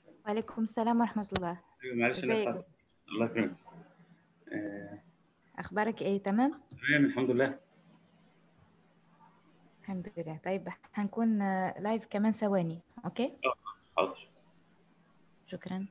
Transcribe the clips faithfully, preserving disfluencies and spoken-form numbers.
وعليكم السلام ورحمة الله. ايوه معلش انا ازيك؟ اسف. الله يكرمك. آه، اخبارك ايه؟ تمام تمام الحمد لله. الحمد لله. طيب هنكون آه، لايف كمان ثواني. اوكي اه حاضر. شكرا.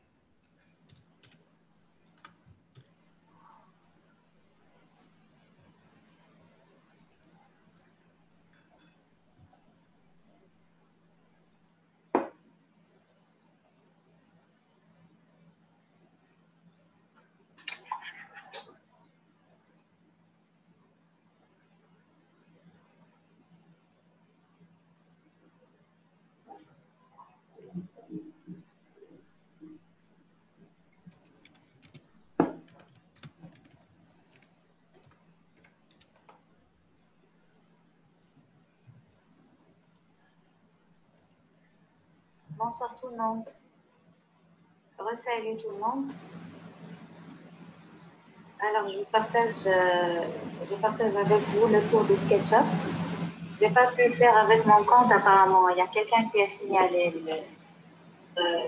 Bonsoir tout le monde. Re-salut tout le monde. Alors, je partage, euh, je partage avec vous le cours de SketchUp. Je n'ai pas pu le faire avec mon compte apparemment. Il y a quelqu'un qui a signalé le, euh,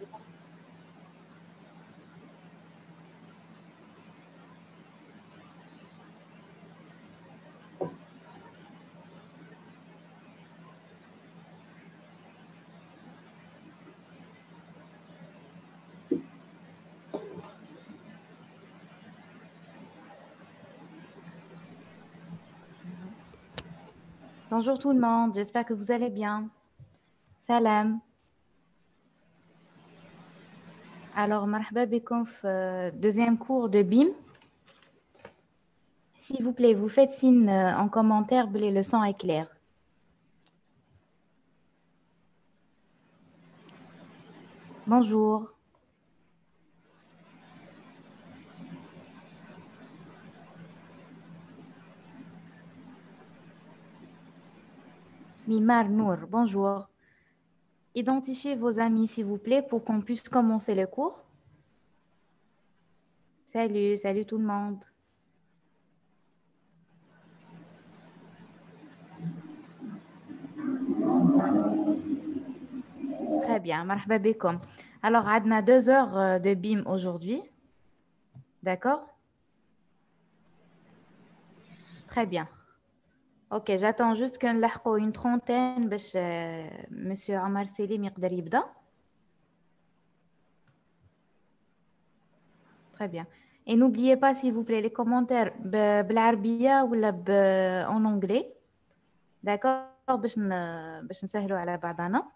Bonjour tout le monde, j'espère que vous allez bien. Salam. Alors, مرحبا بكم في euh, deuxième cours de B I M. S'il vous plaît, vous faites signe euh, en commentaire que le son est clair. Bonjour. Mimar Nour, bonjour. Identifiez vos amis, s'il vous plaît, pour qu'on puisse commencer le cours. Salut, salut tout le monde. Très bien, مرحبا بكم. Alors, on a deux heures euh, de B I M aujourd'hui. D'accord? Très bien. Ok, j'attends juste qu'on ait une trentaine باش euh, Monsieur Omar Selim يقدر يبدا. Très bien. Et n'oubliez pas, s'il vous plaît, les commentaires ب- بالعربية ولا ب- en anglais. D'accord? باش ن- باش نسهلوا على بعضنا.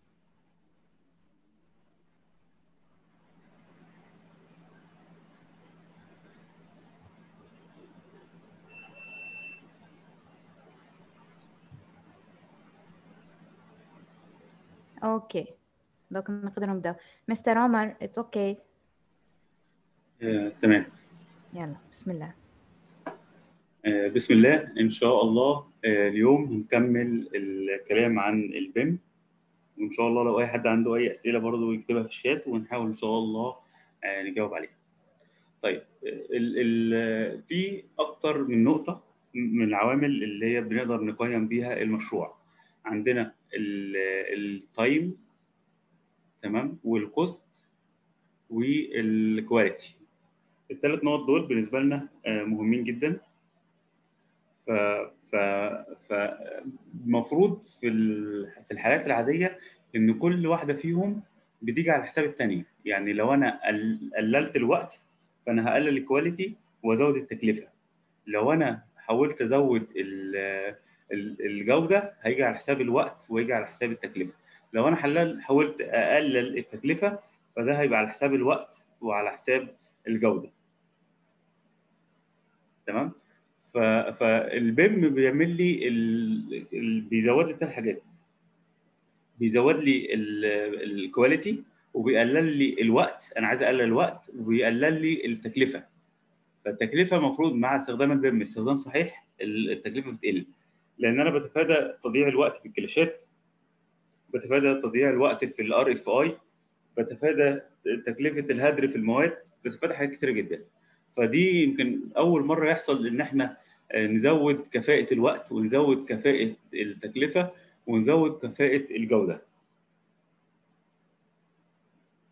Ok. Donc نقدروا نبداو. Mister Omar, it's okay. آه، تمام. يلا بسم الله. آه، بسم الله ان شاء الله. آه، اليوم هنكمل الكلام عن البيم، وان شاء الله لو اي حد عنده اي اسئله برضه يكتبها في الشات ونحاول ان شاء الله آه، نجاوب عليها. طيب ال ال في اكتر من نقطه من العوامل اللي هي بنقدر نقيم بيها المشروع. عندنا التايم، تمام، والكوست والكواليتي. الثلاث نقط دول بالنسبه لنا آه، مهمين جدا. ف ف فالمفروض في ال- في الحالات العاديه ان كل واحده فيهم بتيجي على حساب الثانيه. يعني لو انا قل- قللت الوقت فانا هقلل الكواليتي وازود التكلفه. لو انا حاولت ازود ال- ال- الجوده هيجي على حساب الوقت ويجي على حساب التكلفه. لو انا حلل حاولت اقلل التكلفه فده هيبقى على حساب الوقت وعلى حساب الجوده. تمام. ف... فالبيم بيعمل لي ال... ال... بيزود لي ثلاث حاجات. بيزود لي الكواليتي، وبيقلل لي الوقت، انا عايز اقلل الوقت، وبيقلل لي التكلفه. فالتكلفه المفروض مع استخدام البيم استخدام صحيح التكلفه بتقل، لان انا بتفادى تضييع الوقت في الكلاشات، بتفادى تضييع الوقت في الار اف اي، بتفادى تكلفه الهدر في المواد، بتفادى حاجات كتيره جدا. فدي يمكن اول مره يحصل ان احنا نزود كفاءه الوقت ونزود كفاءه التكلفه ونزود كفاءه الجوده.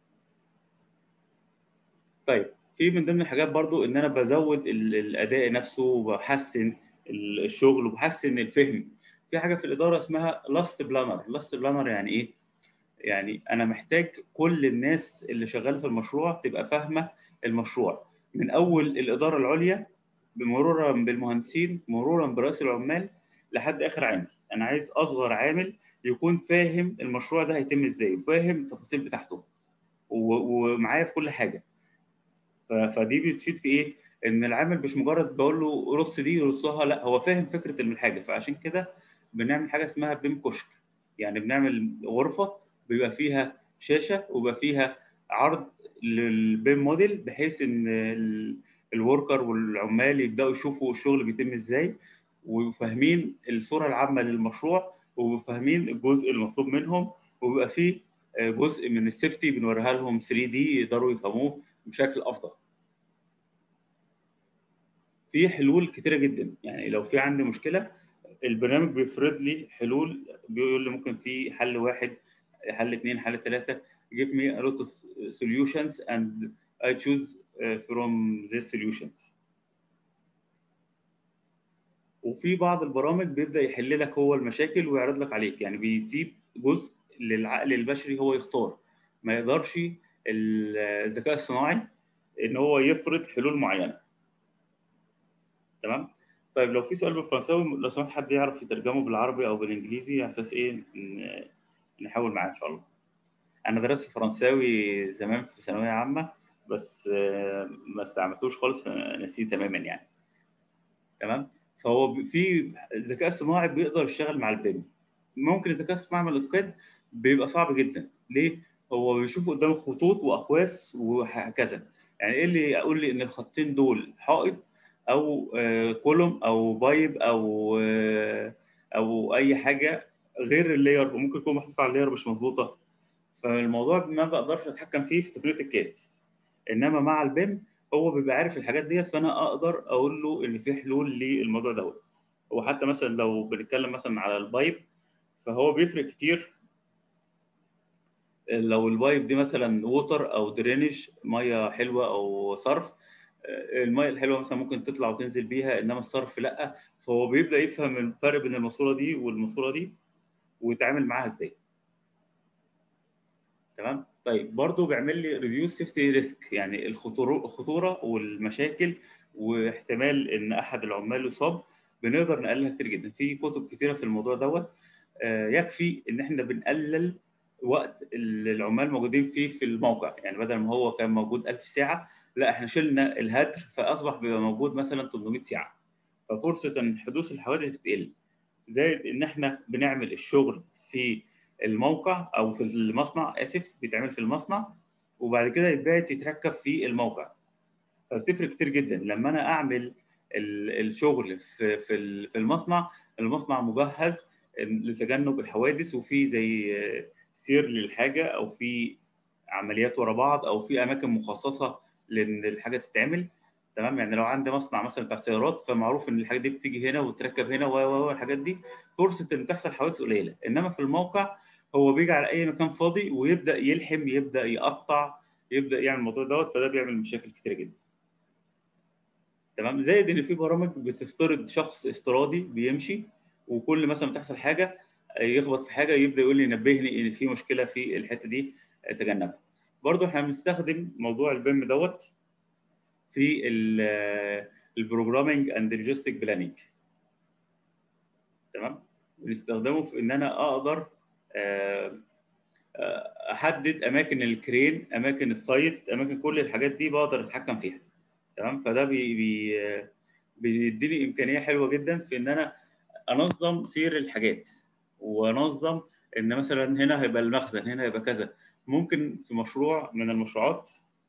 طيب في من ضمن الحاجات برضو ان انا بزود الاداء نفسه وبحسن الشغل وبحسن الفهم. في حاجه في الاداره اسمها لاست بلانر. لاست بلانر يعني ايه؟ يعني انا محتاج كل الناس اللي شغاله في المشروع تبقى فاهمه المشروع من اول الاداره العليا مرورا بالمهندسين مرورا برئيس العمال لحد اخر عامل. انا عايز اصغر عامل يكون فاهم المشروع ده هيتم ازاي وفاهم التفاصيل بتاعته ومعايا في كل حاجه. فدي بتفيد في ايه؟ ان العامل مش مجرد بقول له رص دي يرصها، لا هو فاهم فكره الحاجه. فعشان كده بنعمل حاجه اسمها بيم كشك. يعني بنعمل غرفه بيبقى فيها شاشه وبيبقى فيها عرض للبيم موديل بحيث ان الوركر والعمال يبداوا يشوفوا الشغل بيتم ازاي وفاهمين الصوره العامه للمشروع وفاهمين الجزء المطلوب منهم، وبيبقى فيه جزء من السيفتي بنوريها لهم ثري دي يقدروا يفهموه بشكل افضل. في حلول كتيره جدا، يعني لو في عندي مشكله البرنامج بيفرض لي حلول، بيقول لي ممكن في حل واحد، حل اثنين، حل ثلاثه. give me a lot of solutions and I choose from these solutions. وفي بعض البرامج بيبدا يحل لك هو المشاكل ويعرض لك عليك، يعني بيسيب جزء للعقل البشري هو يختار. ما يقدرش الذكاء الصناعي ان هو يفرض حلول معينه. تمام؟ طيب لو في سؤال بالفرنساوي لو سمحت حد يعرف يترجمه بالعربي او بالانجليزي على اساس ايه نحاول معاه ان شاء الله. انا درست فرنساوي زمان في ثانويه عامه بس ما استعملتوش خالص، نسيه تماما يعني. تمام؟ فهو في الذكاء الصناعي بيقدر يشتغل مع البيم. ممكن الذكاء الصناعي مع الاوتوكاد بيبقى صعب جدا. ليه؟ هو بيشوف قدامه خطوط واقواس وهكذا. يعني ايه اللي يقول لي ان الخطين دول حائط او كولوم او بايب او او اي حاجه غير اللاير، وممكن يكون محطوط على اللاير مش مظبوطه. فالموضوع ما بقدرش اتحكم فيه في تقنيه الكاد. انما مع البيم هو بيبقى عارف الحاجات ديت، فانا اقدر اقول له ان في حلول للموضوع دوت. وحتى مثلا لو بنتكلم مثلا على البايب فهو بيفرق كتير. لو البايب دي مثلا ووتر او درينج، ميه حلوه او صرف، الميه الحلوه مثلا ممكن تطلع وتنزل بيها انما الصرف لا. فهو بيبدا يفهم الفرق بين الماسوره دي والماسوره دي ويتعامل معاها ازاي. تمام؟ طيب برضه بيعمل لي ريديوس سيفتي ريسك، يعني الخطوره الخطوره والمشاكل واحتمال ان احد العمال يصاب بنقدر نقللها كتير جدا. في كتب كتيره في الموضوع دوت. يكفي ان احنا بنقلل وقت اللي العمال موجودين فيه في الموقع. يعني بدل ما هو كان موجود ألف ساعه، لا احنا شلنا الهدر فاصبح بيبقى موجود مثلا ثمانمائة ساعه. ففرصه ان حدوث الحوادث بتقل. زائد ان احنا بنعمل الشغل في الموقع او في المصنع، اسف بيتعمل في المصنع وبعد كده يتبعت يتركب في الموقع. فبتفرق كتير جدا لما انا اعمل الشغل في في في المصنع. المصنع مجهز لتجنب الحوادث وفي زي سير للحاجه او في عمليات ورا بعض او في اماكن مخصصه لان الحاجه تتعمل. تمام؟ يعني لو عندي مصنع مثلا بتاع سيارات فمعروف ان الحاجات دي بتيجي هنا وتركب هنا و الحاجات دي فرصه ان تحصل حوادث قليله. انما في الموقع هو بيجي على اي مكان فاضي ويبدا يلحم، يبدا يقطع، يبدا يعمل الموضوع دوت، فده بيعمل مشاكل كتير جدا. تمام؟ زائد ان في برامج بتفترض شخص افتراضي بيمشي وكل مثلا تحصل حاجه يخبط في حاجه يبدا يقول لي نبهني ان في مشكله في الحته دي تجنبها. برضو احنا بنستخدم موضوع البيم دوت في البروجرامينج اند لوجيستيك بلاننج. تمام؟ بنستخدمه في ان انا اقدر احدد اماكن الكرين، اماكن السايت، اماكن كل الحاجات دي بقدر اتحكم فيها. تمام؟ فده بي بي بيديني امكانيه حلوه جدا في ان انا انظم سير الحاجات وانظم ان مثلا هنا هيبقى المخزن، هنا هيبقى كذا. ممكن في مشروع من المشروعات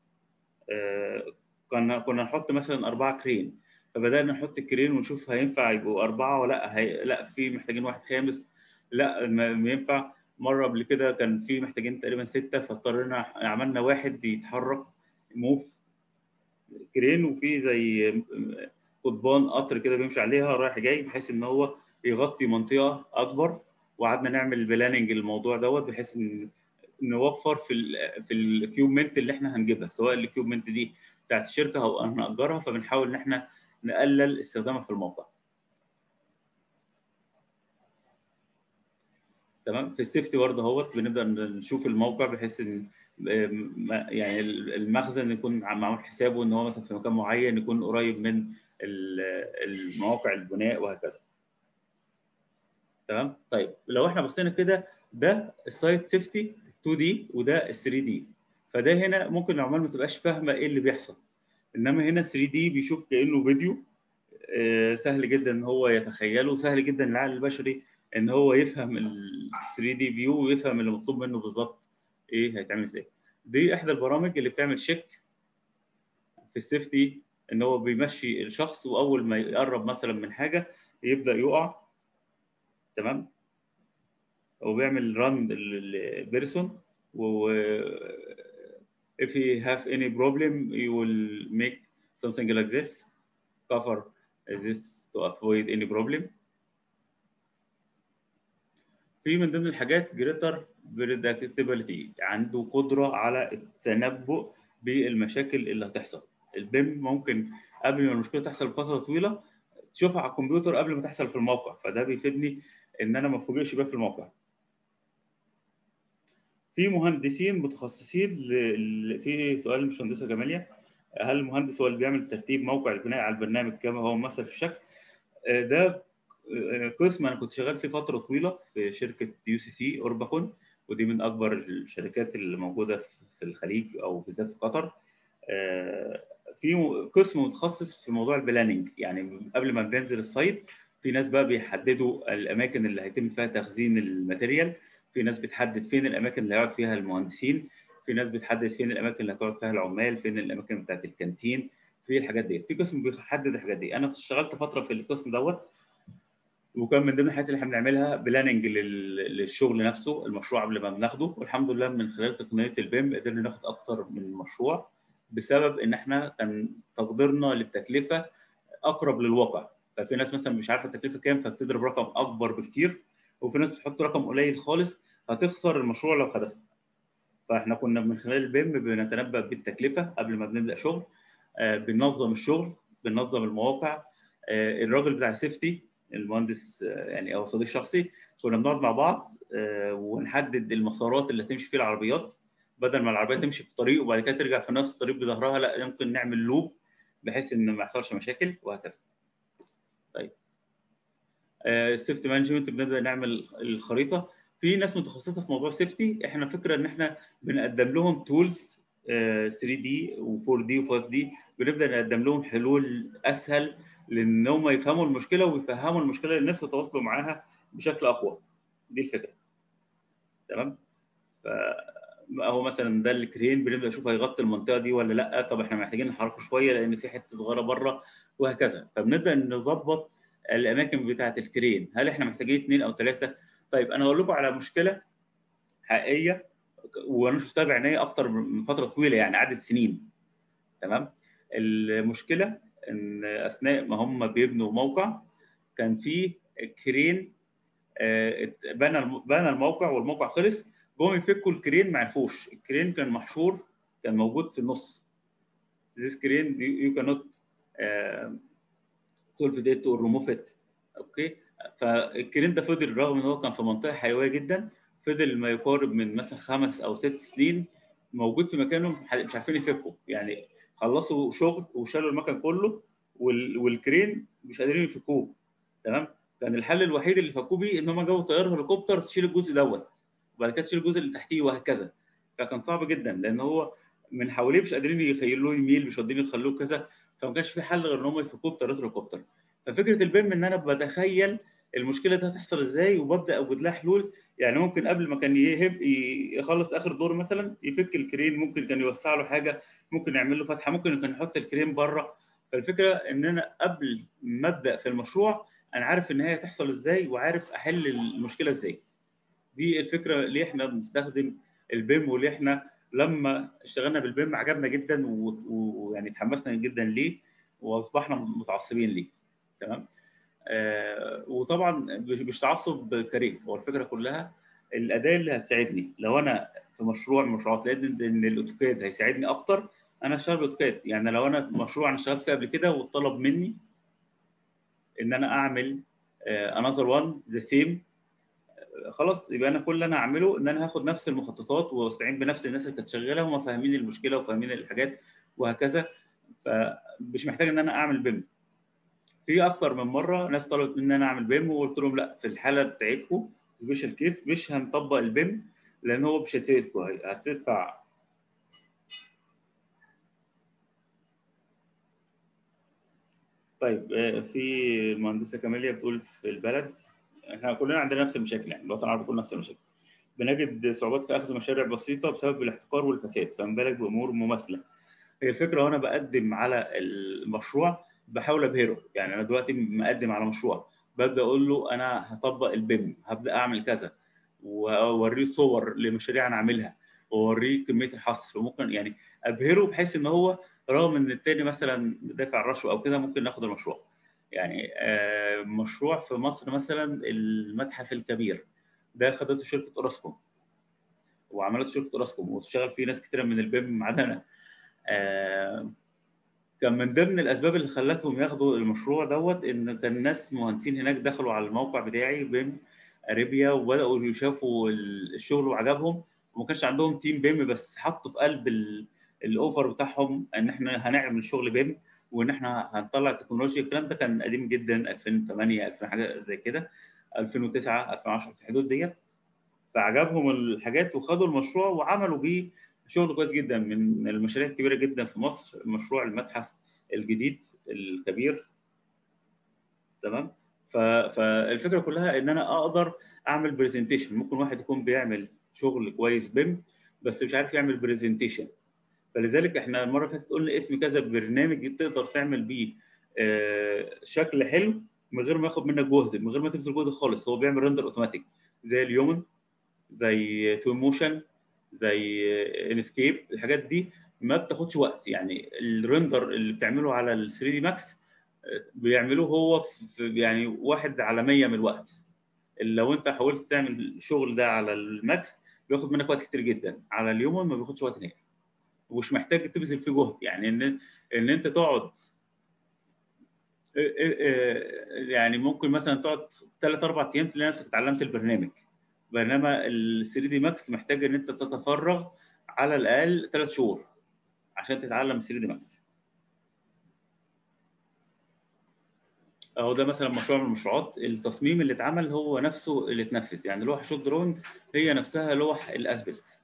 كنا كنا نحط مثلا اربعه كرين، فبدانا نحط الكرين ونشوف هينفع يبقوا اربعه ولا لا. هي... لا في محتاجين واحد خامس، لا ما ينفع. مره قبل كده كان في محتاجين تقريبا سته فاضطرينا عملنا واحد يتحرك موف كرين وفي زي قضبان قطر كده بيمشي عليها رايح جاي بحيث ان هو يغطي منطقه اكبر. وقعدنا نعمل بلاننج للموضوع دوت بحيث ان نوفر في ال في الاكيوبمنت اللي احنا هنجيبها، سواء الاكيوبمنت دي بتاعت الشركه او هنأجرها، فبنحاول ان احنا نقلل استخدامها في الموقع. تمام. في السيفتي برضه اهوت بنبدا نشوف الموقع بحيث ان يعني المخزن يكون معمول حسابه ان هو مثلا في مكان معين، يكون قريب من المواقع البناء وهكذا. تمام. طيب لو احنا بصينا كده، ده السايت سيفتي اتنين دي وده ال ثري دي، فده هنا ممكن العمال ما تبقاش فاهمه ايه اللي بيحصل، انما هنا ثري دي بيشوف كانه فيديو، آه سهل جدا ان هو يتخيله، سهل جدا للعقل البشري ان هو يفهم ال ثري دي فيو ويفهم اللي مطلوب منه بالظبط ايه هيتعمل ازاي. دي احدى البرامج اللي بتعمل شيك في السيفتي، ان هو بيمشي الشخص واول ما يقرب مثلا من حاجه يبدا يقع. تمام. وبيعمل ران للبيرسون، و if you have any problem you will make something like this cover this to avoid any problem. في من ضمن الحاجات جريتر بريدكتابيلتي، عنده قدره على التنبؤ بالمشاكل اللي هتحصل. البيم ممكن قبل ما المشكله تحصل بفتره طويله تشوفها على الكمبيوتر قبل ما تحصل في الموقع، فده بيفيدني ان انا ما افوجئش بيها في الموقع. في مهندسين متخصصين ل... في سؤال المهندسه جماليه، هل المهندس هو اللي بيعمل ترتيب موقع البناء على البرنامج كما هو ممثل في الشكل؟ ده قسم انا كنت شغال فيه فتره طويله في شركه يو سي سي اورباكون، ودي من اكبر الشركات اللي موجوده في الخليج او بالذات في قطر. في قسم متخصص في موضوع البلاننج، يعني قبل ما بننزل السايت في ناس بقى بيحددوا الاماكن اللي هيتم فيها تخزين الماتيريال، في ناس بتحدد فين الاماكن اللي هيقعد فيها المهندسين، في ناس بتحدد فين الاماكن اللي هتقعد فيها العمال، فين الاماكن بتاعت الكانتين، في الحاجات دي. في قسم بيحدد الحاجات دي. انا اشتغلت فتره في القسم دوت، وكان من ضمن الحاجات اللي احنا بنعملها بلاننج للشغل نفسه، المشروع قبل ما بناخده. والحمد لله من خلال تقنيه البيم قدرنا ناخد اكتر من مشروع، بسبب ان احنا كان تقديرنا للتكلفه اقرب للواقع. ففي ناس مثلا مش عارفه التكلفه كام فبتضرب رقم اكبر بكتير، وفي ناس بتحط رقم قليل خالص هتخسر المشروع لو خدته. فاحنا كنا من خلال البيم بنتنبأ بالتكلفه قبل ما بنبدا شغل، آه بننظم الشغل، بننظم المواقع. آه الراجل بتاع السيفتي المهندس آه يعني او صديق شخصي، كنا بنقعد مع بعض آه ونحدد المسارات اللي هتمشي فيه العربيات، بدل ما العربيه تمشي في طريق وبعد كده ترجع في نفس الطريق بظهرها، لا يمكن نعمل لوب بحيث ان ما يحصلش مشاكل وهكذا. طيب آه السيفتي مانجمنت بنبدا نعمل الخريطه. في ناس متخصصه في موضوع السيفتي، احنا فكره ان احنا بنقدم لهم تولز ثري دي و4 دي و5 دي، بنبدا نقدم لهم حلول اسهل لان هم يفهموا المشكله ويفهموا المشكله للناس يتواصلوا معاها بشكل اقوى. دي الفكره. تمام. ف هو مثلا ده الكرين بنبدا نشوف هيغطي المنطقه دي ولا لا، طب احنا محتاجين نحركه شويه لان في حته صغيره بره وهكذا. فبنبدا نظبط الاماكن بتاعه الكرين، هل احنا محتاجين اثنين او ثلاثه؟ طيب انا هقول لكم على مشكله حقيقيه وانا شفتها بعيني اكتر من فتره طويله، يعني عدد سنين. تمام. المشكله ان اثناء ما هم بيبنوا موقع كان في كرين بنى بنى الموقع والموقع خلص، جم يفكوا الكرين ما عرفوش، الكرين كان محشور، كان موجود في النص. this crane you cannot uh, solve it or remove it. اوكي. فالكرين ده فضل رغم ان هو كان في منطقه حيويه جدا، فضل ما يقارب من مثلا خمس او ست سنين موجود في مكانه مش عارفين يفكوا، يعني خلصوا شغل وشالوا المكن كله والكرين مش قادرين يفكوه. تمام. كان الحل الوحيد اللي فكوه بيه ان هم جابوا طياره هليكوبتر تشيل الجزء دوت وبعد كده تشيل الجزء اللي تحتيه وهكذا. فكان صعب جدا لان هو من حواليه مش قادرين يخيلوه يميل، مش قادرين يخلوه كذا، فما كانش في حل غير ان هم يفكوه بطياره هليكوبتر. ففكره البيم ان انا بتخيل المشكله دي هتحصل ازاي وببدا اوجد لها حلول. يعني ممكن قبل ما كان يهب يخلص اخر دور مثلا يفك الكرين، ممكن كان يوسع له حاجه، ممكن يعمل له فتحه، ممكن كان يحط الكرين بره. فالفكره ان انا قبل ما ابدا في المشروع انا عارف ان هي هتحصل ازاي وعارف احل المشكله ازاي. دي الفكره ليه احنا بنستخدم البيم، وليه احنا لما اشتغلنا بالبيم عجبنا جدا ويعني اتحمسنا جدا ليه واصبحنا متعصبين ليه. تمام. آه وطبعا مش تعصب كريه، هو الفكره كلها الاداه اللي هتساعدني لو انا في مشروع من المشروعات، لان ان الاوتوكاد هيساعدني اكتر انا هشتغل باوتوكاد. يعني لو انا مشروع انا اشتغلت فيه قبل كده وطلب مني ان انا اعمل انذر وان ذا سيم، خلاص يبقى انا كل اللي انا هعمله ان انا هاخد نفس المخططات واستعين بنفس الناس اللي كانت شغاله هم فاهمين المشكله وفاهمين الحاجات وهكذا، فمش محتاج ان انا اعمل بيم. في اكثر من مره ناس طلبت مني ان انا اعمل بيم وقلت لهم لا، في الحاله بتاعتكم سبيشال كيس مش هنطبق البيم لان هو مش هيفيدكم، هتدفع. طيب في المهندسه كاميليا بتقول في البلد احنا كلنا عندنا نفس المشاكل، يعني الوطن العربي كله نفس المشاكل، بنجد صعوبات في اخذ مشاريع بسيطه بسبب الاحتكار والفساد، فما بالك بامور مماثله. هي الفكره وانا بقدم على المشروع بحاول ابهره، يعني انا دلوقتي مقدم على مشروع ببدا اقول له انا هطبق البيم، هبدا اعمل كذا واوريه صور لمشاريع انا عاملها واوريه كميه الحصر، وممكن يعني ابهره بحيث ان هو رغم ان التاني مثلا دافع الرشوه او كده ممكن ناخد المشروع. يعني آه مشروع في مصر مثلا المتحف الكبير ده خدته شركه اوراسكوم وعملته شركه اوراسكوم واشتغل فيه ناس كتيره من البيم ما عدا آه كان من ضمن الاسباب اللي خلتهم ياخدوا المشروع دوت ان كان ناس مهندسين هناك دخلوا على الموقع بتاعي بيم اريبيا وبداوا يشوفوا الشغل وعجبهم، وما كانش عندهم تيم بيم بس حطوا في قلب الاوفر بتاعهم ان احنا هنعمل شغل بيم وان احنا هنطلع تكنولوجيا. الكلام ده كان قديم جدا ألفين وثمانية ألفين حاجه زي كده، ألفين وتسعة ألفين وعشرة في الحدود ديت، فعجبهم الحاجات وخدوا المشروع وعملوا بيه شغل كويس جدا. من المشاريع الكبيره جدا في مصر مشروع المتحف الجديد الكبير، تمام. فالفكره كلها ان انا اقدر اعمل برزنتيشن. ممكن واحد يكون بيعمل شغل كويس بيم بس مش عارف يعمل برزنتيشن، فلذلك احنا المره اللي فاتت قلنا اسم كذا برنامج تقدر تعمل بيه شكل حلو من غير ما ياخد منك جهد، من غير ما تبذل جهد خالص. هو بيعمل رندر اوتوماتيك زي اليومن، زي تو موشن، زي انسكيب. الحاجات دي ما بتاخدش وقت، يعني الريندر اللي بتعمله على ال ثري دي ماكس بيعملوه هو في يعني واحد على مية من الوقت. لو انت حاولت تعمل الشغل ده على الماكس بياخد منك وقت كتير جدا، على اليوم ما بياخدش وقت نهائي ومش محتاج تبذل فيه جهد. يعني ان ان انت تقعد يعني ممكن مثلا تقعد ثلاث اربع ايام تلاقي نفسك اتعلمت البرنامج، بينما ال ثري دي ماكس محتاج ان انت تتفرغ على الاقل ثلاث شهور عشان تتعلم ثري دي ماكس. اهو ده مثلا مشروع من المشروعات، التصميم اللي اتعمل هو نفسه اللي اتنفذ، يعني لوحه شوب درون هي نفسها لوح الاسبلت،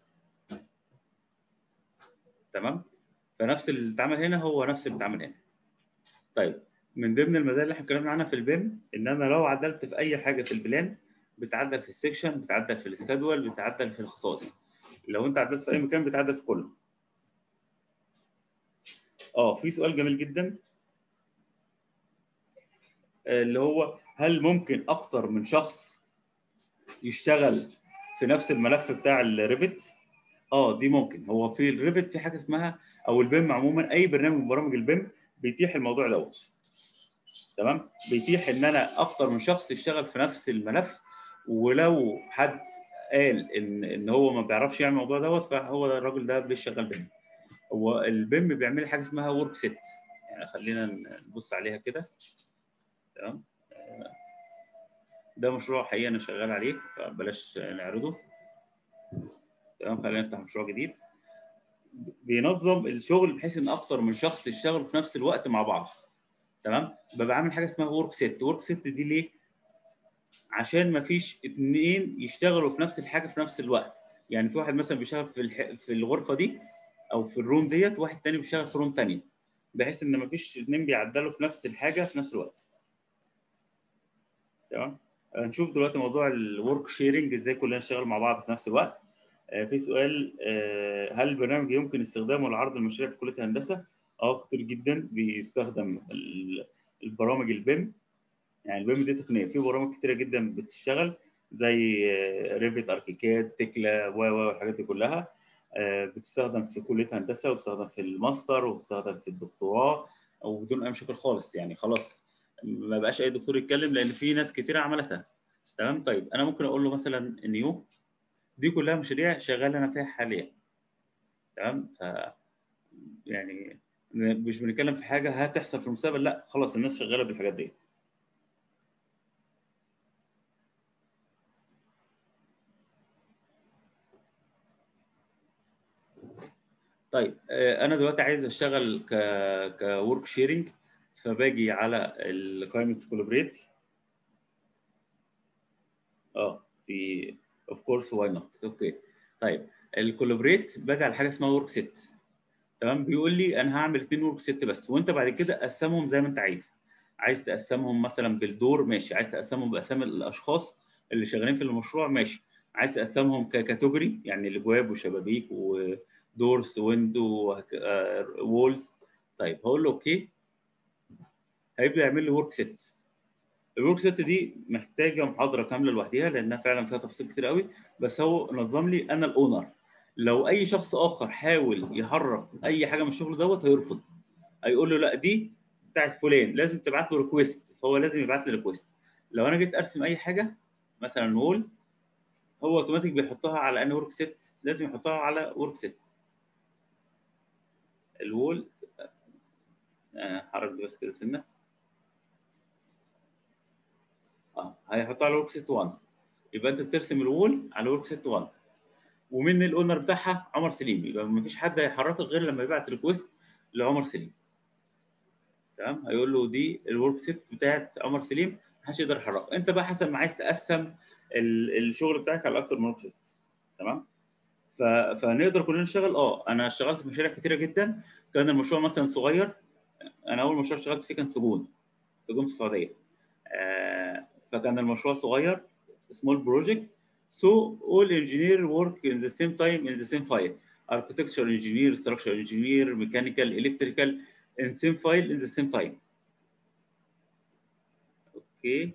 تمام. فنفس اللي اتعمل هنا هو نفس اللي اتعمل هنا. طيب من ضمن المزايا اللي احنا اتكلمنا عنها في البيم ان انا لو عدلت في اي حاجه في البلان بتعدل في السكشن، بتعدل في السكادول، بتعدل في الخصائص. لو انت عدلت في اي مكان بتعدل في كله. اه في سؤال جميل جدا اللي هو هل ممكن اكتر من شخص يشتغل في نفس الملف بتاع الريفت؟ اه دي ممكن. هو في الريفت في حاجه اسمها او البيم عموما اي برنامج من برامج البيم بيتيح الموضوع دوت، تمام. بيتيح ان انا اكتر من شخص يشتغل في نفس الملف، ولو حد قال ان ان هو ما بيعرفش يعمل الموضوع دوت فهو ده الراجل ده بيشتغل بيم. هو البيم بيعمل حاجه اسمها ورك سيت، يعني خلينا نبص عليها كده، تمام. ده مشروع حقيقي انا شغال عليه فبلاش نعرضه، تمام. خلينا نفتح مشروع جديد. بينظم الشغل بحيث ان اكتر من شخص يشتغلوا في نفس الوقت مع بعض، تمام. ببقى عامل حاجه اسمها ورك سيت. ورك سيت دي ليه؟ عشان ما فيش اثنين يشتغلوا في نفس الحاجه في نفس الوقت. يعني في واحد مثلا بيشتغل في الح... في الغرفه دي او في الروم ديت، واحد تاني بيشتغل في روم ثانيه، بحيث ان ما فيش اثنين بيعدلوا في نفس الحاجه في نفس الوقت، تمام. هنشوف دلوقتي موضوع الورك شيرنج ازاي كلنا نشتغل مع بعض في نفس الوقت. في سؤال، هل البرنامج يمكن استخدامه لعرض المشاريع في كليه الهندسه؟ اه كتير جدا بيستخدم البرامج البيم. يعني البيم دي تقنيه، في برامج كتيره جدا بتشتغل زي ريفت، اركيكاد، تكلا و و الحاجات دي كلها بتستخدم في كليه هندسه وبتستخدم في الماستر وبتستخدم في الدكتوراه وبدون اي مشاكل خالص. يعني خلاص ما بقاش اي دكتور يتكلم لان في ناس كتيره عملتها، تمام. طيب انا ممكن اقول له مثلا نيو دي كلها مشاريع شغال انا فيها حاليا. تمام. ف يعني مش بنتكلم في حاجه هتحصل في المستقبل، لا خلاص الناس شغاله بالحاجات دي. طيب انا دلوقتي عايز اشتغل ك كورك شيرنج، فباجي على قائمه كولابريت. اه في اوف كورس واي نوت. اوكي طيب الكولابريت باجي على حاجه اسمها ورك سيت. تمام. بيقول لي انا هعمل اثنين ورك سيت بس، وانت بعد كده قسمهم زي ما انت عايز. عايز تقسمهم مثلا بالدور ماشي، عايز تقسمهم باسامي الاشخاص اللي شغالين في المشروع ماشي، عايز تقسمهم ككاتيجوري يعني الابواب وشبابيك ودورز ويندو وولز. طيب هقول له اوكي، هيبدا يعمل لي ورك سيت. الورك سيت دي محتاجه محاضره كامله لوحدها لانها فعلا فيها تفاصيل كتير قوي، بس هو نظم لي انا الاونر. لو اي شخص اخر حاول يحرك اي حاجه من الشغل دوت هيرفض، هيقول له لا دي بتاعت فلان لازم تبعت له ريكويست، فهو لازم يبعت لي ريكويست. لو انا جيت ارسم اي حاجه مثلا وول، هو اوتوماتيك بيحطها على انهي ورك سيت؟ لازم يحطها على ورك سيت الوول. آه، حرك دي بس كده سنه. اه هيحطها على ورك سيت واحد. يبقى انت بترسم الوول على ورك سيت واحد، ومن الاونر بتاعها عمر سليم، يبقى ما فيش حد هيحركها غير لما يبعت ريكويست لعمر سليم. تمام. هيقول له دي الورك سيت بتاعت عمر سليم، محدش يقدر يحركها. انت بقى حسب ما عايز تقسم الشغل بتاعك على اكتر من ورك سيت. تمام. ف... فنقدر كلنا نشتغل. اه انا اشتغلت في مشاريع كتيره جدا. كان المشروع مثلا صغير. انا اول مشروع اشتغلت فيه كان سجون، سجون في السعوديه. آه فكان المشروع صغير small project, so all engineer work in the same time in the same file. Architecture engineer, structural engineer, mechanical, electrical in same file in the same time. اوكي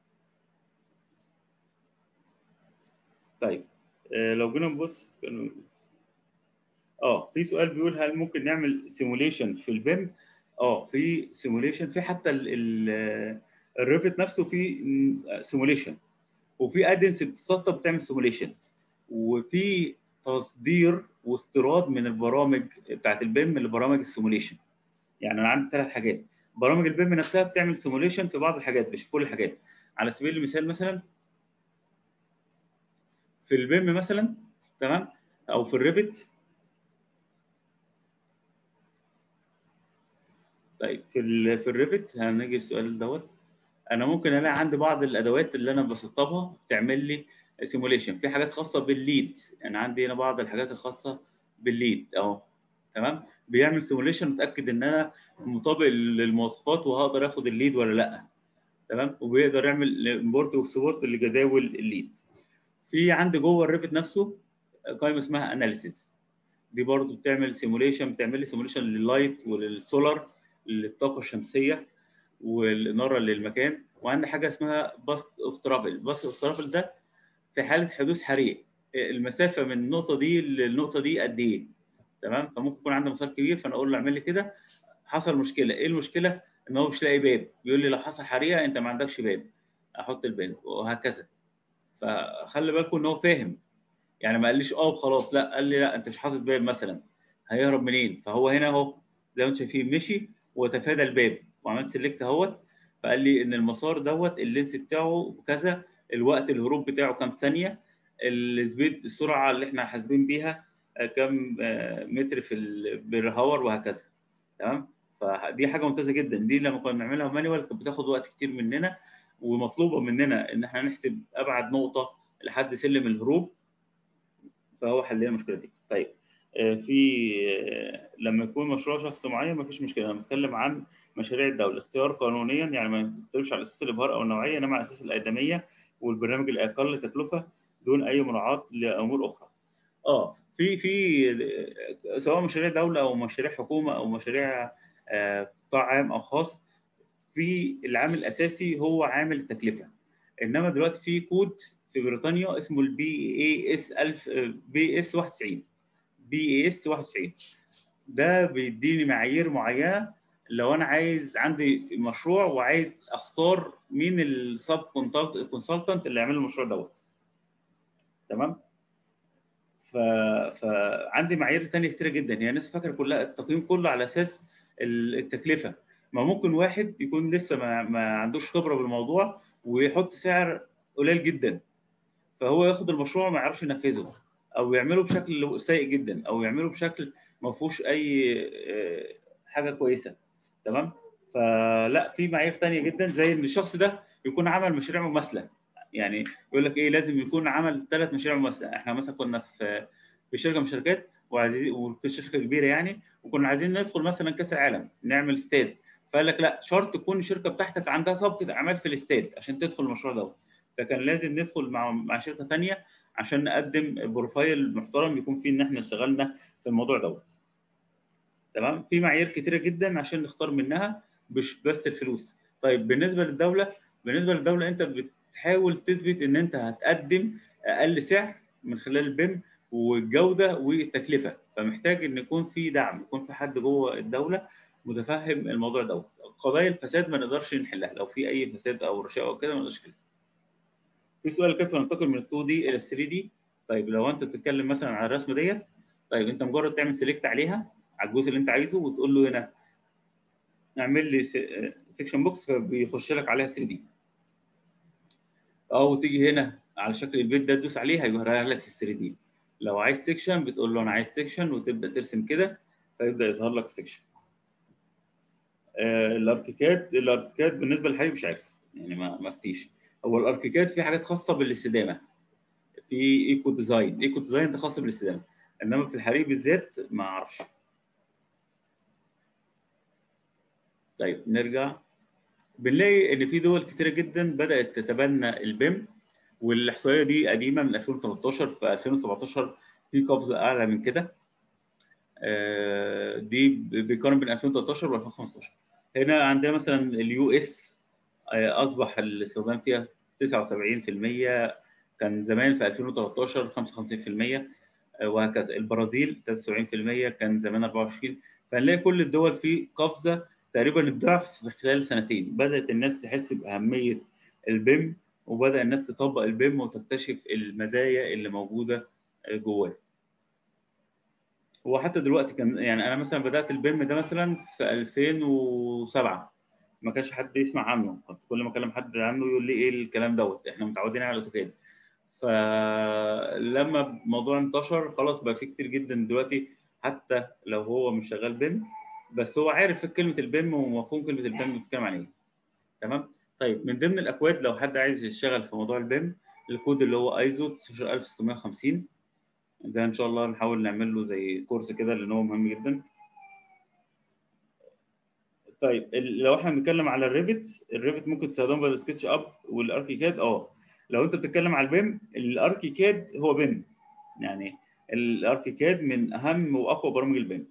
طيب آه لو جينا نبص اه في سؤال بيقول هل ممكن نعمل سيموليشن في البيم؟ اه في سيموليشن، في حتى الريفت نفسه في سيموليشن، وفي ادنس بتسطب بتعمل سيموليشن، وفي تصدير واستيراد من البرامج بتاعت البيم لبرامج السيموليشن. يعني انا عندي ثلاث حاجات. برامج البيم نفسها بتعمل سيموليشن في بعض الحاجات مش في كل الحاجات. على سبيل المثال مثلا في البيم مثلا، تمام، او في الريفت. طيب في ال في الريفت هنيجي السؤال دوت. انا ممكن الاقي عندي بعض الادوات اللي انا بسطبها تعمل لي سيموليشن في حاجات خاصه بالليد. انا عندي هنا بعض الحاجات الخاصه بالليد اهو. تمام. بيعمل سيموليشن متاكد ان انا مطابق للمواصفات وهقدر اخد الليد ولا لا. تمام. وبيقدر يعمل امبورت واكسبورت لجداول الليد. في عندي جوه الريفت نفسه قائمه اسمها اناليسيس. دي برضو بتعمل سيموليشن، بتعمل لي سيموليشن لللايت وللسولار، للطاقه الشمسيه والاناره للمكان. وعندي حاجه اسمها باست اوف ترافل. باست اوف ترافل ده في حاله حدوث حريق، المسافه من النقطه دي للنقطه دي قد ايه. تمام. فممكن يكون عندي مسار كبير فانا اقول له اعمل لي كده. حصل مشكله، ايه المشكله؟ ان هو مش لاقي باب، بيقول لي لو حصل حريقه انت ما عندكش باب، احط الباب وهكذا. فخلي بالكم ان هو فاهم، يعني ما قاليش اه وخلاص، لا قال لي لا انت مش حاطط باب مثلا، هيهرب منين؟ فهو هنا اهو زي ما انتم شايفين مشي وتفادى الباب وعملت سيلكت اهوت، فقال لي ان المسار دوت اللينس بتاعه كذا، الوقت الهروب بتاعه كام ثانيه، السبيد السرعه اللي احنا حاسبين بيها كام متر في بير هاور وهكذا. تمام. فدي حاجه ممتازه جدا. دي لما كنا بنعملها مانيوال كانت بتاخد وقت كتير مننا، ومطلوبه مننا ان احنا نحسب ابعد نقطه لحد سلم الهروب، فهو حل لنا المشكله دي. طيب في لما يكون مشروع شخص معين ما فيش مشكله. انا بتكلم عن مشاريع الدوله اختيار قانونيا، يعني ما بتمشي على اساس الابهار او النوعيه، انما على اساس الادميه والبرنامج الاقل تكلفه دون اي مراعاه لامور اخرى. اه في في سواء مشاريع دوله او مشاريع حكومه او مشاريع قطاع عام او خاص، في العامل الاساسي هو عامل التكلفه. انما دلوقتي في كود في بريطانيا اسمه البي اي اس ألف بي اس واحد وتسعين بي اي اس واحد وتسعين. ده بيديني معايير معينه لو انا عايز عندي مشروع وعايز اختار مين السب كونسلتنت اللي يعمل المشروع دوت. تمام. ف... فعندي معايير ثانيه كتيره جدا. يعني الناس فاكره كلها التقييم كله على اساس التكلفه. ما ممكن واحد يكون لسه ما, ما عندوش خبره بالموضوع ويحط سعر قليل جدا، فهو ياخد المشروع ما يعرفش ينفذه، او يعمله بشكل سيء جدا، او يعمله بشكل ما فيهوش اي حاجه كويسه. تمام. فلا، في معايير ثانيه جدا، زي ان الشخص ده يكون عمل مشاريع مماثله. يعني يقول لك ايه، لازم يكون عمل ثلاث مشاريع مماثله. احنا مثلا كنا في في شركه من الشركات وعايزين، وفي شركه كبيره يعني، وكنا عايزين ندخل مثلا كاس العالم نعمل استاد. فقال لك لا، شرط تكون الشركه بتاعتك عندها سابقه اعمال في الاستاد عشان تدخل المشروع دوت. فكان لازم ندخل مع مع شركه ثانيه عشان نقدم بروفايل محترم يكون فيه ان احنا اشتغلنا في الموضوع دوت. تمام. في معايير كتيره جدا عشان نختار منها، مش بس الفلوس. طيب بالنسبه للدوله، بالنسبه للدوله انت بتحاول تثبت ان انت هتقدم اقل سعر من خلال البيم، والجوده والتكلفه. فمحتاج ان يكون في دعم، يكون في حد جوه الدوله متفهم الموضوع دوت. قضايا الفساد ما نقدرش نحلها، لو في اي فساد او رشاوى او كده ما نقدرش نحلها. في سؤال، كيف ننتقل من ال تو دي الى ال ثري دي؟ طيب لو انت بتتكلم مثلا على الرسمه ديت، طيب انت مجرد تعمل سيلكت عليها على الجزء اللي انت عايزه، وتقول له هنا اعمل لي سيكشن بوكس، فبيخش لك عليها ثري دي. او تيجي هنا على شكل البيت ده، تدوس عليه هيوريها لك ثري دي. لو عايز سيكشن بتقول له انا عايز سيكشن، وتبدا ترسم كده فيبدا يظهر لك سيكشن. آه الاركيكاد، الاركيكاد بالنسبه للحريق مش عارف يعني، ما ما افتيش. هو الاركيكاد في حاجات خاصه بالاستدامه، في ايكو ديزاين، ايكو ديزاين ده خاص بالاستدامه، انما في الحريق بالذات ما اعرفش. طيب نرجع، بنلاقي ان في دول كتيره جدا بدات تتبنى البيم، والاحصائيه دي قديمه من ألفين وتلتاشر. في ألفين وسبعتاشر في قفزه اعلى من كده. دي بيقارن بين ألفين وتلتاشر وألفين وخمستاشر. هنا عندنا مثلا اليو اس اصبح الاستخدام فيها تسعة وسبعين في المية، كان زمان في ألفين وتلتاشر خمسة وخمسين في المية، وهكذا. البرازيل ثلاثة وسبعين في المية، كان زمان أربعة وعشرين. فنلاقي كل الدول في قفزه تقريبا الضعف في خلال سنتين. بدات الناس تحس باهميه البيم، وبدا الناس تطبق البيم وتكتشف المزايا اللي موجوده جواه. وحتى دلوقتي كان يعني، انا مثلا بدات البيم ده مثلا في ألفين وسبعة، ما كانش حد يسمع عنه. كنت كل ما اكلم حد عنه يقول لي ايه الكلام دوت، احنا متعودين على الاوتوكاد. فلما الموضوع انتشر خلاص بقى في كتير جدا دلوقتي، حتى لو هو مش شغال بيم بس هو عارف كلمه البيم ومفهوم كلمه البيم بتتكلم عن ايه. تمام. طيب من ضمن الاكواد، لو حد عايز يشتغل في موضوع البيم، الكود اللي هو ايزو تسعة ألف وستمية وخمسين، ده ان شاء الله نحاول نعمل له زي كورس كده لان هو مهم جدا. طيب لو احنا بنتكلم على الريفت، الريفت ممكن تستخدمه بدل سكتش اب والاركيكاد. اه لو انت بتتكلم على البيم، الاركيكاد هو بيم يعني، الاركيكاد من اهم واقوى برامج البيم.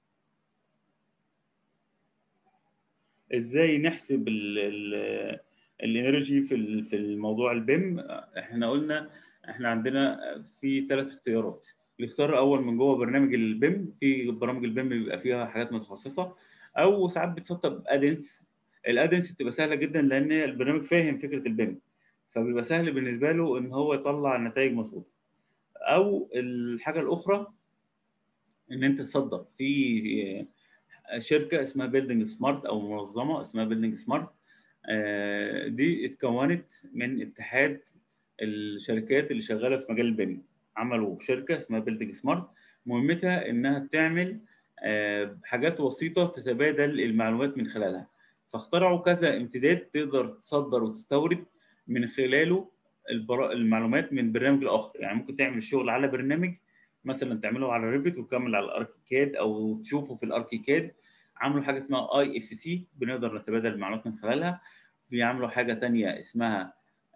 ازاي نحسب الانرجي في في الموضوع البيم؟ احنا قلنا احنا عندنا في ثلاث اختيارات. الاختيار الاول من جوه برنامج البيم، في برامج البيم بيبقى فيها حاجات متخصصه، او ساعات بتسطب ادنس. الادنس بتبقى سهله جدا لان البرنامج فاهم فكره البيم، فبيبقى سهل بالنسبه له ان هو يطلع نتائج مظبوطه. او الحاجه الاخرى ان انت تصدر في شركه اسمها بيلدينج سمارت، او منظمه اسمها بيلدينج سمارت. دي اتكونت من اتحاد الشركات اللي شغاله في مجال البيم. عملوا شركه اسمها بيلدينج سمارت، مهمتها انها تعمل حاجات وسيطه تتبادل المعلومات من خلالها. فاخترعوا كذا امتداد تقدر تصدر وتستورد من خلاله المعلومات من برنامج لاخر. يعني ممكن تعمل شغل على برنامج مثلا تعمله على ريفت وتكمل على الاركيكاد، او تشوفه في الاركيكاد. عملوا حاجه اسمها اي اف سي بنقدر نتبادل المعلومات من خلالها. بيعملوا حاجه ثانيه اسمها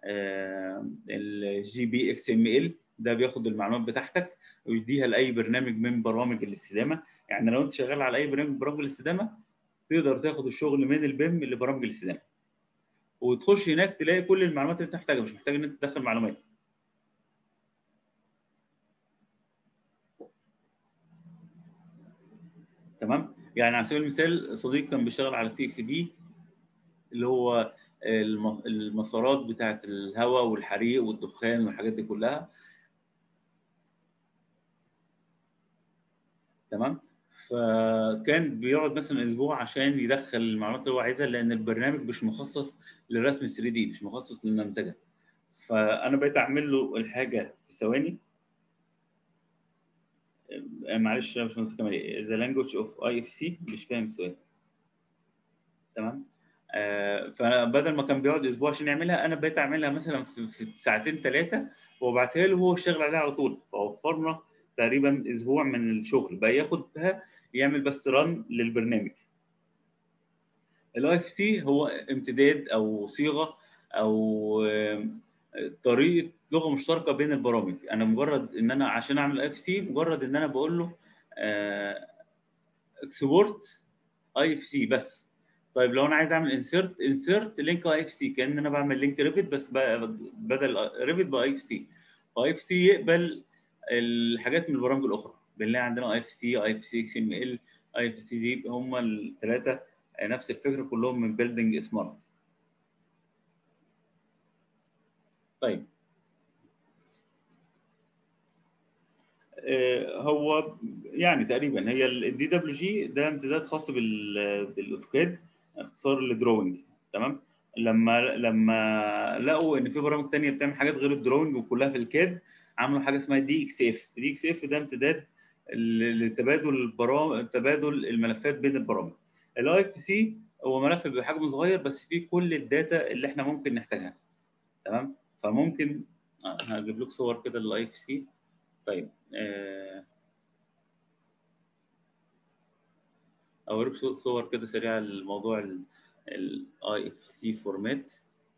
الجي بي اكس ام ال، ده بياخد المعلومات بتاعتك ويديها لاي برنامج من برامج الاستدامه. يعني لو انت شغال على اي برنامج من برامج الاستدامه، تقدر تاخد الشغل من البيم لبرامج الاستدامه، وتخش هناك تلاقي كل المعلومات اللي انت محتاجها، مش محتاج ان انت تدخل معلومات. تمام. يعني على سبيل المثال، صديق كان بيشتغل على سي اف دي، اللي هو المسارات بتاعه الهواء والحريق والدخان والحاجات دي كلها. تمام. فكان بيقعد مثلا اسبوع عشان يدخل المعلومات اللي هو عايزها، لان البرنامج مش مخصص للرسم ثري دي، مش مخصص للنمذجه. فانا بقيت اعمل له الحاجه في ثواني. معلش يا باشمهندس كمال، ذا لانجوج اوف اي اف سي، مش فاهم السؤال. تمام. آه فبدل ما كان بيقعد اسبوع عشان يعملها، انا بقيت اعملها مثلا في, في ساعتين ثلاثه وابعتها له هو يشتغل عليها على طول. فوفرنا تقريبا اسبوع من الشغل، بقى ياخدها يعمل بس رن للبرنامج. الاي اف سي هو امتداد او صيغه او طريقه لغه مشتركه بين البرامج. انا مجرد ان انا عشان اعمل اي اف سي، مجرد ان انا بقول له اكسبورت اي اف سي بس. طيب لو انا عايز اعمل انسيرت انسيرت لينك اي اف سي، كان انا بعمل لينك ريفت بس بدل ريفت باي اف سي. فاي اف سي يقبل الحاجات من البرامج الاخرى. بنلاقي عندنا اي اف سي، اي اف سي اكس ام ال، اي اف سي دي، هم الثلاثه نفس الفكره، كلهم من بيلدينج سمارت. طيب هو يعني تقريبا هي الدي دبليو جي ده امتداد خاص بالاوتوكاد، اختصار لدروينج. تمام. لما لما لقوا ان في برامج ثانيه بتعمل حاجات غير الدروينج وكلها في الكاد، عملوا حاجه اسمها دي اكس اف. دي اكس اف ده امتداد لتبادل البرامج، تبادل الملفات بين البرامج. الاي اف سي هو ملف بحجم صغير بس فيه كل الداتا اللي احنا ممكن نحتاجها. تمام. فممكن هجيب لك صور كده للاي اف سي. طيب آه اوريك صور كده سريعه للموضوع الاي اف سي فورمات.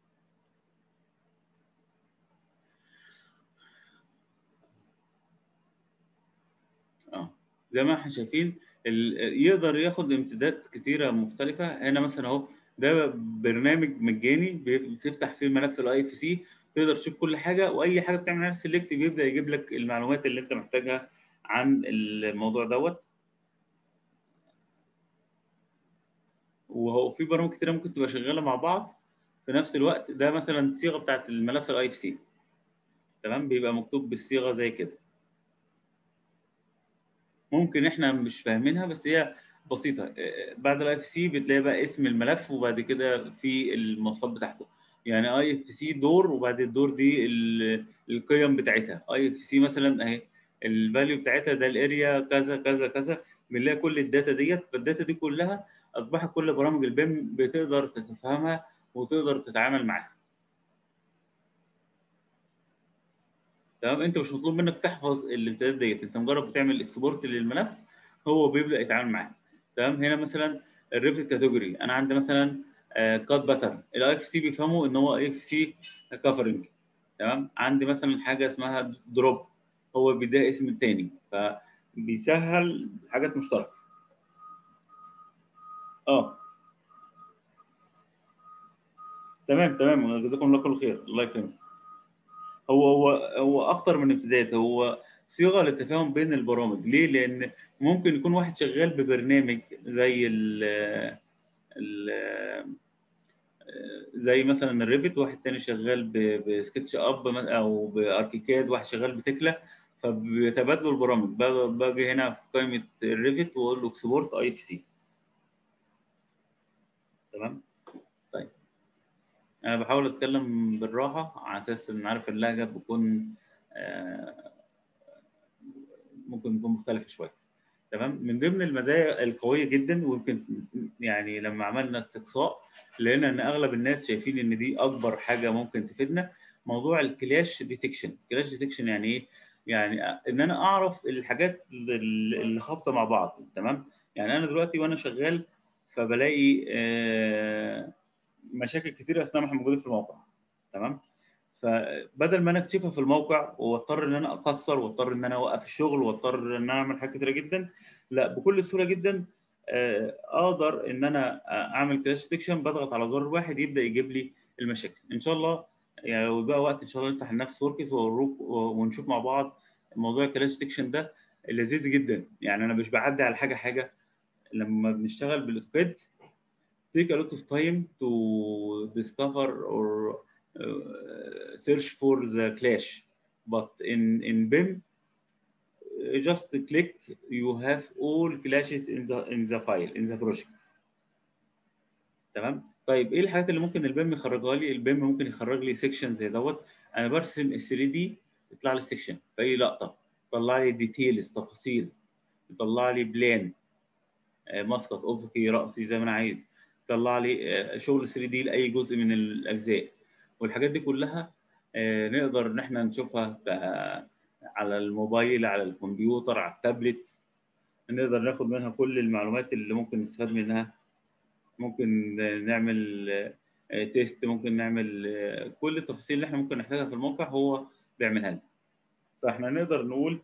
اه زي ما احنا شايفين يقدر ياخد امتدادات كتيره مختلفه. هنا مثلا اهو ده برنامج مجاني بتفتح فيه ملف الاي اف سي، تقدر تشوف كل حاجه، واي حاجه بتعمل عليها سيلكت بيبدا يجيب لك المعلومات اللي انت محتاجها عن الموضوع دوت. وهو في برامج كتيره ممكن تبقى شغاله مع بعض في نفس الوقت. ده مثلا الصيغه بتاعت الملف الاي اف سي. تمام. بيبقى مكتوب بالصيغه زي كده. ممكن احنا مش فاهمينها بس هي بسيطه. بعد الاي اف سي بتلاقي بقى اسم الملف، وبعد كده في المواصفات بتاعته. يعني اي اف سي دور، وبعد الدور دي القيم بتاعتها. اي اف سي مثلا اهي الفاليو بتاعتها ده الاريا كذا كذا كذا. بنلاقي كل الداتا ديت. فالداتا دي كلها اصبحت كل برامج البيم بتقدر تفهمها وتقدر تتعامل معاها. تمام. انت مش مطلوب منك تحفظ الامتدادات ديت، انت مجرد بتعمل اكسبورت للملف هو بيبدا يتعامل معاه. تمام. هنا مثلا الريفت كاتيجوري، انا عندي مثلا كات باترن، الاي اف سي بيفهموا ان هو اي اف سي كفرنج. تمام. عندي مثلا حاجه اسمها دروب، هو بيديها اسم تاني، فبيسهل حاجات مشتركه. اه تمام تمام، جزاكم الله كل خير، الله يكرمك. هو هو هو اكتر من امتداد، هو صيغه للتفاهم بين البرامج. ليه؟ لان ممكن يكون واحد شغال ببرنامج زي ال ال زي مثلا الريفت، واحد تاني شغال بسكتش اب او باركيكاد، واحد شغال بتكلا، فبيتبادلوا البرامج. باجي هنا في قائمه الريفت واقول له اكسبورت اي اف سي. تمام. طيب انا بحاول اتكلم بالراحه على اساس ان عارف اللهجه بتكون آه ممكن تكون مختلفه شويه. تمام. من ضمن المزايا القويه جدا، ويمكن يعني لما عملنا استقصاء لقينا ان اغلب الناس شايفين ان دي اكبر حاجه ممكن تفيدنا، موضوع الكلاش ديتكشن. كلاش ديتكشن يعني ايه؟ يعني ان انا اعرف الحاجات اللي خابطه مع بعض. تمام. يعني انا دلوقتي وانا شغال فبلاقي مشاكل كتير اثناء ما احنا موجودين في الموقع. تمام. فبدل ما انا اكتشفها في الموقع واضطر ان انا اقصر واضطر ان انا اوقف الشغل واضطر ان انا اعمل حاجات كتيره جدا، لا، بكل سهوله جدا اقدر ان انا اعمل كلاش ديتكشن. بضغط على زر واحد يبدا يجيب لي المشاكل. ان شاء الله يعني لو بقى وقت ان شاء الله نفتح لنفس وركس واوروك ونشوف مع بعض موضوع الكلاش ديتكشن ده لذيذ جدا. يعني انا مش بعدي على حاجه حاجه. لما بنشتغل بالاوتوكاد take a lot of time to discover or uh, search for the clash, but in in بيم just click you have all clashes in the in the file in the project. تمام. طيب ايه الحاجات اللي ممكن البيم يخرجها لي؟ البيم ممكن يخرج لي سيكشن زي دوت. انا برسم ال ثري دي يطلع لي سيكشن في اي لقطه، يطلع لي ديتيلز تفاصيل، يطلع لي بلان مسقط افقي راسي زي ما انا عايز، يطلع لي شغل ثري دي لاي جزء من الاجزاء. والحاجات دي كلها نقدر ان احنا نشوفها على الموبايل، على الكمبيوتر، على التابلت. نقدر ناخد منها كل المعلومات اللي ممكن نستفاد منها. ممكن نعمل تيست، ممكن نعمل كل التفاصيل اللي احنا ممكن نحتاجها في الموقع هو بيعملها لنا. فاحنا نقدر نقول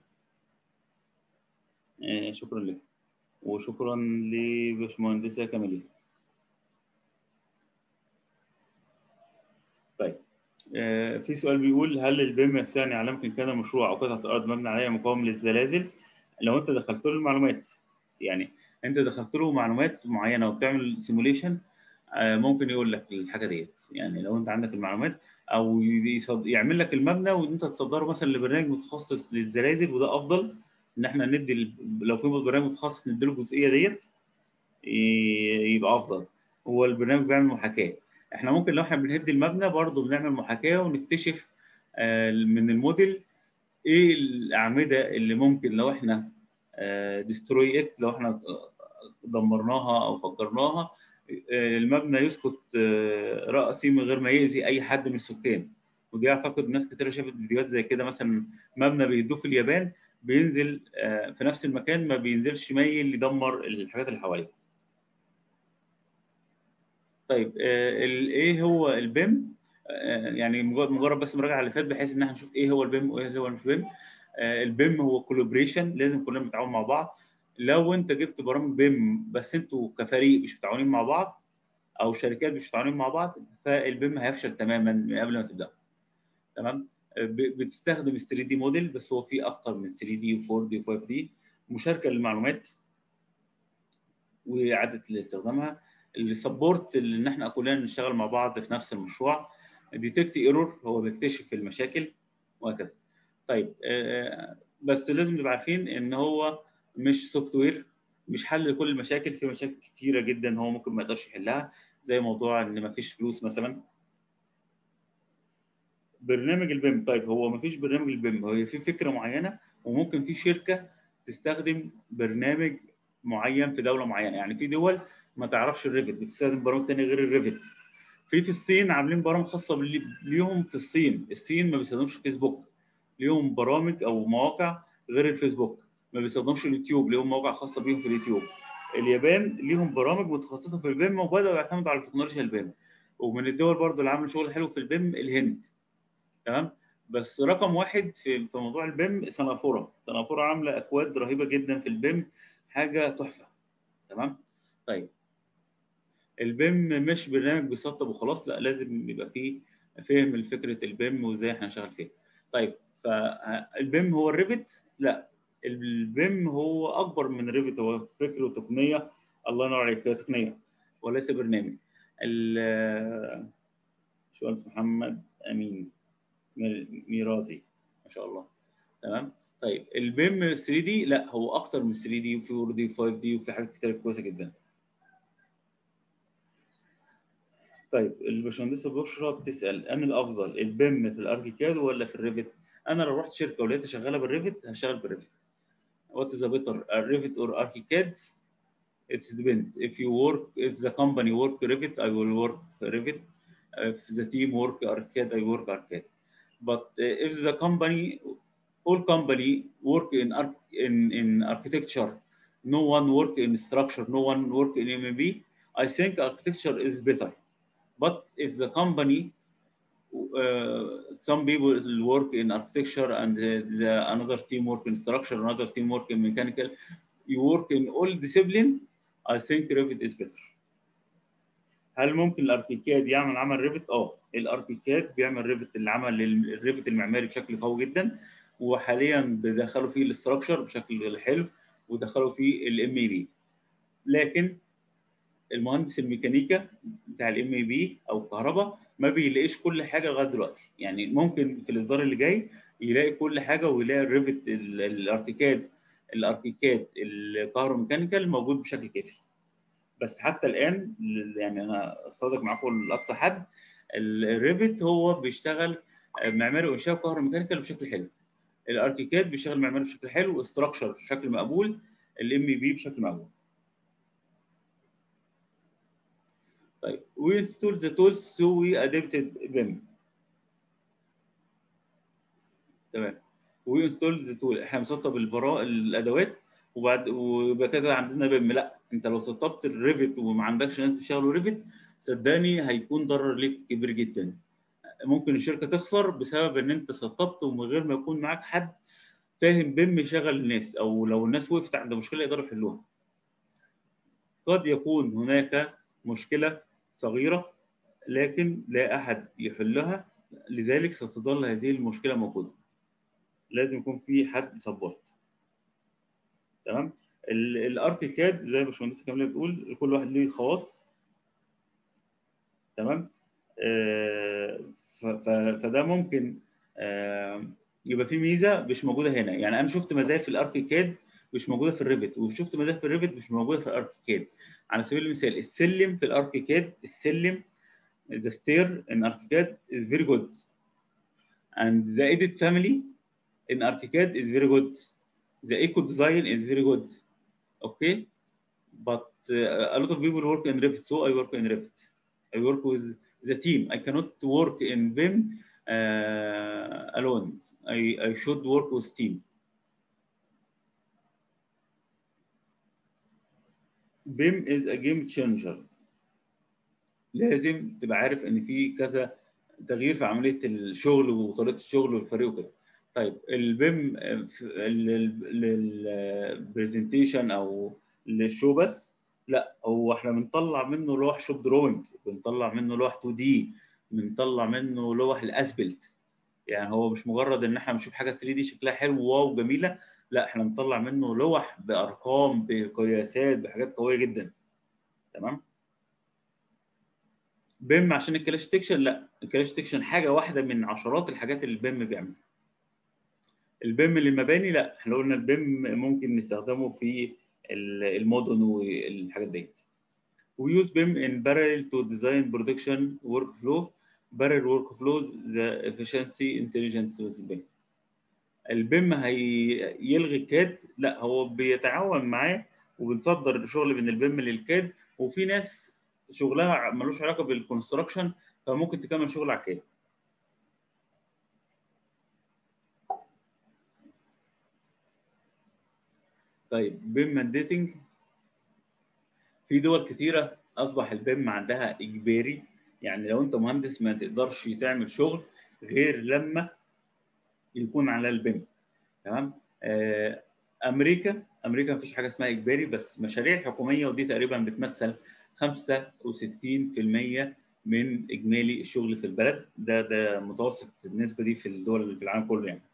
شكرا لك وشكرا لباشمهندسة كمالية. طيب في سؤال بيقول هل البيم يستعني على يمكن كان مشروع او قطعة ارض مبني عليها مقاوم للزلازل؟ لو انت دخلت له المعلومات، يعني انت دخلت له معلومات معينه وبتعمل سيموليشن، ممكن يقول لك الحاجه ديت. يعني لو انت عندك المعلومات او يعمل لك المبنى وانت تصدره مثلا لبرنامج متخصص للزلازل، وده افضل ان احنا ندي لو في برنامج متخصص نديله الجزئيه ديت يبقى افضل. هو البرنامج بيعمل محاكاه. احنا ممكن لو احنا بنهد المبنى برضه بنعمل محاكاه ونكتشف من الموديل ايه الاعمده اللي ممكن لو احنا ديستروي ات، لو احنا دمرناها او فجرناها المبنى يسقط رأسي من غير ما يأذي اي حد من السكان. ودي اعتقد ناس كتير شافت فيديوهات زي كده، مثلا مبنى بيهدوه في اليابان بينزل في نفس المكان، ما بينزلش ميل يدمر الحاجات اللي حواليه. طيب ايه هو البيم؟ يعني مجرد بس مراجعه اللي فات بحيث ان احنا نشوف ايه هو البيم وايه هو مش بيم. البيم هو كولابريشن، لازم كلنا نتعاون مع بعض. لو انت جبت برامج بيم بس انتوا كفريق مش متعاونين مع بعض او شركات مش متعاونين مع بعض، فالبيم هيفشل تماما من قبل ما تبدا. تمام. بتستخدم ثري دي موديل، بس هو في اكتر من ثري دي وفور دي وفايف دي، مشاركه للمعلومات واعاده استخدامها. السبورت ان احنا كلنا نشتغل مع بعض في نفس المشروع. ديتكت ايرور هو بيكتشف المشاكل وهكذا. طيب بس لازم نبقى عارفين ان هو مش سوفت وير، مش حل لكل المشاكل. في مشاكل كتيره جدا هو ممكن ما يقدرش يحلها، زي موضوع ان ما فيش فلوس مثلا. برنامج البيم، طيب هو ما فيش برنامج البيم، هو في فكره معينه وممكن في شركه تستخدم برنامج معين في دوله معينه. يعني في دول ما تعرفش الريفت، بتستخدم برامج ثانيه غير الريفت. في في الصين عاملين برامج خاصه ليهم. في الصين الصين ما بيستخدموش فيسبوك، ليهم برامج او مواقع غير الفيسبوك. ما بيستخدموش اليوتيوب، ليهم مواقع خاصه بيهم في اليوتيوب. اليابان ليهم برامج متخصصه في البيم وبداوا يعتمدوا على تكنولوجيا البيم. ومن الدول برضو اللي عامل شغل حلو في البيم الهند. تمام. بس رقم واحد في في موضوع البيم سنغافوره. سنغافوره عامله اكواد رهيبه جدا في البيم، حاجه تحفه. تمام. طيب البيم مش برنامج بيسطب وخلاص، لا، لازم يبقى فيه فهم لفكره البيم وازاي احنا نشتغل فيها. طيب فالبيم هو الريفت؟ لا، البيم هو اكبر من الريفت، هو فكر وتقنيه. الله ينور عليك، تقنيه وليس برنامج. الباشمهندس محمد امين ميرازي ما شاء الله. تمام. طيب البيم ثري دي لا، هو اكتر من ثري دي وفي فور دي وفايف دي وفي حاجات كتير كويسه جدا. طيب الباشمهندسه بشرى بتسال انا الافضل البيم في الاركيكاد ولا في الريفت؟ انا لو رحت شركه ولقيتها شغاله بالريفت هشتغل بالريفت. What is the better, Revit or ArchiCAD? It depends. If you work, if the company work Revit, I will work Revit. If the team work ArchiCAD, I work ArchiCAD. But uh, if the company, all company work in in in architecture, no one work in structure, no one work in M M B, I think architecture is better. But if the company, uh, some people work in architecture and the, the another team work in structure, another team work in mechanical, you work in all discipline, I think Revit is better. هل ممكن الاركيكاد يعمل عمل ريفت؟ اه، الاركيكاد بيعمل ريفت، العمل الريفت المعماري بشكل قوي جدا، وحاليا بيدخلوا فيه الاستراكشر بشكل حلو ودخلوا فيه الام اي بي. لكن المهندس الميكانيكا بتاع الام اي بي او الكهرباء ما بيلاقيش كل حاجه لغايه دلوقتي. يعني ممكن في الاصدار اللي جاي يلاقي كل حاجه، ويلاقي الريفت الاركيكاد الاركيكاد الكهروميكانيكال موجود بشكل كافي. بس حتى الان يعني انا صادق معاكم لاقصى حد، الريفت هو بيشتغل معماري وانشاء كهروميكانيكال بشكل حلو، الاركيكاد بيشتغل معماري بشكل حلو، استراكشر بشكل مقبول، الام بي بشكل مقبول. طيب we installed the tools so we adapted them. تمام. we installed the tool، احنا بنسطب البراء الادوات وبعد ويبقى كده عندنا بيم. لا، انت لو سطبت الريفت وما عندكش ناس بيشتغلوا ريفت، صدقني هيكون ضرر ليك كبير جدا. ممكن الشركه تخسر بسبب ان انت سطبت ومن غير ما يكون معاك حد فاهم بيم يشغل الناس، او لو الناس وقفت عند مشكله يقدروا يحلوها. قد يكون هناك مشكله صغيره لكن لا احد يحلها، لذلك ستظل هذه المشكله موجوده. لازم يكون في حد سبورت. تمام. الاركيكاد زي ما باشمهندس كامله بتقول كل واحد ليه خواص. تمام. آه فده ممكن آه يبقى في ميزه مش موجوده هنا. يعني انا شفت مزايا في الاركيكاد مش موجوده في الريفت، وشفت مزايا في الريفت مش موجوده في الاركيكاد. على سبيل المثال السلم في الاركيكاد، السلم the stair in ArchiCAD is very good and the edit family in ArchiCAD is very good. The eco design is very good. Okay, but uh, a lot of people work in Revit, so I work in Revit. I work with the team. I cannot work in Vim uh, alone. I, I should work with team. Vim is a game changer. لازم تبقى عارف ان في كذا تغيير في عمليه الشغل وطريقه الشغل والفريق وكده. طيب البيم للبرزنتيشن او للشو بس، لا، هو احنا بنطلع منه لوح شوب دروينج، بنطلع منه لوح اتنين دي، بنطلع منه لوح الاسبلت. يعني هو مش مجرد ان احنا بنشوف حاجه ثري دي شكلها حلو واو جميله، لا، احنا بنطلع منه لوح بارقام بقياسات بحاجات قويه جدا. تمام. بيم عشان الكلاش ديتكشن، لا، الكلاش ديتكشن حاجه واحده من عشرات الحاجات اللي البيم بيعملها. البيم للمباني، لا، احنا قلنا البيم ممكن نستخدمه في المدن والحاجات ديت. We use بيم in parallel to design production workflow. Parallel workflow the efficiency intelligent with بيم. البيم هيلغي الكاد؟ لا، هو بيتعاون معاه وبنصدر الشغل من البيم للكاد، وفي ناس شغلها ملوش علاقه بالكونستراكشن فممكن تكمل شغل على الكاد. طيب بيم مانديتنج، في دول كتيره اصبح البيم عندها اجباري. يعني لو انت مهندس ما تقدرش تعمل شغل غير لما يكون على البيم. تمام. آه امريكا امريكا ما فيش حاجه اسمها اجباري، بس مشاريع حكوميه، ودي تقريبا بتمثل خمسة وستين بالمية من اجمالي الشغل في البلد. ده ده متوسط النسبه دي في الدول في العالم كله يعني.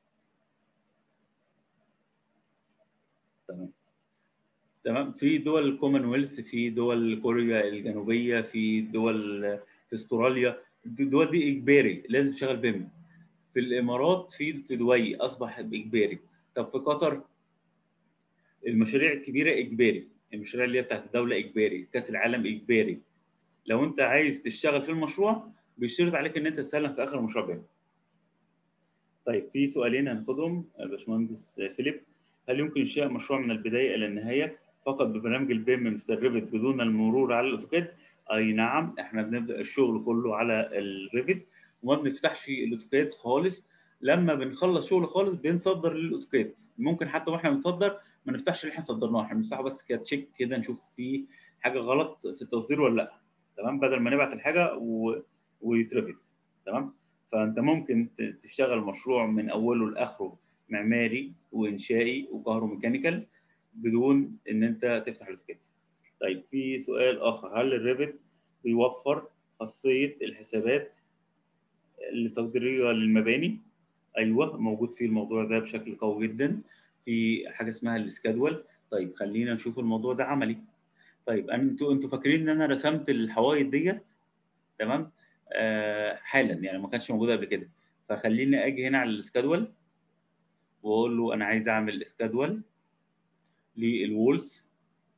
تمام. تمام. في دول الكومنولث، في دول كوريا الجنوبيه، في دول في استراليا، الدول دي اجباري لازم تشتغل بيم. في الامارات، في في دبي اصبح اجباري. طب في قطر المشاريع الكبيره اجباري، المشاريع اللي هي بتاعت الدوله اجباري، كاس العالم اجباري. لو انت عايز تشتغل في المشروع بيشترط عليك ان انت تسلم في اخر المشروع بيم. طيب في سؤالين هناخدهم يا باشمهندس فيليب. هل يمكن انشاء مشروع من البدايه الى النهايه فقط ببرنامج البيم مستر ريفت بدون المرور على الاوتوكاد؟ اي نعم، احنا بنبدا الشغل كله على الريفت وما بنفتحش الاوتوكاد خالص. لما بنخلص شغل خالص بنصدر للاوتوكاد. ممكن حتى واحنا بنصدر ما نفتحش اللي احنا صدرناه، احنا بنفتحه بس كده تشيك كده نشوف فيه حاجه غلط في التصدير ولا لا. تمام. بدل ما نبعت الحاجه و... ويترفض. تمام. فانت ممكن تشتغل مشروع من اوله لاخره معماري وانشائي وكهروميكانيكال بدون ان انت تفتح الاوتوكاد. طيب في سؤال اخر، هل الريفت بيوفر خاصيه الحسابات التقديريه للمباني؟ ايوه، موجود فيه الموضوع ده بشكل قوي جدا في حاجه اسمها السكادول. طيب خلينا نشوف الموضوع ده عملي. طيب انتوا انتوا فاكرين ان انا رسمت الحوايط ديت؟ تمام. آه حالا، يعني ما كانش موجوده قبل كده. فخليني اجي هنا على السكادول واقول له انا عايز اعمل سكادول للوولز،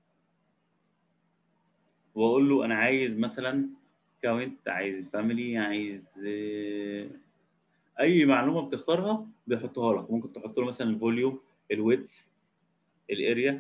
واقول له انا عايز مثلا كاونت، عايز فاميلي، عايز اي معلومه بتختارها بيحطها لك. ممكن تحط له مثلا الفوليوم، الويدث، الاريا،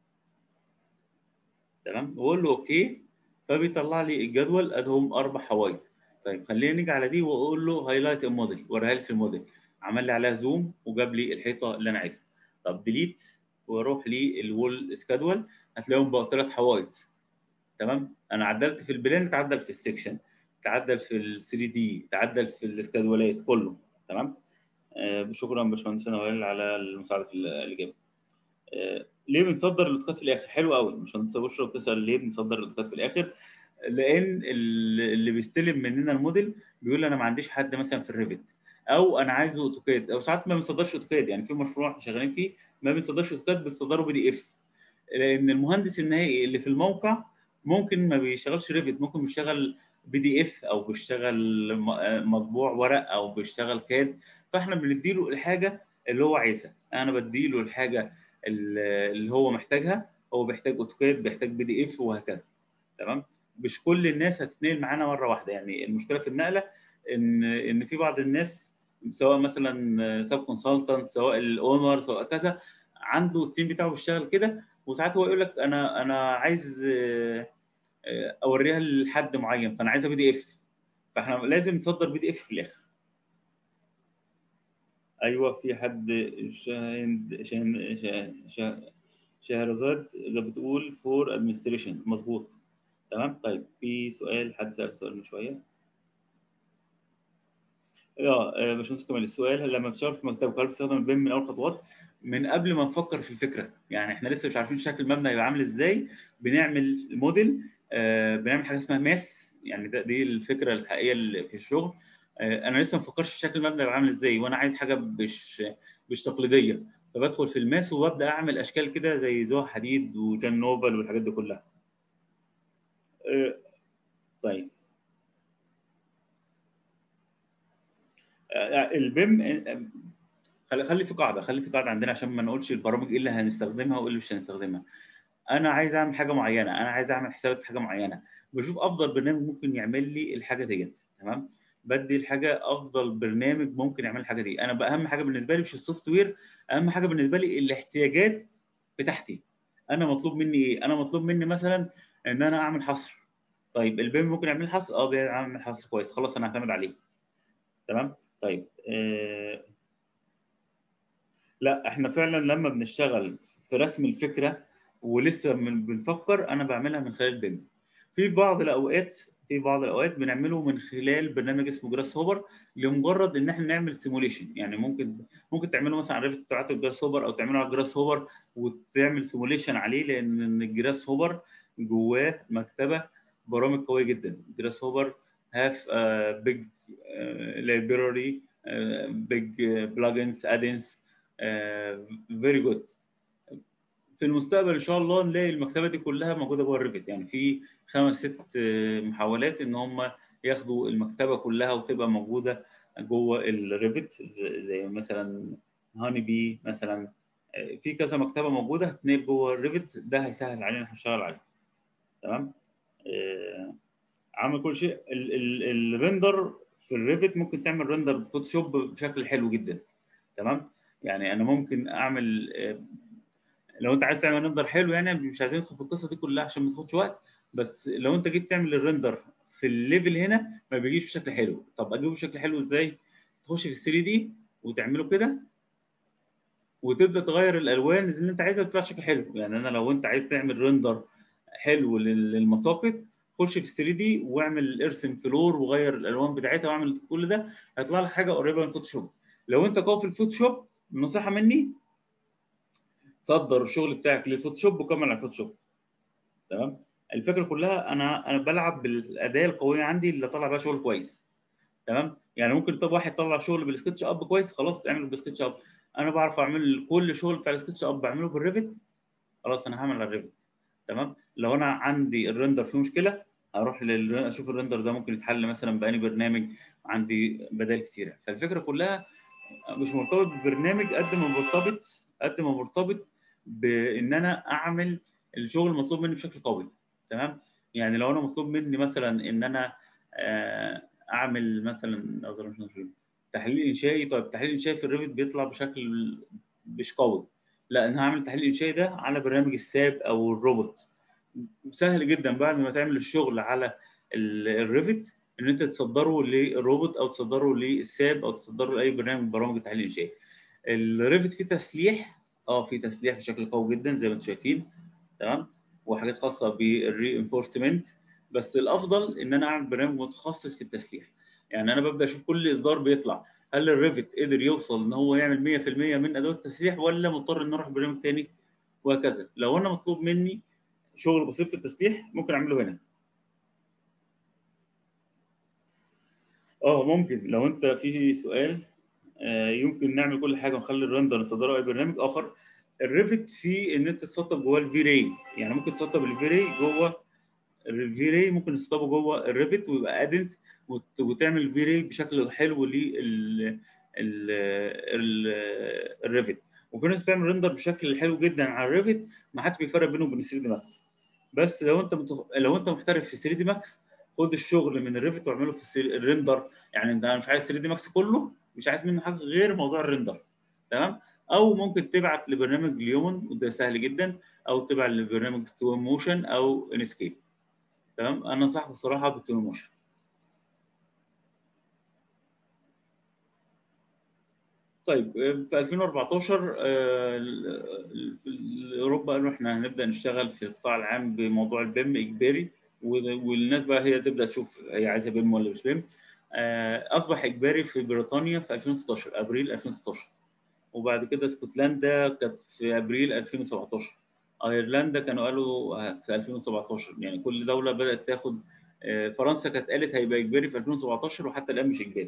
تمام، واقول له اوكي، فبيطلع لي الجدول ادهم اربع حوايط. طيب خلينا نيجي على دي واقول له هايلايت الموديل، وريها لي في الموديل، عمل لي عليها زوم وجاب لي الحيطه اللي انا عايزها. طب ديليت واروح للوول سكادول، هتلاقيهم بقوا ثلاث حوايط. تمام، انا عدلت في البلان، اتعدل في السكشن، اتعدل في ال ثري دي، اتعدل في السكادولات كله. تمام. آه شكرا باشمهندس نوال على المساعده في الاجابه. آه ليه بنصدر الاوتوكاد في الاخر؟ حلو قوي. باشمهندس بشرى بتسال ليه بنصدر الاوتوكاد في الاخر. لان اللي بيستلم مننا الموديل بيقول انا ما عنديش حد مثلا في الريفت، او انا عايزه اوتوكاد، او ساعات ما بنصدرش اوتوكاد. يعني في مشروع احنا شغالين فيه ما بنصدرش اوتوكاد، بنصدره بي دي اف، لان المهندس النهائي اللي في الموقع ممكن ما بيشتغلش ريفت، ممكن بيشتغل بي دي اف، او بيشتغل مطبوع ورق، او بيشتغل كاد. فاحنا بنديله الحاجه اللي هو عايزها. انا بديله الحاجه اللي هو محتاجها، هو بيحتاج اوتوكاد، بيحتاج بي دي اف، وهكذا. تمام. مش كل الناس هتتنقل معانا مره واحده. يعني المشكله في النقله ان ان في بعض الناس، سواء مثلا سب كونسلتنت، سواء الاونر، سواء كذا، عنده التيم بتاعه بيشتغل كده، وساعات هو يقول لك انا انا عايز اوريها لحد معين، فانا عايزها بي دي اف، فاحنا لازم نصدر بي دي اف في الاخر. ايوه، في حد شاهد شاهد شاهد شهرزاد بتقول فور ادمنستريشن، مظبوط. تمام. طيب في سؤال، حد سأل سؤال من شويه. اه باشمهندس كمال، السؤال لما بتشتغل في مكتبك هل بتستخدم البيم من اول خطوات؟ من قبل ما نفكر في الفكره. يعني احنا لسه مش عارفين شكل المبنى هيبقى عامل ازاي، بنعمل موديل، آه بنعمل حاجه اسمها ماس، يعني ده دي الفكره الحقيقيه اللي في الشغل. آه انا لسه ما بفكرش شكل المبنى هيبقى عامل ازاي، وانا عايز حاجه مش مش تقليديه، فبدخل في الماس وببدا اعمل اشكال كده زي زوها حديد وجان نوفل والحاجات دي كلها. آه طيب البيم، خلي خلي في قاعده خلي في قاعده عندنا عشان ما نقولش البرامج ايه اللي هنستخدمها وايه اللي مش هنستخدمها. انا عايز اعمل حاجه معينه، انا عايز اعمل حسابات حاجه معينه، بشوف افضل برنامج ممكن يعمل لي الحاجه ديت. تمام، بدي الحاجه افضل برنامج ممكن يعمل الحاجه دي. انا اهم حاجه بالنسبه لي مش السوفت وير، اهم حاجه بالنسبه لي الاحتياجات بتاعتي. انا مطلوب مني ايه؟ انا مطلوب مني مثلا ان انا اعمل حصر. طيب البيم ممكن يعمل حصر؟ اه بيعمل حصر كويس، خلاص انا هعتمد عليه. تمام. طيب آه لا، احنا فعلا لما بنشتغل في رسم الفكره ولسه من بنفكر، انا بعملها من خلال بيم. في بعض الاوقات في بعض الاوقات بنعمله من خلال برنامج اسمه جراس هوبر، لمجرد ان احنا نعمل سيموليشن. يعني ممكن ممكن تعمله مثلا على الريفت بتاعت الجراس هوبر، او تعمله على جراس هوبر وتعمل سيموليشن عليه، لان الجراس هوبر جواه مكتبه برامج قويه جدا. جراس هوبر هاف بيج لايبراري، بيج بلجنز، ادنس، فيري uh, جود. في المستقبل ان شاء الله نلاقي المكتبه دي كلها موجوده جوه الريفت. يعني في خمس ست محاولات ان هم ياخدوا المكتبه كلها وتبقى موجوده جوه الريفت، زي مثلا هاني بي مثلا. في كذا مكتبه موجوده هتنقل جوه الريفت، ده هيسهل علينا نشتغل عليه. تمام. آه عامل كل شيء. الريندر في الريفت ممكن تعمل ريندر فوتوشوب بشكل حلو جدا. تمام. يعني انا ممكن اعمل، لو انت عايز تعمل ريندر حلو، يعني مش عايزين ندخل في القصه دي كلها عشان ما تاخدش وقت، بس لو انت جيت تعمل الريندر في الليفل هنا ما بيجيش بشكل حلو. طب اجيبه بشكل حلو ازاي؟ تخش في ثري دي وتعمله كده، وتبدا تغير الالوان اللي انت عايزها وتطلع شكل حلو. يعني انا لو انت عايز تعمل ريندر حلو للمساقط، خش في ثري دي واعمل ارسم فلور وغير الالوان بتاعتها واعمل كل ده، هيطلع لك حاجه قريبه من فوتوشوب. لو انت قوي في الفوتوشوب، نصيحه مني، صدر الشغل بتاعك للفوتوشوب وكمل على الفوتوشوب. تمام. الفكره كلها انا انا بلعب بالاداه القويه عندي اللي طلع بيها شغل كويس. تمام. يعني ممكن طب واحد طلع شغل بالسكتش اب كويس، خلاص اعمل بالسكتش اب. انا بعرف اعمل كل شغل بتاع السكتش اب بعمله بالريفت، خلاص انا هعمل على الريفت. تمام. لو انا عندي الريندر فيه مشكله، اروح لل اشوف الريندر ده ممكن يتحل مثلا بأني برنامج، عندي بدائل كتيره. فالفكره كلها مش مرتبط ببرنامج قد ما مرتبط قد ما مرتبط بان انا اعمل الشغل المطلوب مني بشكل قوي. تمام. يعني لو انا مطلوب مني مثلا ان انا اعمل مثلا تحليل انشائي، طيب التحليل الانشائي في الريفت بيطلع بشكل مش قوي، لا انا هعمل تحليل انشائي ده على برنامج الساب او الروبوت. سهل جدا بعد ما تعمل الشغل على الريفت ان انت تصدره للروبوت او تصدره للساب او تصدره لاي برنامج من برامج التحليل الانشائي. الريفت فيه تسليح، اه فيه تسليح بشكل قوي جدا زي ما انتم شايفين. تمام. وحاجات خاصه بالرينفورسمنت، بس الافضل ان انا اعمل برنامج متخصص في التسليح. يعني انا ببدا اشوف كل اصدار بيطلع هل الريفت قدر يوصل ان هو يعمل مية في المية من ادوات التسليح ولا مضطر ان اروح برنامج ثاني، وهكذا. لو انا مطلوب مني شغل بسيط في التسليح ممكن اعمله هنا. اه ممكن لو انت في سؤال آه يمكن نعمل كل حاجه ونخلي الرندر نصدره اي برنامج اخر. الريفت فيه ان انت تسطب جوه الفي راي، يعني ممكن تسطب الفي راي جوه الفي راي، ممكن تسطبه جوه الريفت ويبقى ادنس وتعمل في راي بشكل حلو لل الريفت. وفي ناس بتعمل رندر بشكل حلو جدا على الريفت ما حدش بيفرق بينه وبين ثري دي ماكس. بس لو انت متخ... لو انت محترف في ثري دي ماكس خد الشغل من الريفت واعمله في السري... الريندر. يعني انت مش عايز ثري دي ماكس كله، مش عايز منه حاجه غير موضوع الريندر. تمام. او ممكن تبعت لبرنامج ليومن وده سهل جدا، او تبعت لبرنامج ستون موشن او انسكيب. تمام. انا انصحك الصراحه بالتون موشن. طيب في ألفين وأربعتاشر في اوروبا قالوا احنا هنبدا نشتغل في القطاع العام بموضوع البيم اجباري، والناس بقى هي تبدا تشوف هي عايزه بيم ولا مش بيم. اصبح اجباري في بريطانيا في ألفين وستاشر، ابريل ألفين وستاشر، وبعد كده اسكتلندا كانت في ابريل ألفين وسبعتاشر، ايرلندا كانوا قالوا في ألفين وسبعتاشر. يعني كل دوله بدات تاخد. فرنسا كانت قالت هيبقى اجباري في ألفين وسبعتاشر وحتى الان مش اجباري.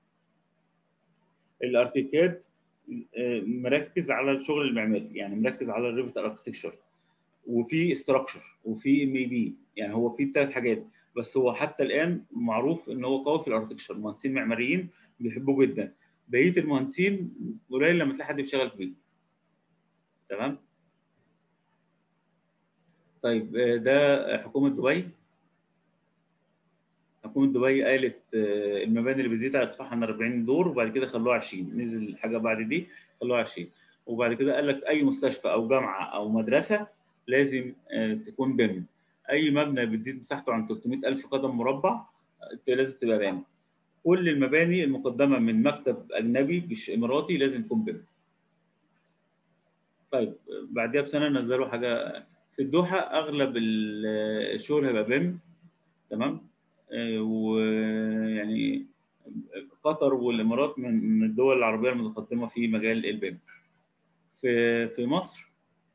الاركيكاد مركز على الشغل المعماري، يعني مركز على الريفت اركتكشر، وفي استراكشر وفي ام اي بي، يعني هو في ثلاث حاجات. بس هو حتى الان معروف ان هو قوي في الاركتكشر، مهندسين معماريين بيحبوه جدا. بقيه المهندسين قليل لما تلاقي حد بيشتغل فيه. تمام. طيب ده حكومه دبي. حكومه دبي قالت المباني اللي بتزيد على ارتفاعها من أربعين دور وبعد كده خلوها عشرين، نزل حاجه بعد دي خلوها عشرين، وبعد كده قال لك اي مستشفى او جامعه او مدرسه لازم تكون بيم. اي مبنى بتزيد مساحته عن ثلاثمائة ألف قدم مربع لازم تبقى بيم. كل المباني المقدمه من مكتب اجنبي مش اماراتي لازم تكون بيم. طيب بعدها بسنه نزلوا حاجه في الدوحه اغلب الشغل هيبقى بيم. تمام. ويعني قطر والامارات من الدول العربيه المتقدمه في مجال البيم. في في مصر،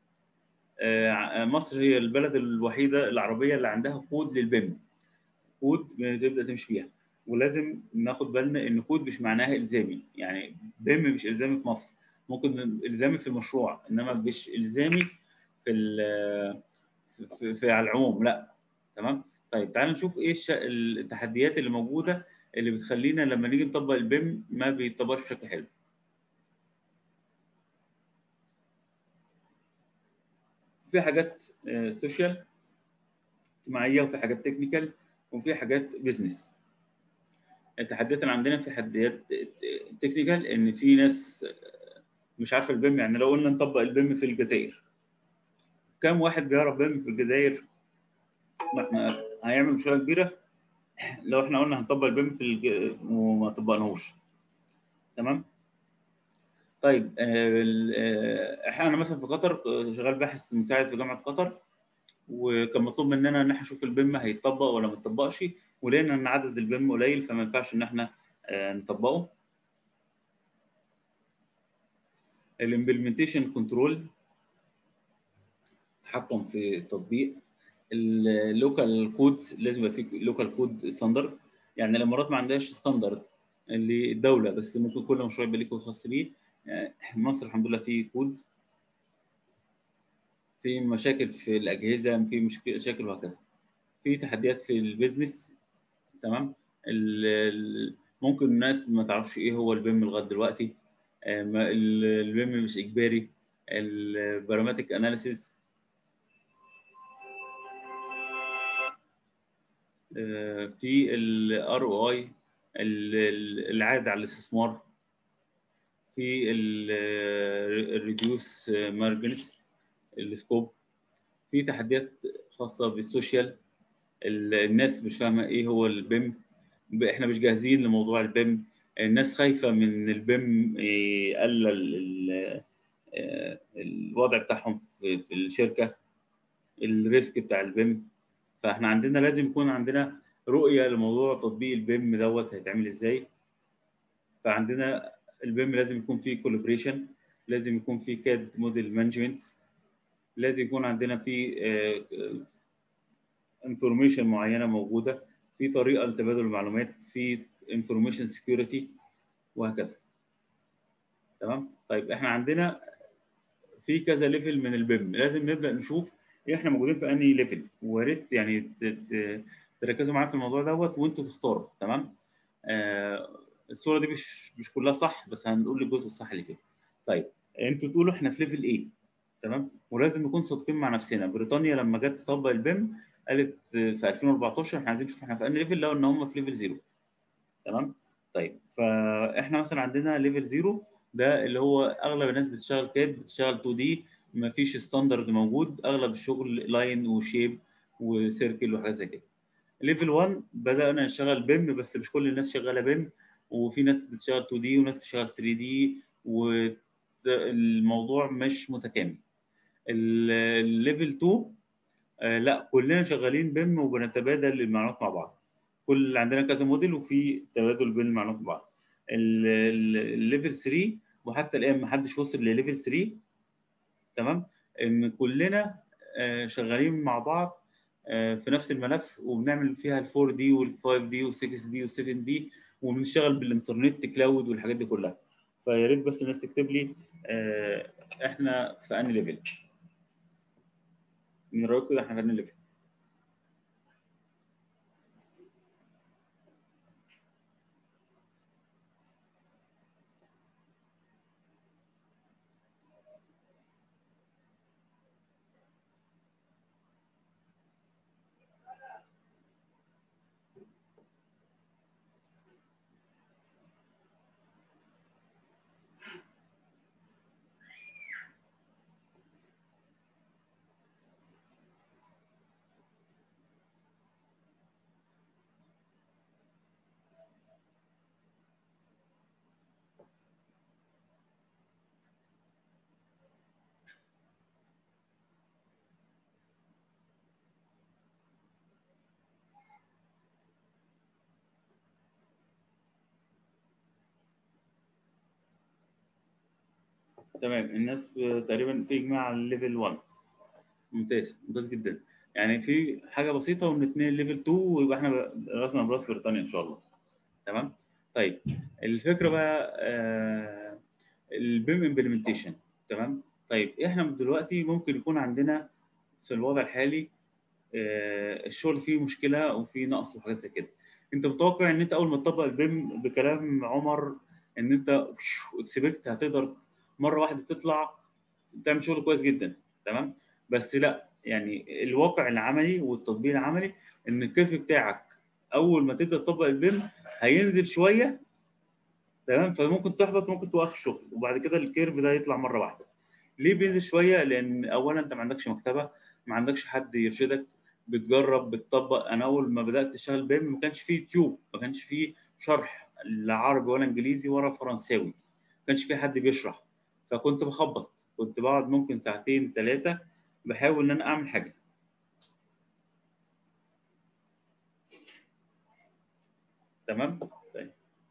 مصر هي البلد الوحيده العربيه اللي عندها كود للبيم، كود تبدا تمشي فيها. ولازم ناخد بالنا ان كود مش معناها الزامي، يعني بيم مش الزامي في مصر، ممكن الزامي في المشروع انما مش الزامي في في, في على العموم، لا. تمام. طيب تعالوا نشوف ايه التحديات اللي موجوده اللي بتخلينا لما نيجي نطبق البيم ما بيطبقش بشكل حلو. في حاجات سوشيال اجتماعيه، وفي حاجات تكنيكال، وفي حاجات بيزنس. التحديات اللي عندنا في تحديات تكنيكال ان في ناس مش عارفه البيم. يعني لو قلنا نطبق البيم في الجزائر، كم واحد بيعرف بيم في الجزائر؟ ما احنا هيعمل مشكله كبيره لو احنا قلنا هنطبق البيم في الج... وما طبقناهوش. تمام. طيب احنا انا مثلا في قطر شغال باحث مساعد في جامعه قطر، وكان مطلوب مننا ان احنا نشوف البيم هيتطبق ولا ما يتطبقش، ولقينا ان عدد البيم قليل فما ينفعش ان احنا نطبقه. الامبلمنتيشن كنترول، تحكم في التطبيق. اللوكال كود لازم يبقى في لوكال كود ستاندرد، يعني الامارات ما عندهاش ستاندرد للدوله، بس ممكن كل مشروع يبقى ليه كود خاص بيه. مصر الحمد لله في كود. في مشاكل في الاجهزه، في مشاكل وهكذا. في تحديات في البيزنس. تمام. ممكن الناس ما تعرفش ايه هو البيم لغايه دلوقتي. البيم مش اجباري. البارامتريك اناليسيز، في الار او اي، العائد على الاستثمار، في الريديوس مارجنز، السكوب، في تحديات خاصه بالسوشيال. الناس مش فاهمه ايه هو البيم، احنا مش جاهزين لموضوع البيم، الناس خايفه من البيم يقلل الوضع بتاعهم في في الشركه، الريسك بتاع البيم. فاحنا عندنا لازم يكون عندنا رؤيه لموضوع تطبيق البيم دوت هيتعمل ازاي. فعندنا البيم لازم يكون فيه كولابريشن، لازم يكون فيه كاد موديل مانجمنت، لازم يكون عندنا فيه انفورميشن معينه موجوده، في طريقه لتبادل المعلومات، في انفورميشن سكيورتي، وهكذا. تمام. طيب احنا عندنا في كذا ليفل من البيم، لازم نبدا نشوف احنا موجودين في انهي ليفل، ويا ريت يعني تركزوا معايا في الموضوع دوت وانتوا تختاروا. تمام. آه الصوره دي مش مش كلها صح، بس هنقول الجزء الصح اللي فيه. طيب انتوا تقولوا احنا في ليفل ايه. تمام. ولازم نكون صادقين مع نفسنا. بريطانيا لما جت تطبق البيم قالت في ألفين وأربعتاشر احنا عايزين نشوف احنا في انهي ليفل، لقوا ان هم في ليفل زيرو. تمام. طيب فاحنا مثلا عندنا ليفل زيرو، ده اللي هو اغلب الناس بتشتغل كاد، بتشتغل اتنين دي، مفيش ستاندرد موجود، اغلب الشغل لاين وشيب وسيركل وحاجات زي كده. ليفل واحد بدانا نشتغل بيم، بس مش كل الناس شغاله بيم، وفي ناس بتشتغل اتنين دي وناس بتشتغل ثري دي، والموضوع مش متكامل. الليفل اتنين آه لا كلنا شغالين بيم وبنتبادل المعلومات مع بعض، كل عندنا كذا موديل وفي تبادل بين المعلومات مع بعض. الليفل ثري وحتى الان ما حدش وصل لليفل ثري. تمام. ان كلنا آه شغالين مع بعض آه في نفس الملف، وبنعمل فيها ال فور دي وال فايف دي وال سكس دي وال سفن دي، وبنشتغل بالانترنت كلاود والحاجات دي كلها. فيا ريت بس الناس تكتب لي آه احنا في انهي ليفل، من رايكم كده احنا في انهي ليفل. تمام. الناس تقريبا في اجماع على الليفل واحد. ممتاز، ممتاز جدا. يعني في حاجه بسيطه ومن اثنين ليفل اتنين ويبقى احنا راسنا براس بريطانيا ان شاء الله. تمام. طيب الفكره بقى آه البيم امبلمنتيشن. تمام. طيب احنا دلوقتي ممكن يكون عندنا في الوضع الحالي آه الشغل فيه مشكله وفيه نقص وحاجات زي كده. انت متوقع ان انت اول ما تطبق البيم بكلام عمر ان انت اكسبكت هتقدر مره واحده تطلع تعمل شغل كويس جدا. تمام. بس لا، يعني الواقع العملي والتطبيق العملي ان الكيرف بتاعك اول ما تبدا تطبق البيم هينزل شويه. تمام. فممكن تحبط، ممكن توقف الشغل، وبعد كده الكيرف ده يطلع مره واحده. ليه بينزل شويه؟ لان اولا انت ما عندكش مكتبه، ما عندكش حد يرشدك، بتجرب بتطبق. انا اول ما بدات اشتغل بيم ما كانش فيه يوتيوب، ما كانش فيه شرح لا عربي ولا انجليزي ولا فرنساوي، ما كانش فيه حد بيشرح. فكنت بخبط، كنت بقعد ممكن ساعتين ثلاثه بحاول ان انا اعمل حاجه. تمام. طيب.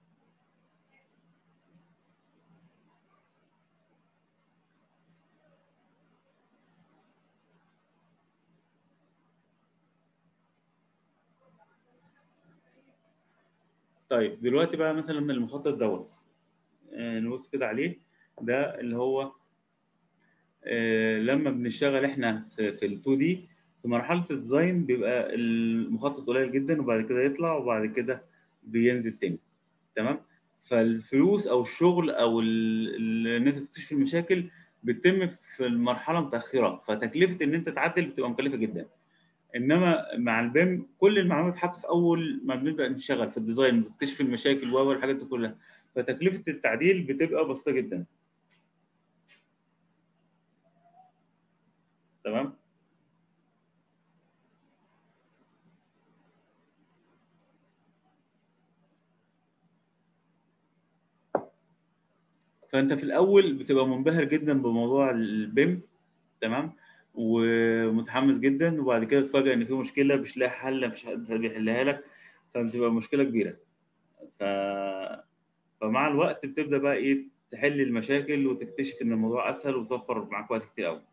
طيب دلوقتي بقى مثلا من المخطط دوت آه نبص كده عليه. ده اللي هو آه لما بنشتغل احنا في, في ال اتنين دي في مرحله الديزاين بيبقى المخطط قليل جدا، وبعد كده يطلع وبعد كده بينزل تاني. تمام. فالفلوس او الشغل او ال- ان انت تكتشف المشاكل بتتم في المرحله متاخره، فتكلفه ان انت تعدل بتبقى مكلفه جدا. انما مع البيم كل المعلومات تتحط في اول ما بنبدا نشتغل في الديزاين، بتكتشف المشاكل واول الحاجات دي كلها، فتكلفه التعديل بتبقى بسيطه جدا. تمام. فانت في الاول بتبقى منبهر جدا بموضوع البيم، تمام، ومتحمس جدا، وبعد كده تتفاجئ ان في مشكله مش لاقي حل، مش حد بيحلها لك، فبتبقى مشكله كبيره. ف... فمع الوقت بتبدا بقى ايه تحل المشاكل وتكتشف ان الموضوع اسهل وتوفر معاك وقت كتير قوي.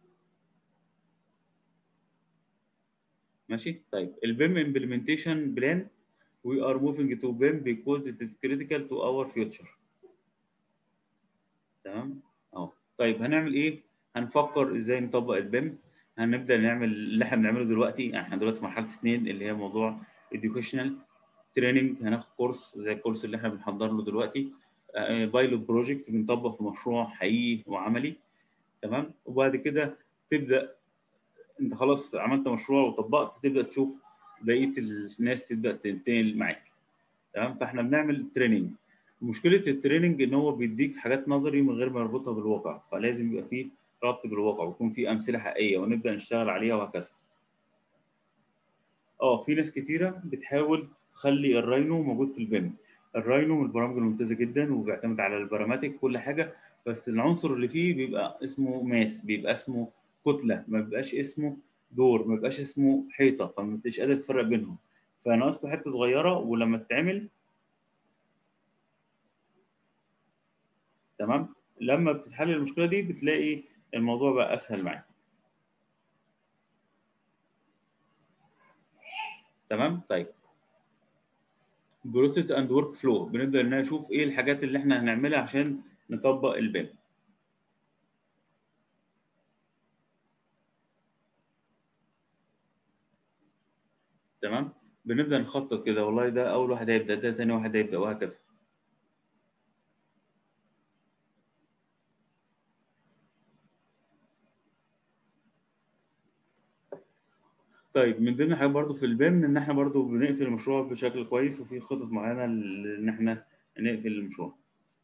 ماشي. طيب البيم implementation plan we are moving to بيم because it is critical to our future. تمام اهو. طيب هنعمل ايه؟ هنفكر ازاي نطبق البيم. هنبدا نعمل اللي احنا بنعمله دلوقتي. يعني احنا دلوقتي في مرحله اثنين اللي هي موضوع educational training، هناخد كورس زي الكورس اللي احنا بنحضر له دلوقتي، بايلوت بروجكت بنطبق في مشروع حقيقي وعملي. تمام. وبعد كده تبدا انت خلاص عملت مشروع وطبقت، تبدا تشوف بقيه الناس تبدا تنتقل معاك. تمام. فاحنا بنعمل تريننج. مشكله التريننج ان هو بيديك حاجات نظري من غير ما يربطها بالواقع، فلازم يبقى فيه ربط بالواقع ويكون فيه امثله حقيقيه ونبدا نشتغل عليها وهكذا. اه في ناس كتيره بتحاول تخلي الراينو موجود في البيم. الراينو من البرامج الممتازه جدا وبيعتمد على البراماتيك كل حاجه، بس العنصر اللي فيه بيبقى اسمه ماس، بيبقى اسمه كتله، ما بيبقاش اسمه دور، ما بيبقاش اسمه حيطه، فما انتش قادر تفرق بينهم، فناقصته حته صغيره ولما تتعمل. تمام. لما بتتحل المشكله دي بتلاقي الموضوع بقى اسهل معاك. تمام. طيب بروسيس اند ورك فلو، بنبدا ان نشوف ايه الحاجات اللي احنا هنعملها عشان نطبق البيم. تمام. بنبدا نخطط كده، والله ده اول واحد هيبدا، ده ثاني واحد هيبدا، وهكذا. طيب من ضمن الحاجات برضو في البيم ان احنا برضو بنقفل المشروع بشكل كويس، وفي خطط معينه ان احنا نقفل المشروع.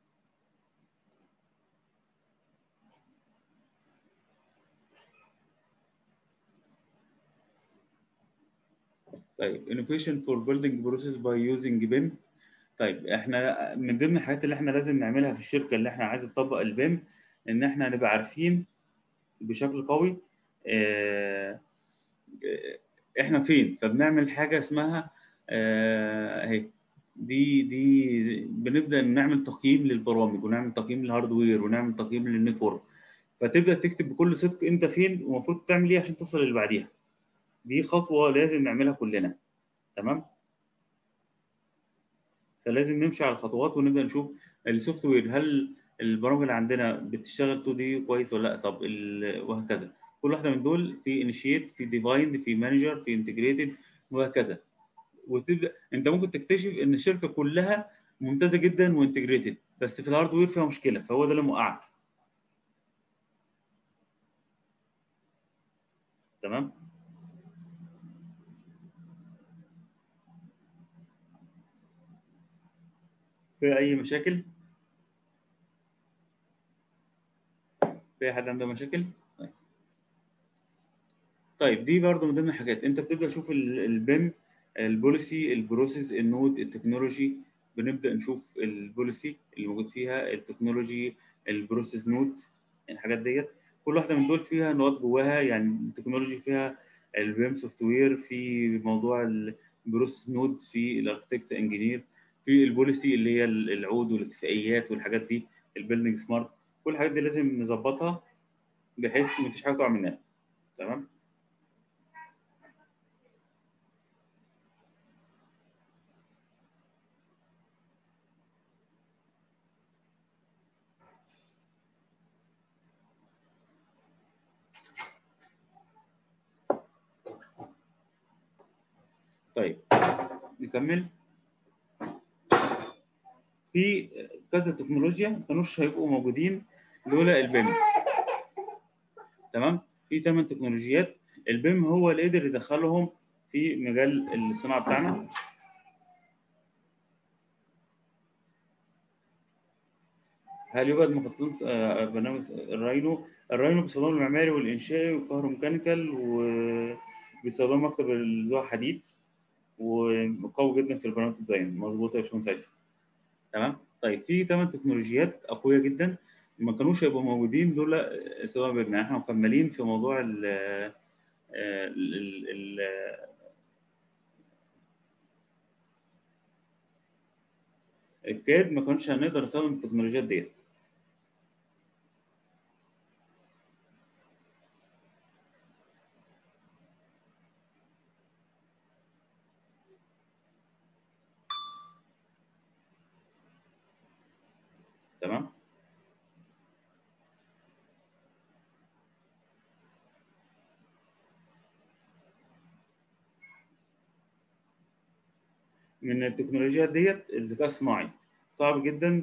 طيب innovation for building process by using بيم. طيب احنا من ضمن الحاجات اللي احنا لازم نعملها في الشركه اللي احنا عايزه تطبق البيم ان احنا نبقى عارفين بشكل قوي اه احنا فين. فبنعمل حاجه اسمها اه اهي دي دي بنبدا نعمل تقييم للبرامج، ونعمل تقييم للهاردوير، ونعمل تقييم للنتورك. فتبدا تكتب بكل صدق انت فين ومفروض تعمل ايه عشان توصل اللي بعديها. دي خطوه لازم نعملها كلنا. تمام. فلازم نمشي على الخطوات ونبدا نشوف السوفت وير، هل البرامج اللي عندنا بتشتغل تو دي كويس ولا لا، طب ال... وهكذا. كل واحده من دول في انيشيت، في ديفايند، في مانجر، في انتجريتد، وهكذا. وتبدا انت ممكن تكتشف ان الشركه كلها ممتازه جدا وانتجريتد، بس في الهاردوير فيها مشكله، فهو ده اللي موقعك. تمام. في اي مشاكل؟ في حد عنده مشاكل؟ طيب. طيب دي برضو من ضمن الحاجات انت بتبدا تشوف البيم، البوليسي، البروسيس، النود، التكنولوجي. بنبدا نشوف البوليسي اللي موجود فيها، التكنولوجي، البروسيس نود، الحاجات ديت. كل واحده من دول فيها نقاط جواها. يعني التكنولوجي فيها البيم سوفت وير، في موضوع البروسيس نود، في الاركتكت انجينير، في البوليسي اللي هي العقود والاتفاقيات والحاجات دي، البيلدنج سمارت. كل الحاجات دي لازم نظبطها بحيث مفيش حاجه تقع مننا. تمام. طيب نكمل. في كذا تكنولوجيا ما كانوش هيبقوا موجودين لولا البيم. تمام؟ في ثمان تكنولوجيات البيم هو اللي قدر يدخلهم في مجال الصناعه بتاعنا. هل يوجد مخططون آه، برنامج الراينو؟ الراينو بيستخدم المعماري والانشائي والكهروميكانيكال، وبيستخدم مكتب الذو حديد، وقوي جدا في البرامج ديزاين. مظبوط يا باشمهندس هيثم. تمام. طيب في ثمان تكنولوجيات قويه جدا ما كانوش هيبقوا موجودين لولا استخدام البيم. يعني احنا مكملين في موضوع ال ال ال الكاد، ما كانش هنقدر نستخدم التكنولوجيات ديت. تمام. من التكنولوجيات ديت الذكاء الصناعي صعب جدا.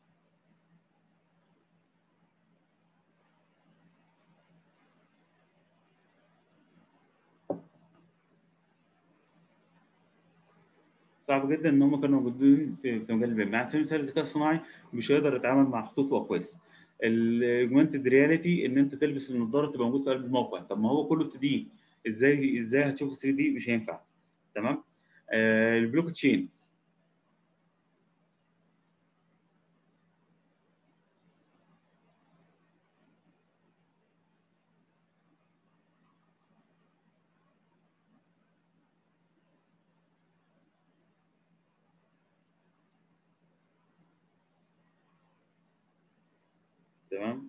صعب جدا ان هم كانوا موجودين في في مجال البيم. يعني على سبيل المثال الذكاء الصناعي مش هيقدر يتعامل مع خطوط واكواس. الاوجمانتد رياليتي ان انت تلبس النظاره تبقى موجود في قلب الموقع. طب ما هو كله اتنين دي، ازاي ازاي هتشوف ثري دي؟ مش هينفع. تمام. آه البلوك تشين. تمام.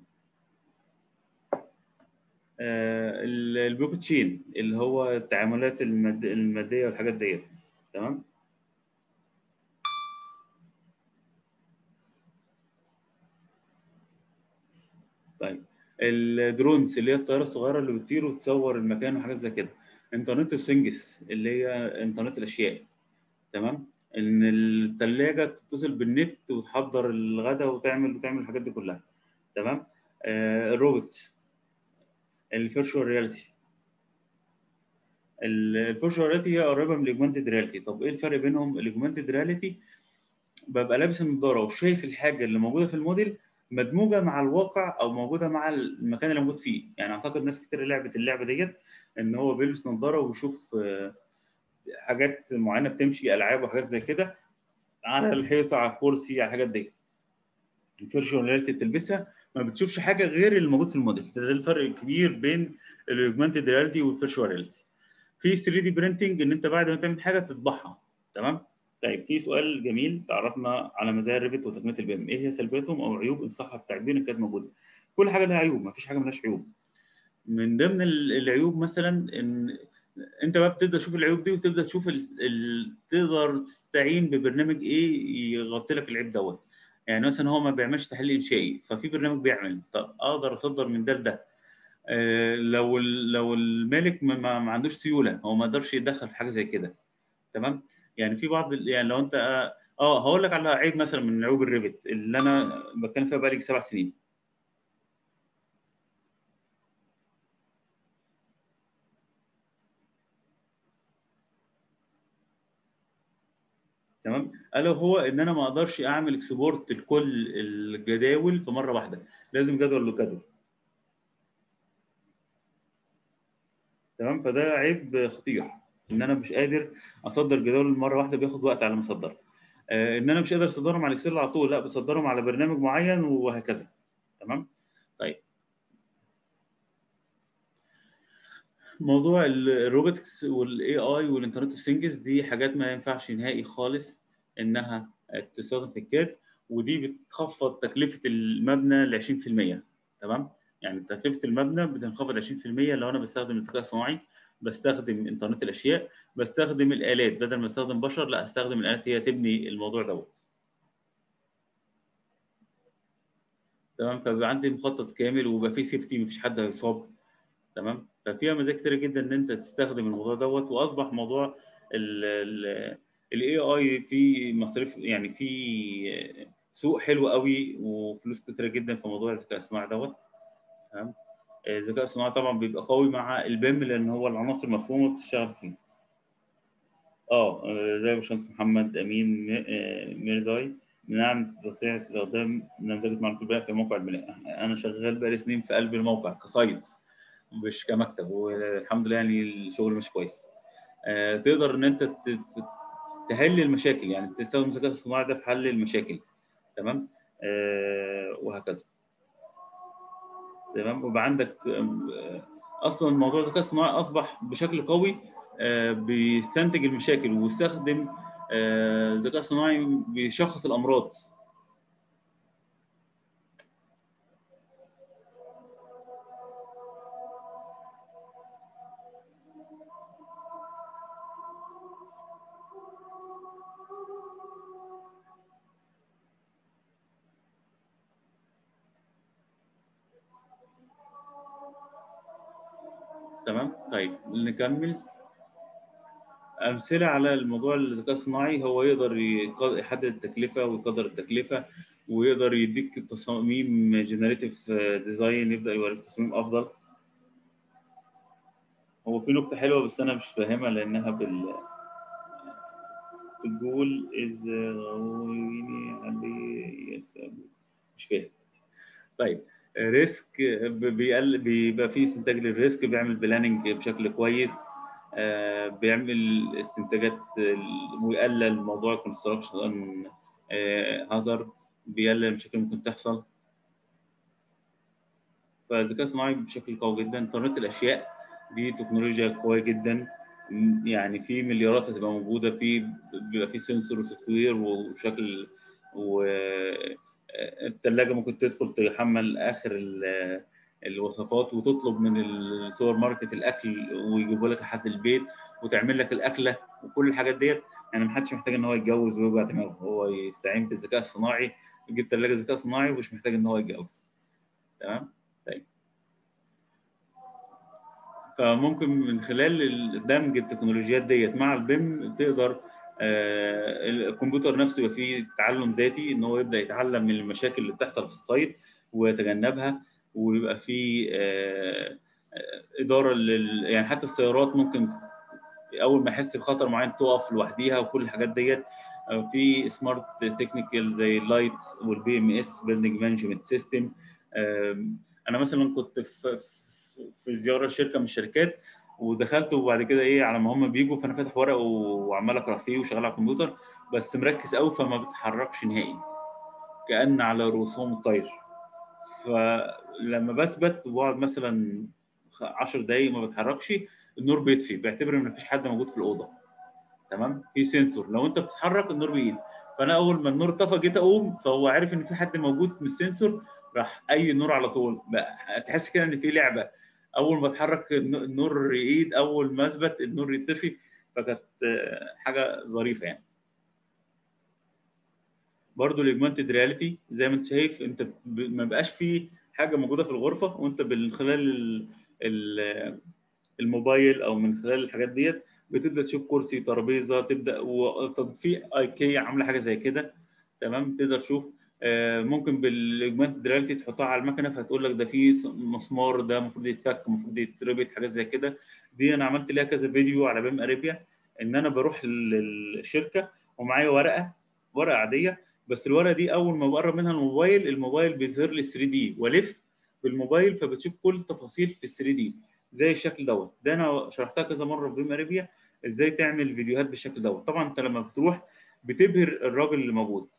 آه البلوك تشين اللي هو التعاملات الماد الماديه والحاجات ديت. تمام. طيب الدرونز اللي هي الطياره الصغيره اللي بتطير وتصور المكان وحاجات زي كده. انترنت الثينجز اللي هي انترنت الاشياء. تمام. ان الثلاجه تتصل بالنت وتحضر الغداء وتعمل وتعمل الحاجات دي كلها. تمام. آه الروبوت. الفيرشوال رياليتي. الفيرشوال رياليتي هي قريبه من الاجمانتد رياليتي. طب ايه الفرق بينهم؟ الاجمانتد رياليتي ببقى لابس النضاره وشايف الحاجه اللي موجوده في الموديل مدموجه مع الواقع او موجوده مع المكان اللي موجود فيه. يعني اعتقد ناس كتير لعبت اللعبه ديت ان هو بيلبس نضاره ويشوف آه، حاجات معينه بتمشي، العاب وحاجات زي كده على الحيطه، على الكرسي، على الحاجات ديت. الفيرشوال رياليتي بتلبسها ما بتشوفش حاجه غير اللي موجود في الموديل. ده الفرق الكبير بين الاوجمانتد رياليتي والفيرشوال رياليتي. في ثري دي برينتنج ان انت بعد ما تعمل حاجه تطبعها. تمام. طيب في سؤال جميل، تعرفنا على مزايا الريفت وتقنيه البيم، ايه هي سلبياتهم او عيوب ان صح التعبير ان كانت موجوده؟ كل حاجه لها عيوب، ما فيش حاجه ملهاش عيوب. من ضمن العيوب مثلا ان انت بقى بتبدا تشوف العيوب دي وتبدا تشوف ال... ال... تقدر تستعين ببرنامج ايه يغطي لك العيب دوت. يعني مثلا هو ما بيعملش تحليل انشائي، ففي برنامج بيعمل. طب اقدر اصدر من ده لده. آه لو ال... لو المالك ما... ما ما عندوش سيوله، هو ما يقدرش يتدخل في حاجه زي كده. تمام. يعني في بعض ال- يعني لو انت اه آه، هقول لك على عيب مثلا من عيوب الريفت اللي انا بتكلم فيها بقالي سبع سنين. تمام. الا هو ان انا ما اقدرش اعمل اكسبورت لكل الجداول في مره واحده، لازم جدول له جدول. تمام. فده عيب خطير ان انا مش قادر اصدر جداول مره واحده، بياخد وقت على ما اصدرها. آه ان انا مش قادر اصدرهم على الاكسل على طول، لا بصدرهم على برنامج معين وهكذا. تمام. طيب موضوع الروبوتكس والاي اي والانترنت اوف ثينجز دي حاجات ما ينفعش نهائي خالص انها تستخدم في الكاد، ودي بتخفض تكلفه المبنى ل عشرين في المية. تمام. يعني تكلفه المبنى بتنخفض عشرين في المية لو انا بستخدم الذكاء الصناعي، بستخدم انترنت الاشياء، بستخدم الالات بدل ما استخدم بشر، لا استخدم الالات هي تبني الموضوع دوت. تمام. فبيبقى عندي مخطط كامل ويبقى فيه سيفتي، مفيش حد هيصاب. تمام. ففيها مزايا كتير جدا ان انت تستخدم الموضوع دوت. واصبح موضوع الاي اي في مصاريف، يعني في سوق حلو قوي وفلوس كتيره جدا في موضوع الذكاء الصناعي دوت. تمام. الذكاء الصناعي طبعا بيبقى قوي مع البيم لان هو العناصر مفهومه بتشتغل فيه. اه زي باشمهندس محمد امين ميرزاي، نعم تستطيع استخدام نموذج معلومات البيانات في موقع البناء. انا شغال بقالي سنين في قلب الموقع كسايت مش كمكتب، والحمد لله يعني الشغل مش كويس. آه تقدر ان انت تحل المشاكل، يعني تستخدم الذكاء الصناعي ده في حل المشاكل. تمام. آه وهكذا. تمام. ويبقى عندك آه اصلا موضوع الذكاء الصناعي اصبح بشكل قوي آه بيستنتج المشاكل ويستخدم آه الذكاء الصناعي بيشخص الامراض. تمام. طيب نكمل امثله على الموضوع الذكاء الصناعي. هو يقدر يحدد التكلفه ويقدر التكلفه، ويقدر يديك تصاميم جنريتيف ديزاين، يبدا يوريك تصميم افضل. هو في نقطه حلوه بس انا مش فاهمها لانها بال تقول از غويني علي مش فاهم. طيب ريسك بيقل، بيبقى فيه استنتاج للريسك، بيعمل بلاننج بشكل كويس، آه بيعمل استنتاجات ويقلل موضوع الكونستراكشن هازارد، بيقلل المشاكل ممكن تحصل. فالذكاء الصناعي بشكل قوي جدا. انترنت الاشياء دي تكنولوجيا قويه جدا، يعني في مليارات هتبقى موجوده في، بيبقى في سنسور وسوفت وير وشكل، والثلاجه ممكن تدخل تحمل اخر الوصفات وتطلب من السوبر ماركت الاكل ويجيبوا لك لحد البيت وتعمل لك الاكله وكل الحاجات ديت. يعني ما حدش محتاج ان هو يتجوز ويوجع دماغه، هو يستعين بالذكاء الصناعي، يجيب ثلاجه ذكاء صناعي ومش محتاج ان هو يتجوز. تمام. طيب فممكن من خلال دمج التكنولوجيات ديت مع البيم تقدر آه الكمبيوتر نفسه يبقى فيه تعلم ذاتي، ان هو يبدا يتعلم من المشاكل اللي بتحصل في السايت ويتجنبها، ويبقى فيه آه اداره لل، يعني حتى السيارات ممكن اول ما يحس بخطر معين تقف لوحديها وكل الحاجات ديت. آه في سمارت تكنيكال زي اللايت والبي ام اس بيلدنج مانجمنت سيستم. انا مثلا كنت في في زياره شركه من الشركات ودخلت، وبعد كده ايه على ما هم بيجوا فانا فاتح ورق وعمال اقرا فيه وشغال على الكمبيوتر بس مركز قوي فما بتحركش نهائي كأن على رؤوسهم الطير. فلما بثبت وبقعد مثلا عشر دقايق ما بتحركش النور بيطفي، بيعتبر ان مفيش حد موجود في الاوضه. تمام. في سنسور لو انت بتتحرك النور بيقل، فانا اول ما النور طفى جيت اقوم فهو عارف ان في حد موجود من السنسور، راح اي نور على طول. تحس كده ان في لعبه، اول ما اتحرك النور يقيد، اول ما اثبت النور يطفي. فكانت حاجه ظريفه يعني. برضو الاجمانتد رياليتي زي ما انت شايف، انت ما بقاش في حاجه موجوده في الغرفه وانت من خلال الموبايل او من خلال الحاجات ديت بتبدا تشوف كرسي ترابيزه، تبدا وتطبيق ايكيا عامله حاجه زي كده. تمام. تقدر تشوف آه ممكن بالاجمانتد رياليتي تحطها على المكنه فتقول لك ده في مسمار ده المفروض يتفك، المفروض يتربط، حاجات زي كده. دي انا عملت ليها كذا فيديو على بيم اريبيا، ان انا بروح للشركه ومعايا ورقه ورقه عاديه، بس الورقه دي اول ما بقرب منها الموبايل، الموبايل بيظهر لي ثري دي والف بالموبايل فبتشوف كل التفاصيل في ثري دي زي الشكل دوت. ده انا شرحتها كذا مره في بيم اريبيا ازاي تعمل فيديوهات بالشكل دوت. طبعا انت لما بتروح بتبهر الراجل اللي موجود.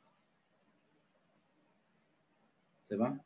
تمام.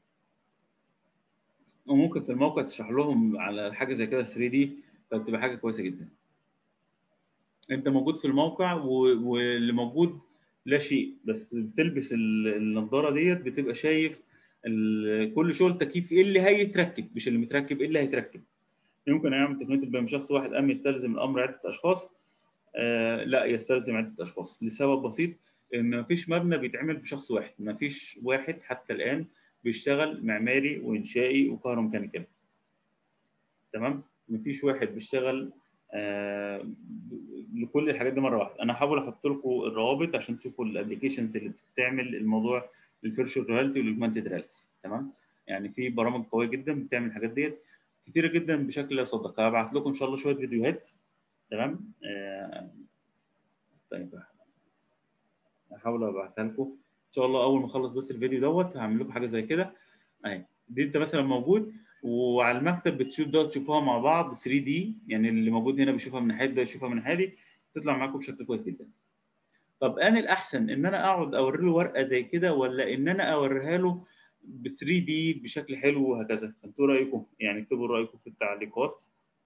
وممكن في الموقع تشرح لهم على حاجه زي كده ثري دي، فبتبقى حاجه كويسه جدا. انت موجود في الموقع واللي موجود لا شيء، بس بتلبس النضاره ديت بتبقى شايف كل شغل تكييف ايه اللي هيتركب، مش اللي متركب، ايه اللي هيتركب. يمكن يعمل تقنيه البيم شخص واحد ام يستلزم الامر عده اشخاص، آه لا يستلزم عده اشخاص لسبب بسيط، ان مفيش مبنى بيتعمل بشخص واحد، مفيش واحد حتى الان بيشتغل معماري وانشائي وكهروميكانيكال. تمام. مفيش واحد بيشتغل آه لكل الحاجات دي مره واحده. انا هحاول احط لكم الروابط عشان تشوفوا الابلكيشنز اللي بتعمل الموضوع الفيرتشوال رياليتي والاوجمانتد رياليتي. تمام، يعني في برامج قويه جدا بتعمل الحاجات ديت كتيره جدا بشكل لا يصدق. هبعت لكم ان شاء الله شويه فيديوهات. تمام. آه طيب هحاول ابعتها لكم ان شاء الله اول ما اخلص بس الفيديو دوت. هعمل لكم حاجه زي كده اهي. دي انت مثلا موجود وعلى المكتب بتشوف ده تشوفوها مع بعض ثري دي، يعني اللي موجود هنا بيشوفها من ناحيه ده يشوفها من ناحيه دي، تطلع معاكم بشكل كويس جدا. طب انا الاحسن ان انا اقعد اوري له ورقه زي كده ولا ان انا اوريها له ب ثري دي بشكل حلو وهكذا؟ فانتوا رايكم يعني، اكتبوا رايكم في التعليقات.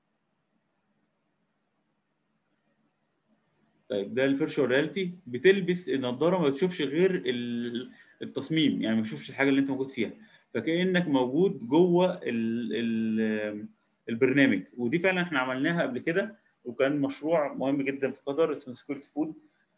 طيب ده الفيرتشوال رياليتي، بتلبس النضاره ما بتشوفش غير التصميم، يعني ما بتشوفش الحاجه اللي انت موجود فيها، فكانك موجود جوه ال ال البرنامج. ودي فعلا احنا عملناها قبل كده، وكان مشروع مهم جدا في قطر اسمه سكيورتي فود.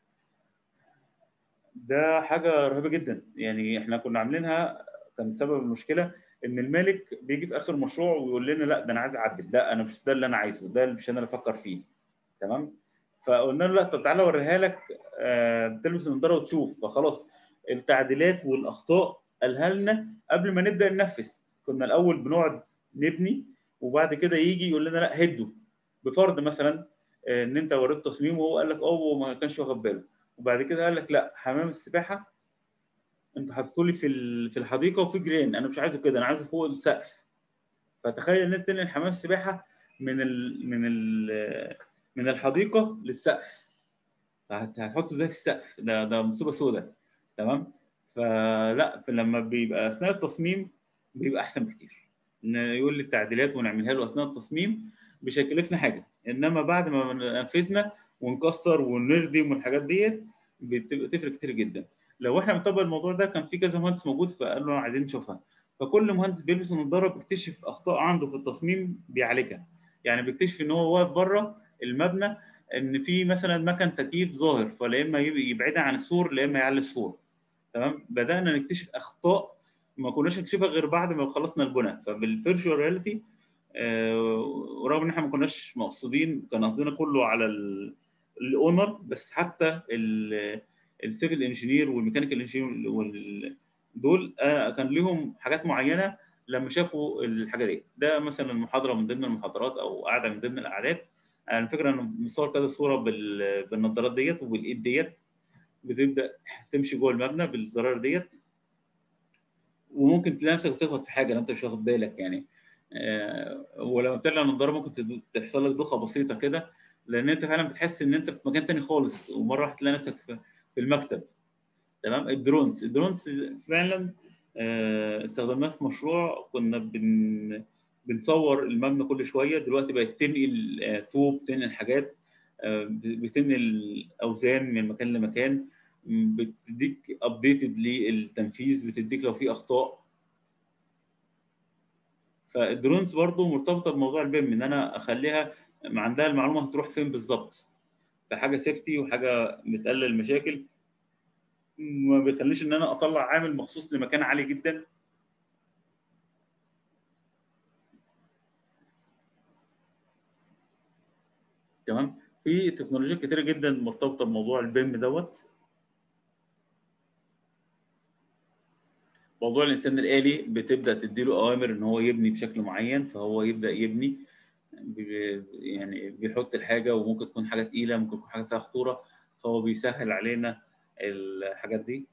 ده حاجه رهيبه جدا، يعني احنا كنا عاملينها، كان سبب المشكله ان المالك بيجي في اخر المشروع ويقول لنا لا ده انا عايز اعدل، لا انا مش ده اللي انا عايزه، ده مش انا اللي افكر فيه. تمام. فقلنا له لا طب تعالى اوريها لك، آه بتلبس النضاره وتشوف. فخلاص التعديلات والاخطاء قالها لنا قبل ما نبدا ننفذ. كنا الاول بنقعد نبني وبعد كده يجي يقول لنا لا هدوا، بفرض مثلا آه ان انت وريت تصميم وهو قال لك اه وما كانش واخد باله، وبعد كده قال لك لا حمام السباحه انت حاطه لي في في الحديقه وفي جرين، انا مش عايزه كده، انا عايزه فوق السقف. فتخيل ان انت تنقل حمام السباحه من ال من ال من الحديقه للسقف، هتحطه ازاي في السقف؟ ده ده مصيبه سوداء. تمام. فلا فلما بيبقى اثناء التصميم بيبقى احسن بكتير ان يقول لي التعديلات ونعملها له اثناء التصميم، مش هيكلفنا حاجه. انما بعد ما نفذنا ونكسر ونردم والحاجات ديت بتبقى تفرق كتير جدا. لو احنا بنطبق الموضوع ده كان في كذا مهندس موجود فقالوا له عايزين نشوفها، فكل مهندس بيلبس النضاره بيكتشف اخطاء عنده في التصميم بيعالجها. يعني بيكتشف ان هو واقف بره المبنى ان في مثلا مكن تكييف ظاهر، فلا اما يبعدها عن السور لا اما يعلي السور. تمام. بدانا نكتشف اخطاء ما كناش نكتشفها غير بعد ما خلصنا البناء. فبالفيرتشوال رياليتي آه ورغم ان احنا ما كناش مقصودين، كان قصدنا كله على الاونر بس، حتى السيفل انجينير والميكانيكال انجينير دول آه كان لهم حاجات معينه لما شافوا الحاجه دي. ده مثلا محاضره من ضمن المحاضرات او قاعده من ضمن القعدات. على فكره انا مصور كذا صوره بالنظارات ديت وبالايد ديت، بتبدا تمشي جوه المبنى بالزرار ديت، وممكن تلاقي نفسك بتخبط في حاجه لو انت مش واخد بالك يعني. آه ولما بتقلع النضاره ممكن تحصل لك دوخه بسيطه كده، لان انت فعلا بتحس ان انت في مكان تاني خالص، ومره واحده تلاقي نفسك في المكتب. تمام. الدرونز الدرونز فعلا آه استخدمناه في مشروع كنا بن بنصور المبنى كل شويه. دلوقتي بقت تنقل آه طوب، تنقل حاجات، آه بتنقل اوزان من مكان لمكان، بتديك ابديتد للتنفيذ، بتديك لو في اخطاء. فالدرونز برضو مرتبطه بموضوع البيم، ان انا اخليها عندها المعلومه هتروح فين بالظبط، فحاجه سيفتي وحاجه بتقلل المشاكل، ما بيخليش ان انا اطلع عامل مخصوص لمكان عالي جدا. تمام. في تكنولوجيات كتيره جدا مرتبطه بموضوع البيم دوت. موضوع الانسان الالي بتبدا تديله اوامر ان هو يبني بشكل معين، فهو يبدا يبني، يعني بيحط الحاجه، وممكن تكون حاجه تقيله، ممكن تكون حاجه فيها خطوره، فهو بيسهل علينا الحاجات دي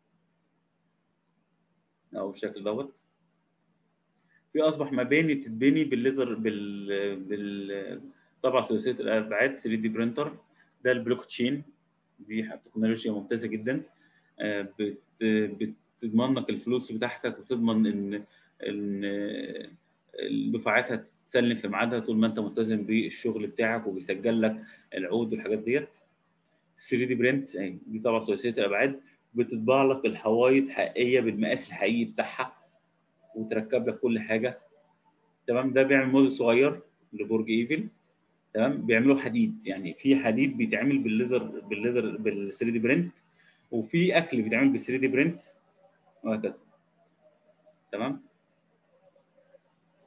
او بالشكل دوت. في اصبح مباني بتتبني بالليزر بال بال طبعا ثلاثيه الابعاد ثري دي برينتر. ده البلوك تشين، دي تكنولوجيا ممتازه جدا، بت بتضمن لك الفلوس بتاعتك، وتضمن ان ان الدفعات هتتسلم في ميعادها طول ما انت ملتزم بالشغل بتاعك، وبيسجل لك العقود والحاجات ديت. ثري دي برنت دي طبعا ثلاثيه الابعاد، بتطبع لك الحوايط حقيقيه بالمقاس الحقيقي بتاعها، وتركب لك كل حاجه. تمام. ده بيعمل موديل صغير لبرج ايفل. تمام. بيعملوا حديد، يعني في حديد بيتعمل بالليزر بالليزر بال ثري دي برنت، وفي اكل بيتعمل بال ثري دي برنت، وهكذا. تمام.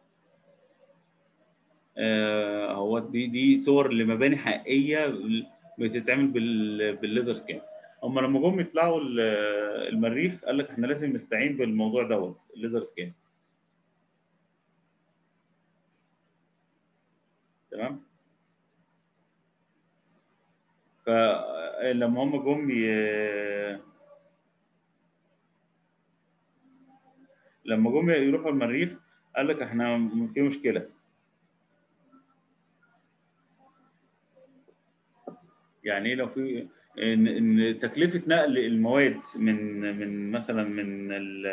آه هو دي دي صور لمباني حقيقيه بتتعمل بال بالليزر سكان. هم لما جم يطلعوا المريخ قال لك احنا لازم نستعين بالموضوع دوت الليزر سكان. تمام. فلما هم جم ي... لما جم يروحوا المريخ قال لك احنا في مشكله، يعني ايه لو في ان ان تكلفه نقل المواد من من مثلا من ال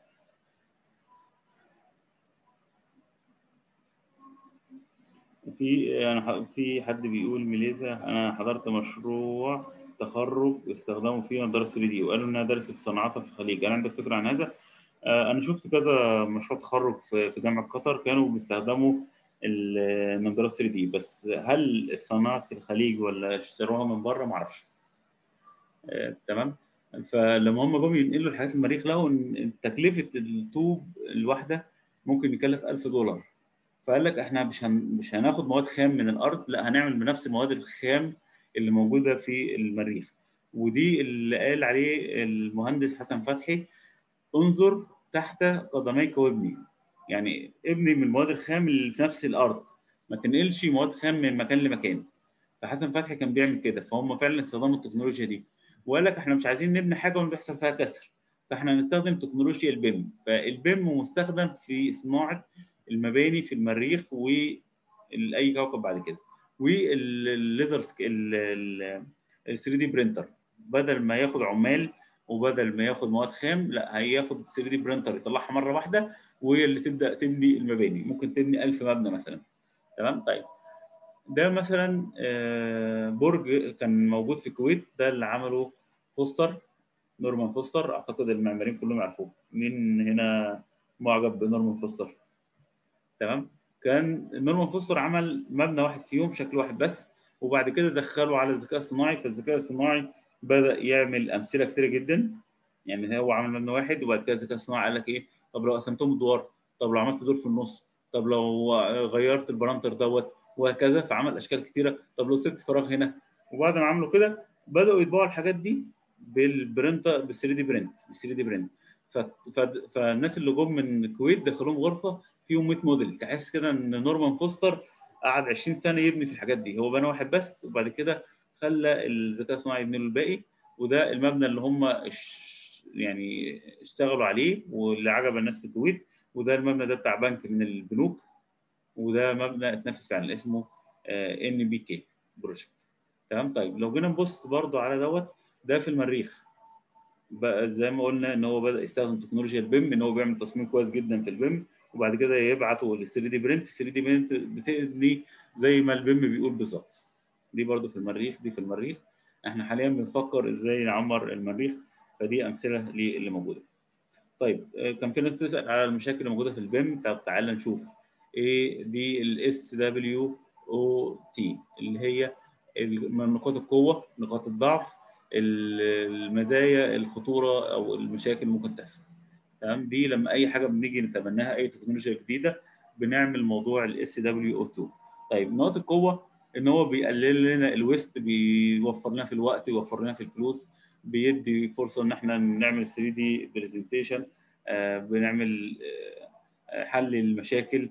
في انا في حد بيقول ميليزا انا حضرت مشروع تخرج استخدموا فيه نظاره ثري دي وقالوا انها درست صناعتها في الخليج، هل عندك فكره عن هذا؟ انا شفت كذا مشروع تخرج في في جامعه قطر كانوا بيستخدموا النظارات ثري دي، بس هل صناعه في الخليج ولا اشتروها من بره ما اعرفش. آه، تمام. فلما هم جم ينقلوا الحاجات المريخ لقوا ان تكلفه الطوب الواحده ممكن يكلف ألف دولار، فقال لك احنا مش هن... مش هناخد مواد خام من الارض، لا هنعمل بنفس المواد الخام اللي موجوده في المريخ. ودي اللي قال عليه المهندس حسن فتحي انظر تحت قدميك وابني، يعني ابني من المواد الخام اللي في نفس الارض، ما تنقلش مواد خام من مكان لمكان. فحسن فتحي كان بيعمل كده، فهم فعلا استخدموا التكنولوجيا دي وقال لك احنا مش عايزين نبني حاجه وبيحصل فيها كسر، فاحنا هنستخدم تكنولوجيا البيم. فالبيم مستخدم في صناعه المباني في المريخ واي كوكب بعد كده. والليزر ال ثري دي برينتر بدل ما ياخد عمال وبدل ما ياخد مواد خام، لا هياخد ثري دي برينتر يطلعها مره واحده وهي اللي تبدا تبني المباني، ممكن تبني ألف مبنى مثلا. تمام. طيب ده مثلا برج كان موجود في الكويت، ده اللي عمله فوستر، نورمان فوستر، اعتقد المعماريين كلهم يعرفوه. مين هنا معجب بنورمان فوستر؟ تمام. كان نورمان فوستر عمل مبنى واحد فيهم شكل واحد بس، وبعد كده دخله على الذكاء الصناعي، فالذكاء الصناعي بدأ يعمل أمثلة كتيرة جدا. يعني هو عمل مبنى واحد وبعد كده الذكاء الصناعي قال لك ايه، طب لو قسمتهم ادوار، طب لو عملت دور في النص، طب لو غيرت البرانتر دوت، وهكذا. فعمل اشكال كتيره، طب لو سبت فراغ هنا. وبعد ما عملوا كده بداوا يطبعوا الحاجات دي بالبرنتر بال ثري دي برنت بال ثري دي برنت. فالناس اللي جم من الكويت دخلوهم غرفه فيهم مية موديل، تحس كده ان نورمان فوستر قعد عشرين سنه يبني في الحاجات دي، هو بنى واحد بس وبعد كده خلى الذكاء الصناعي يبني له الباقي. وده المبنى اللي هم يعني اشتغلوا عليه واللي عجب الناس في الكويت. وده المبنى ده بتاع بنك من البنوك، وده مبنى اتنفذ فعلا اسمه ان بي كي بروجكت. تمام. طيب لو جينا نبص برضو على دوت، ده في المريخ بقى زي ما قلنا ان هو بدا يستخدم تكنولوجيا البيم، ان هو بيعمل تصميم كويس جدا في البيم وبعد كده يبعته لل ثري دي برنت. ثري دي برنت بتبني زي ما البيم بيقول بالظبط. دي برضو في المريخ، دي في المريخ. احنا حاليا بنفكر ازاي نعمر المريخ، فدي امثله للي موجوده. طيب كان في ناس تسال على المشاكل اللي موجوده في البيم، طب تعالى نشوف ايه دي الاس دبليو او تي، اللي هي نقاط القوه، نقاط الضعف، المزايا، الخطوره او المشاكل ممكن تحصل. تمام. دي لما اي حاجه بنيجي نتبناها اي تكنولوجيا جديده بنعمل موضوع الاس دبليو او تو. طيب نقاط القوه ان هو بيقلل لنا الويست، بيوفر لنا في الوقت، يوفر لنا في الفلوس، بيدي فرصه ان احنا نعمل ثري دي برزنتيشن، آه بنعمل آه حل المشاكل،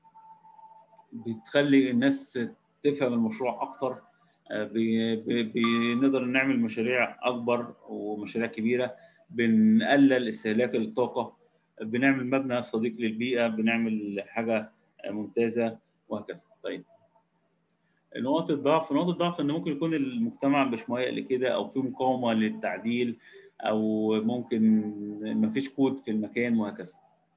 بتخلي الناس تفهم المشروع اكتر، آه بنقدر نعمل مشاريع اكبر ومشاريع كبيره، بنقلل استهلاك الطاقه، بنعمل مبنى صديق للبيئه، بنعمل حاجه ممتازه وهكذا. طيب نقاط الضعف، نقاط الضعف ان ممكن يكون المجتمع مش مهيئ لكده، او في مقاومه للتعديل، او ممكن ما فيش كود في المكان وهكذا.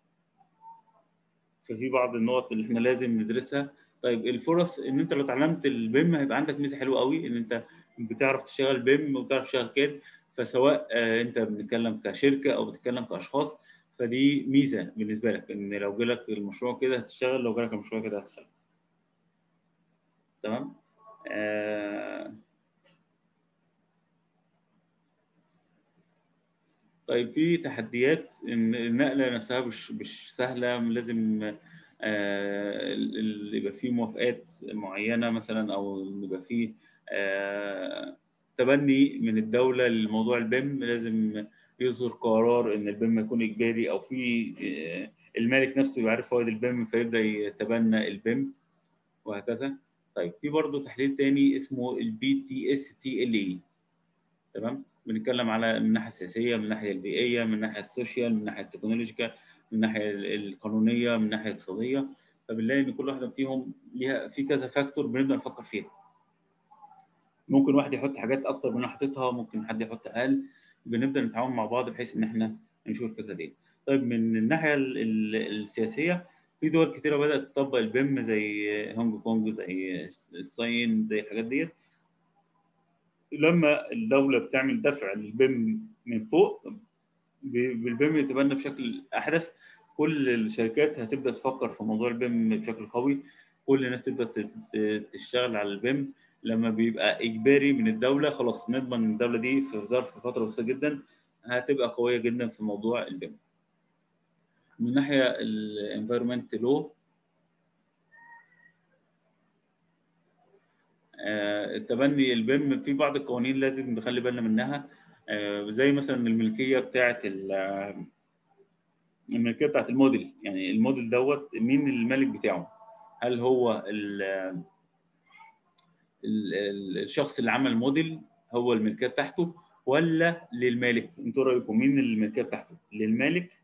ففي بعض النقط اللي احنا لازم ندرسها. طيب الفرص ان انت لو اتعلمت البيم هيبقى عندك ميزه حلوه قوي، ان انت بتعرف تشتغل بيم وبتعرف تشتغل كاد، فسواء انت بنتكلم كشركه او بتتكلم كاشخاص، فدي ميزه بالنسبه لك ان لو جالك المشروع كده هتشتغل، لو جالك المشروع كده هتشتغل. تمام. آه طيب في تحديات، ان النقله نفسها مش مش سهله، لازم آه اللي يبقى فيه موافقات معينه مثلا، او يبقى فيه آه تبني من الدوله لموضوع البيم، لازم يصدر قرار ان البيم يكون اجباري، او في آه المالك نفسه يبقى عارف فوائد البيم فيبدا يتبنى البيم وهكذا. طيب في برضه تحليل تاني اسمه البي تي اس تي ال اي، تمام؟ بنتكلم على من الناحيه السياسيه، من الناحيه البيئيه، من الناحيه السوشيال، من الناحيه التكنولوجيكال، من الناحيه القانونيه، من الناحيه الاقتصاديه. فبنلاقي ان كل واحده فيهم ليها في كذا فاكتور بنبدا نفكر فيها. ممكن واحد يحط حاجات اكتر من اللي حاططها، ممكن حد يحط اقل، بنبدا نتعاون مع بعض بحيث ان احنا نشوف الفكره دي. طيب من الناحيه السياسيه، في دول كتيره بدات تطبق البيم زي هونج كونج، زي الصين، زي الحاجات ديت. لما الدوله بتعمل دفع للبيم من فوق، بالبيم يتبنى بشكل احدث، كل الشركات هتبدا تفكر في موضوع البيم بشكل قوي، كل الناس تبدا تشتغل على البيم. لما بيبقى اجباري من الدوله، خلاص نضمن ان الدوله دي في ظرف فتره بسيطه جدا هتبقى قويه جدا في موضوع البيم. من ناحيه الانفايرمنت لو، تبني البيم في بعض القوانين لازم نخلي بالنا منها، زي مثلا الملكيه بتاعه الملكيه بتاعت الموديل. يعني الموديل دوت مين المالك بتاعه؟ هل هو ال ال الشخص اللي عمل الموديل هو الملكيه بتاعته، ولا للمالك؟ انتوا رايكم مين الملكيه بتاعته؟ للمالك؟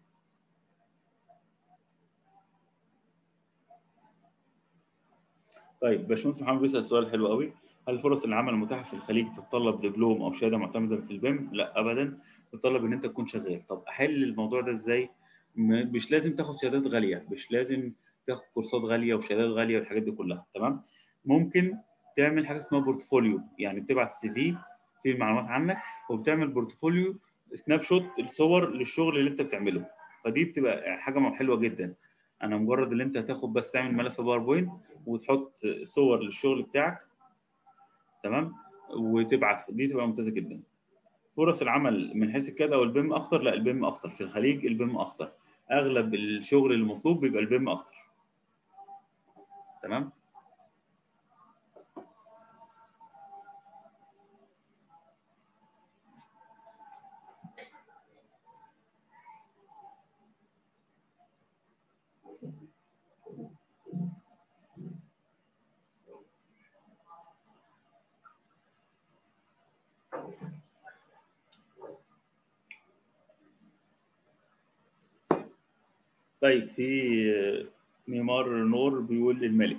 طيب باشمهندس محمد بيسال سؤال حلو قوي، هل فرص العمل المتاحه في الخليج تتطلب دبلوم او شهاده معتمده في البيم؟ لا ابدا، تتطلب ان انت تكون شغال. طب احل الموضوع ده ازاي؟ مش لازم تاخد شهادات غاليه، مش لازم تاخد كورسات غاليه وشهادات غاليه والحاجات دي كلها، تمام؟ ممكن تعمل حاجه اسمها بورتفوليو، يعني بتبعت سي في فيه معلومات عنك، وبتعمل بورتفوليو سناب شوت الصور للشغل اللي انت بتعمله. فدي بتبقى حاجه حلوه جدا. انا مجرد ان انت هتاخد بس تعمل ملف باوربوينت وتحط صور للشغل بتاعك، تمام، وتبعت، دي تبقى ممتازه جدا. فرص العمل من حيث الكاد او البيم اخطر؟ لا البيم اخطر في الخليج، البيم اخطر، اغلب الشغل المطلوب بيبقى البيم اخطر، تمام. طيب في نيمار نور بيقول للملك،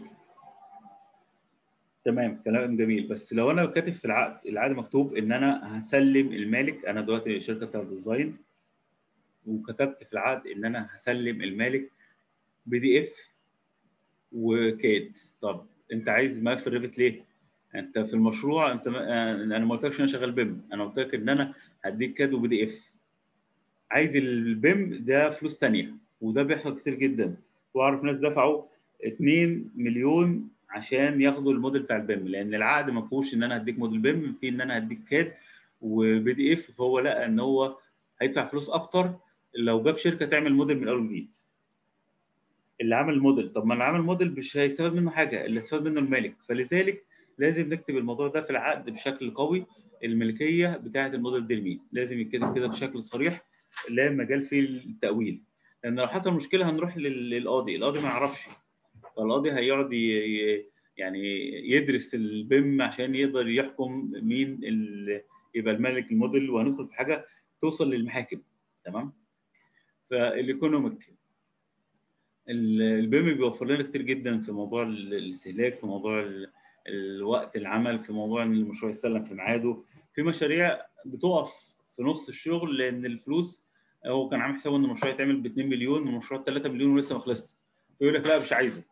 تمام كلام جميل، بس لو انا كاتب في العقد، العقد مكتوب ان انا هسلم المالك، انا دلوقتي شركه بتاعت ديزاين وكتبت في العقد ان انا هسلم المالك بي دي اف وكاد. طب انت عايز ملف الريفت ليه؟ انت في المشروع انت انا ما قلتلكش ان انا شغال بيم، انا قلت لك ان انا هديك كاد وبي دي اف. عايز البيم ده فلوس ثانيه، وده بيحصل كتير جدا، واعرف ناس دفعوا اتنين مليون عشان ياخدوا الموديل بتاع البيم، لان العقد ما فيهوش ان انا هديك موديل بيم، في ان انا هديك كاد وبي دي اف، فهو لقى ان هو هيدفع فلوس اكتر لو جاب شركه تعمل موديل من اول وجديد. اللي عمل الموديل، طب ما اللي عمل الموديل مش هيستفاد منه حاجه، اللي استفاد منه المالك، فلذلك لازم نكتب الموضوع ده في العقد بشكل قوي. الملكيه بتاعه الموديل دي لمين؟ لازم يتكتب كده بشكل صريح، لا مجال فيه التاويل، لان لو حصل مشكله هنروح للقاضي، القاضي ما يعرفش، فالقاضي هيقعد يعني يدرس البيم عشان يقدر يحكم مين اللي يبقى المالك الموديل، وهندخل في حاجه توصل للمحاكم، تمام. فالايكونوميك، البيم بيوفر لنا كتير جدا في موضوع الاستهلاك، في موضوع الوقت العمل، في موضوع ان المشروع يتسلم في ميعاده. في مشاريع بتقف في نص الشغل لان الفلوس، هو كان عامل حسابه ان المشروع يتعمل ب اتنين مليون والمشروع تلاتة مليون ولسه ما خلصش، فيقول لك لا مش عايزه.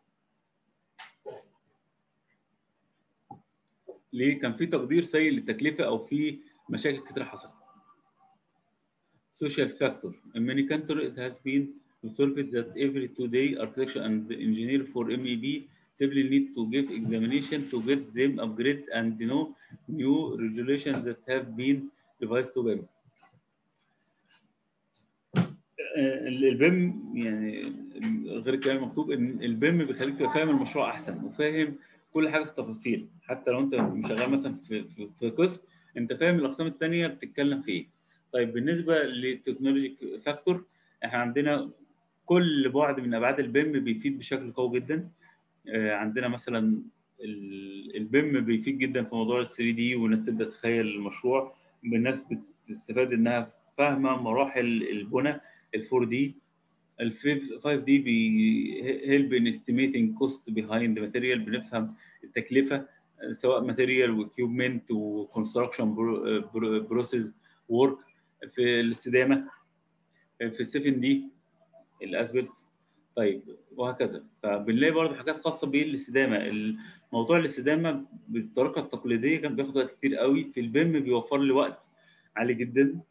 ليه؟ كان في تقدير سيء للتكلفه او في مشاكل كتير حصلت. Social factor. In many countries it has been observed that every two-day architecture and engineer for M E B simply need to give examination to get them upgraded and no new regulations that have been revised to them. البيم يعني غير الكلام المكتوب ان البيم بيخليك تبقى فاهم المشروع احسن وفاهم كل حاجه في التفاصيل، حتى لو انت شغال مثلا في في, في قسم انت فاهم الاقسام الثانيه بتتكلم في ايه. طيب بالنسبه للتكنولوجي فاكتور، احنا عندنا كل بعد من ابعاد البيم بيفيد بشكل قوي جدا. عندنا مثلا البيم بيفيد جدا في موضوع ال ثري دي، والناس تبدا تتخيل المشروع، الناس بتستفاد انها فاهمه مراحل البناء. ال فور دي ال فايف دي بيهلب ان استيميتنج كوست بيهايند ماتيريال، بنفهم التكلفه سواء ماتيريال واكيوبمنت وكونستراكشن بروسيس وورك. في الاستدامه في ال سفن دي الاسبلت. طيب وهكذا. فبنلاقي برضه حاجات خاصه بالاستدامه. الموضوع الاستدامه بالطريقه التقليديه كان بياخد وقت كتير قوي، في البيم بيوفر لي وقت عالي جدا.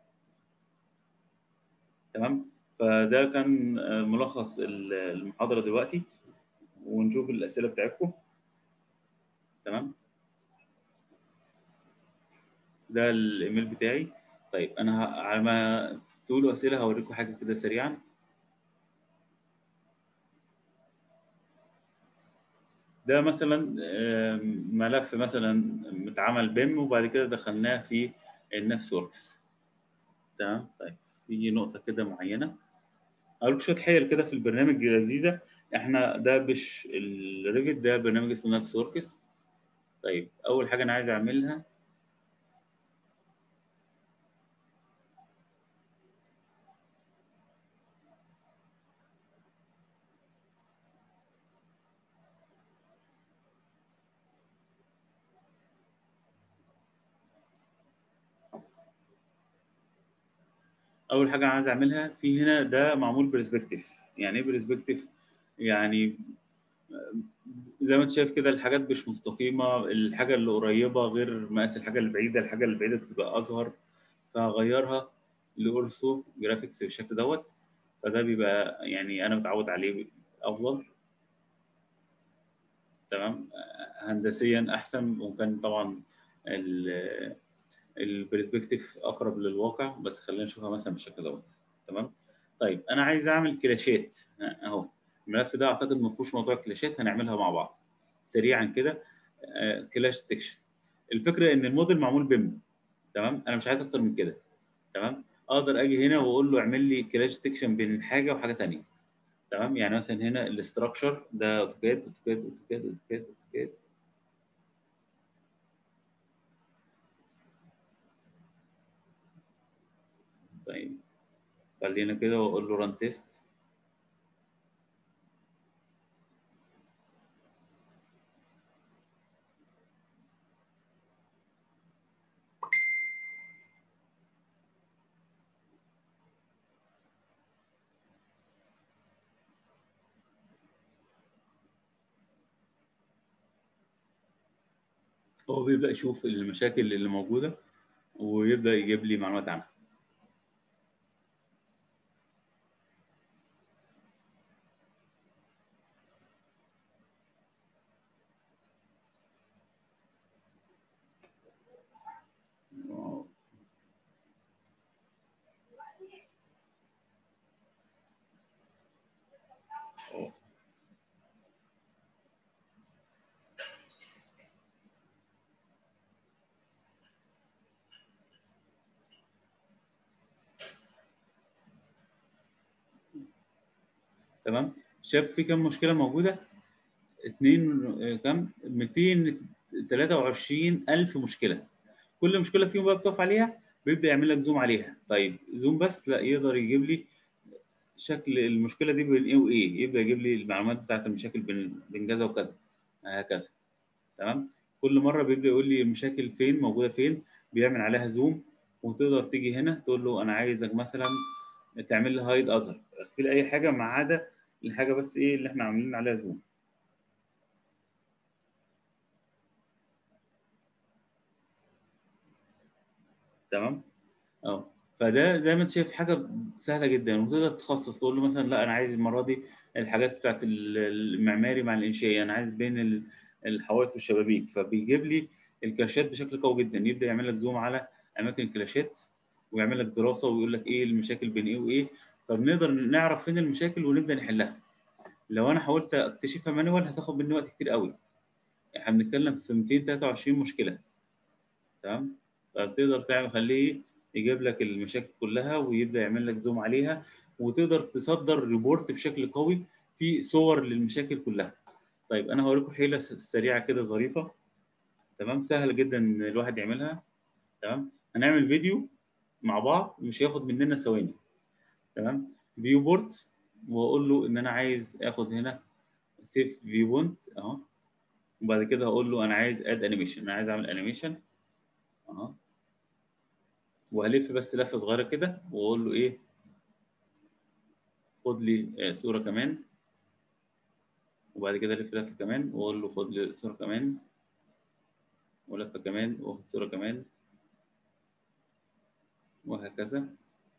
تمام. فده كان ملخص المحاضره دلوقتي، ونشوف الاسئله بتاعتكم. تمام. ده الايميل بتاعي. طيب انا على ما تقولوا اسئله هوريكم حاجه كده سريعا. ده مثلا ملف مثلا متعمل بيم وبعد كده دخلناه في النفس وركس. تمام. طيب في نقطه كده معينه اقول لكم شويه حيل كده في البرنامج لذيذه. احنا ده مش الريفت، ده برنامج اسمه نفس وركس. طيب اول حاجه انا عايز اعملها اول حاجه عايز اعملها في هنا، ده معمول برسبكتيف. يعني ايه برسبكتيف؟ يعني زي ما انت شايف كده الحاجات مش مستقيمه، الحاجه اللي قريبه غير مقاس الحاجه اللي بعيده، الحاجه اللي بعيده بتبقى اصغر، فهغيرها لاورثو جرافيكس بالشكل دوت. فده بيبقى يعني انا متعود عليه افضل. تمام. هندسيا احسن، وكان طبعا البرسبكتيف اقرب للواقع، بس خلينا نشوفها مثلا بالشكل دوت. تمام. طيب انا عايز اعمل كلاشات اهو. الملف ده اعتقد ما فيهوش موضوع كلاشات، هنعملها مع بعض سريعا كده. آه كلاش ديتكشن. الفكره ان الموديل معمول بيم. تمام. انا مش عايز اكتر من كده. تمام. اقدر اجي هنا واقول له اعمل لي كلاش ديتكشن بين حاجه وحاجه ثانيه. تمام. يعني مثلا هنا الاستراكشر ده اوتوكاد اوتوكاد اوتوكاد اوتوكاد اوتوكاد. طيب خلينا كده واقول له ران تيست. هو بيبدأ يشوف المشاكل اللي موجودة ويبدأ يجيب لي معلومات عنها. تمام. شاف في كم مشكلة موجودة؟ اتنين كم؟ مئتين وثلاثة وعشرين ألف مشكلة. كل مشكلة فيهم بقى بتقف عليها بيبدأ يعمل لك زوم عليها. طيب زوم بس لا، يقدر يجيب لي شكل المشكلة دي بين ايه وايه، يبدأ يجيب لي المعلومات بتاعت المشاكل بين بين كذا وكذا هكذا. تمام. كل مرة بيبدأ يقول لي المشاكل فين موجودة فين، بيعمل عليها زوم. وتقدر تيجي هنا تقول له انا عايزك مثلا تعمل لي هايد اظهر في اي حاجه ما عدا الحاجه بس ايه اللي احنا عاملين عليها زوم. تمام. اه. فده زي ما انت شايف حاجه سهله جدا، وتقدر تخصص تقول له مثلا لا انا عايز المره دي الحاجات بتاعت المعماري مع الانشائي، انا عايز بين الحوائط والشبابيك، فبيجيب لي الكلاشات بشكل قوي جدا. يبدا يعمل لك زوم على اماكن الكلاشات ويعمل لك دراسه ويقول لك ايه المشاكل بين ايه وايه. فبنقدر نعرف فين المشاكل ونبدا نحلها. لو انا حاولت اكتشفها مانوال هتاخد مني وقت كتير قوي. احنا بنتكلم في مئتين وثلاثة وعشرين مشكله، تمام؟ فبتقدر تعمل خليه يجيب لك المشاكل كلها ويبدا يعمل لك زوم عليها، وتقدر تصدر ريبورت بشكل قوي فيه صور للمشاكل كلها. طيب انا هوريكم حيله سريعه كده ظريفه، تمام؟ سهل جدا الواحد يعملها، تمام؟ هنعمل فيديو مع بعض مش هياخد مننا ثواني، تمام؟ فيو بورت، واقول له ان انا عايز اخد هنا سيف فيو بونت اهو، وبعد كده هقول له انا عايز اد انيميشن، انا عايز اعمل انيميشن اهو، وهلف بس لفه صغيره كده واقول له ايه، خد لي صوره كمان، وبعد كده الف لفه كمان واقول له خد لي صوره كمان، ولفه كمان واخد صوره كمان، وهكذا.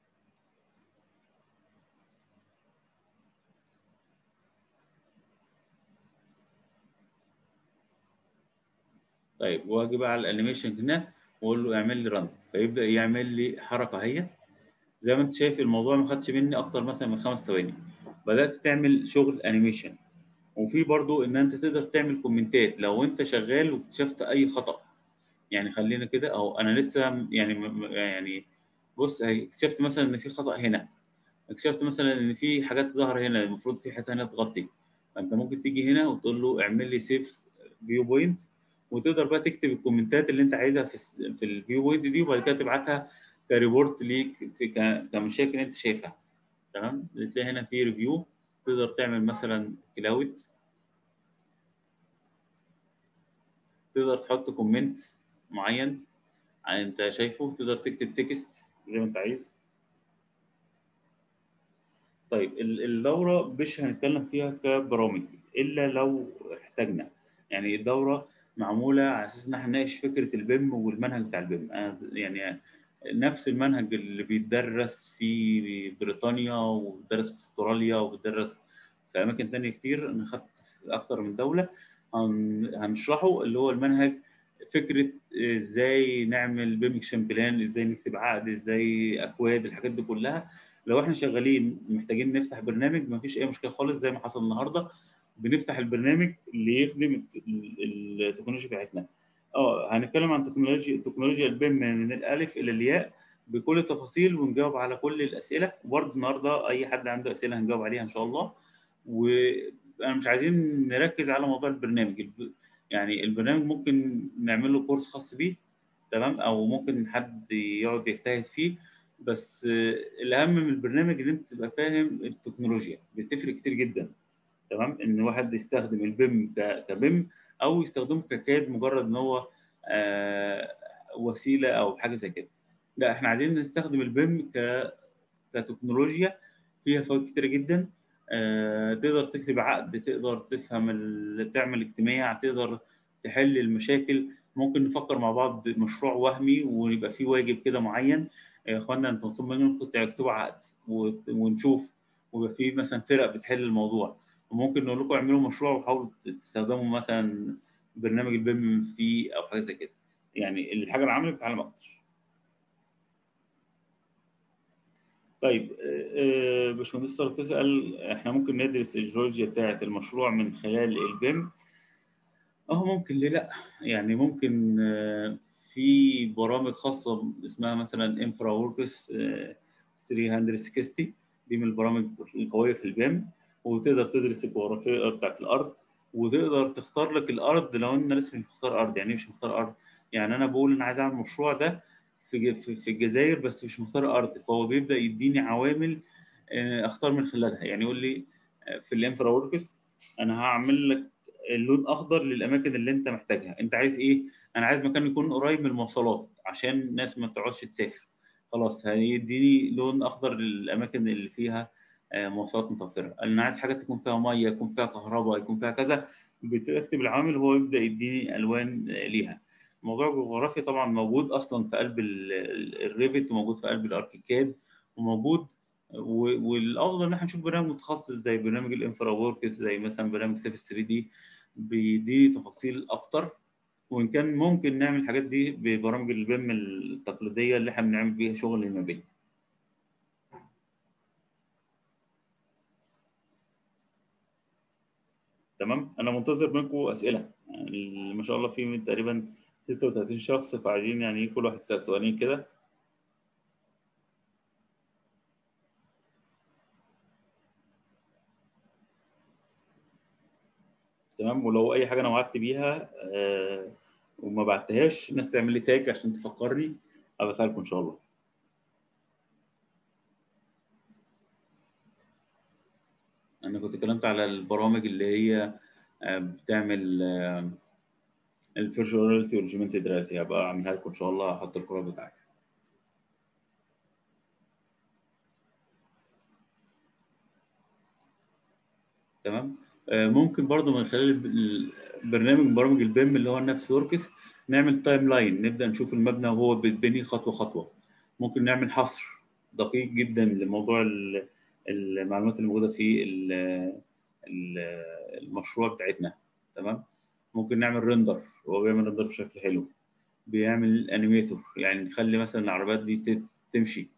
طيب واجي بقى على الانيميشن هنا واقول له اعمل لي رن، فيبدا يعمل لي حركه اهي. زي ما انت شايف الموضوع ما خدش مني اكتر مثلا من خمس ثواني، بدات تعمل شغل انيميشن. وفي برضو ان انت تقدر تعمل كومنتات لو انت شغال واكتشفت اي خطا. يعني خلينا كده اهو، انا لسه يعني يعني بص اهي، اكتشفت مثلا ان في خطا هنا، اكتشفت مثلا ان في حاجات ظاهره هنا المفروض في حته هنا تغطي. فانت ممكن تيجي هنا وتقول له اعمل لي سيف فيو بوينت، وتقدر بقى تكتب الكومنتات اللي انت عايزها في في الفيو بوينت دي، وبعد كده تبعتها كريبورت ليك في كمشاكل انت شايفها، تمام؟ تلاقي هنا في ريفيو، تقدر تعمل مثلا كلاود، تقدر تحط كومنت معين انت شايفه، تقدر تكتب تكست زي ما انت عايز. طيب الدورة مش هنتكلم فيها كبرامج إلا لو احتاجنا. يعني الدورة معمولة على أساس إن احنا نناقش فكرة البيم والمنهج بتاع البيم. يعني نفس المنهج اللي بيتدرس في بريطانيا وبيتدرس في استراليا وبيتدرس في أماكن تانية كتير، أنا خدت في أكتر من دولة، هنشرحه اللي هو المنهج، فكرة إزاي نعمل بيمكشن بلان، إزاي نكتب عقد، إزاي أكواد، الحاجات دي كلها. لو احنا شغالين محتاجين نفتح برنامج مفيش اي مشكله خالص، زي ما حصل النهارده بنفتح البرنامج اللي يخدم التكنولوجيا بتاعتنا. اه هنتكلم عن تكنولوجيا تكنولوجيا البيم من الالف الى الياء بكل التفاصيل، ونجاوب على كل الاسئله. وبرضه النهارده اي حد عنده اسئله هنجاوب عليها ان شاء الله. وانا مش عايزين نركز على موضوع البرنامج، يعني البرنامج ممكن نعمل له كورس خاص بيه، تمام؟ او ممكن حد يقعد يجتهد فيه، بس الاهم من البرنامج ان انت تبقى فاهم التكنولوجيا، بتفرق كتير جدا، تمام؟ ان واحد يستخدم البيم كبيم او يستخدمه ككاد مجرد ان هو آه وسيله او حاجه زي كده. لا احنا عايزين نستخدم البيم ك كتكنولوجيا فيها فوائد كتيره جدا. آه تقدر تكتب عقد، تقدر تفهم ال... تعمل اجتماع، تقدر تحل المشاكل. ممكن نفكر مع بعض مشروع وهمي ويبقى فيه واجب كده معين، يا اخوانا انتوا مطلوب منكم تكتبوا عقد ونشوف، ويبقى فيه مثلا فرق بتحل الموضوع. وممكن نقول لكم اعملوا مشروع وحاولوا تستخدموا مثلا برنامج البيم فيه او حاجه زي كده. يعني الحاجه العمليه بتتعلم اكتر. طيب باشمهندس ساره بتسال احنا ممكن ندرس الجيولوجيا بتاعه المشروع من خلال البيم؟ اه ممكن، ليه لا؟ يعني ممكن في برامج خاصه اسمها مثلا انفرا وركس ثلاثمية وستين، دي من البرامج القويه في البيم، وتقدر تدرس الجغرافيا بتاعت الارض، وتقدر تختار لك الارض لو انت لسه مش مختار ارض. يعني مش مختار ارض، يعني انا بقول انا عايز اعمل المشروع ده في في الجزائر بس مش مختار ارض، فهو بيبدا يديني عوامل اختار من خلالها. يعني يقول لي في الانفرا وركس انا هعمل لك اللون اخضر للاماكن اللي انت محتاجها. انت عايز ايه؟ انا عايز مكان يكون قريب من المواصلات عشان الناس ما تقعدش تسافر، خلاص هيديني لون اخضر للاماكن اللي فيها مواصلات متوفره. انا عايز حاجه تكون فيها ميه، يكون فيها كهرباء، يكون فيها كذا، بتكتب العوامل وهو يبدا يديني الوان ليها. موضوع الجغرافيا طبعا موجود اصلا في قلب الريفت، وموجود في قلب الاركيكاد، وموجود. والافضل ان احنا نشوف برنامج متخصص زي برنامج الانفرا وركس، زي مثلا برنامج سيف ثري دي، بيدي تفاصيل اكتر. وان كان ممكن نعمل الحاجات دي ببرامج البيم التقليديه اللي احنا بنعمل بيها شغل المباني. تمام. انا منتظر منكم اسئله، يعني ما شاء الله في من تقريبا ستة وثلاثين شخص، فعايزين يعني كل واحد يسال سؤالين كده. تمام. ولو اي حاجه انا وعدت بيها آه وما بعتهاش، الناس تعمل لي تاج عشان تفكرني ابقى لكم ان شاء الله. انا كنت اتكلمت على البرامج اللي هي آه بتعمل آه الفيرتشوال رياليتي والاوجمانتد رياليتي، هبقى اعملها لكم ان شاء الله، هحط القرار بتاعتي. تمام. آه ممكن برضو من خلال البرنامج من برامج البيم اللي هو النفس وركس نعمل تايم لاين، نبدا نشوف المبنى وهو بيتبني خطوه خطوه. ممكن نعمل حصر دقيق جدا لموضوع المعلومات اللي موجوده في المشروع بتاعتنا. تمام. ممكن نعمل ريندر، هو بيعمل ريندر بشكل حلو. بيعمل انيميتور، يعني نخلي مثلا العربيات دي تمشي.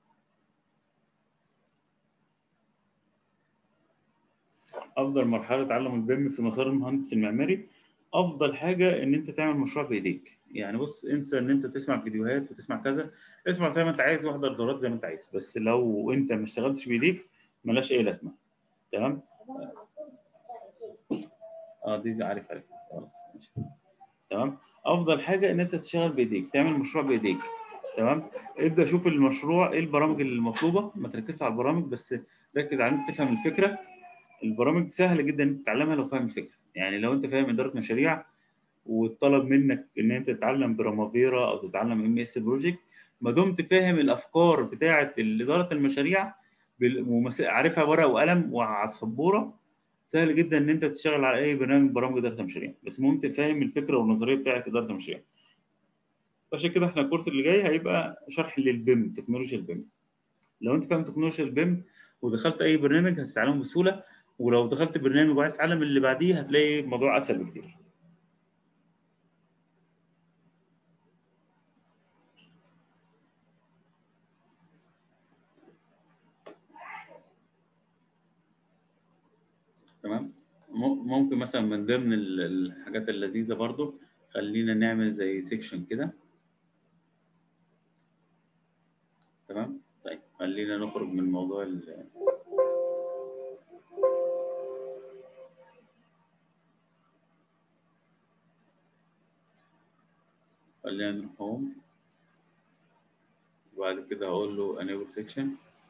افضل مرحله تعلم البيم في مسار المهندس المعماري، افضل حاجه ان انت تعمل مشروع بايديك. يعني بص، انسى ان انت تسمع فيديوهات وتسمع كذا، اسمع زي ما انت عايز واحضر دورات زي ما انت عايز، بس لو انت ما اشتغلتش بايديك ملاش اي لازمه. تمام. اه دي عارف عارف خلاص ماشي. تمام. افضل حاجه ان انت تشتغل بايديك، تعمل مشروع بايديك. تمام. ابدا شوف المشروع ايه البرامج المطلوبه، ما تركزش على البرامج بس، ركز على ان انت تفهم الفكره. البرامج سهله جدا انت تتعلمها لو فاهم الفكره. يعني لو انت فاهم اداره مشاريع وطلب منك ان انت تتعلم برامافيرا او تتعلم ام اس بروجكت، ما دمت فاهم الافكار بتاعه اداره المشاريع وعارفها ورقه وقلم وعلى السبوره، سهل جدا ان انت تشتغل على اي برنامج برامج اداره المشاريع، بس المهم تفهم الفكره والنظريه بتاعه اداره المشاريع. عشان كده احنا الكورس اللي جاي هيبقى شرح للبيم، تكنولوجيا البيم. لو انت فاهم تكنولوجيا البيم ودخلت اي برنامج هتتعلمه بسهوله، ولو دخلت برنامج وعايز تتعلم اللي بعديه هتلاقي الموضوع اسهل بكتير. تمام. ممكن مثلا من ضمن الحاجات اللذيذه برضو، خلينا نعمل زي سيكشن كده. تمام. طيب خلينا نخرج من موضوع ال خلينا نروح هوم، وبعد كده هقول له enable section،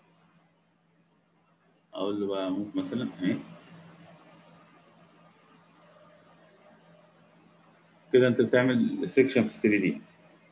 اقول له بقى موف مثلا اهي كده. انت بتعمل سيكشن في ثري دي.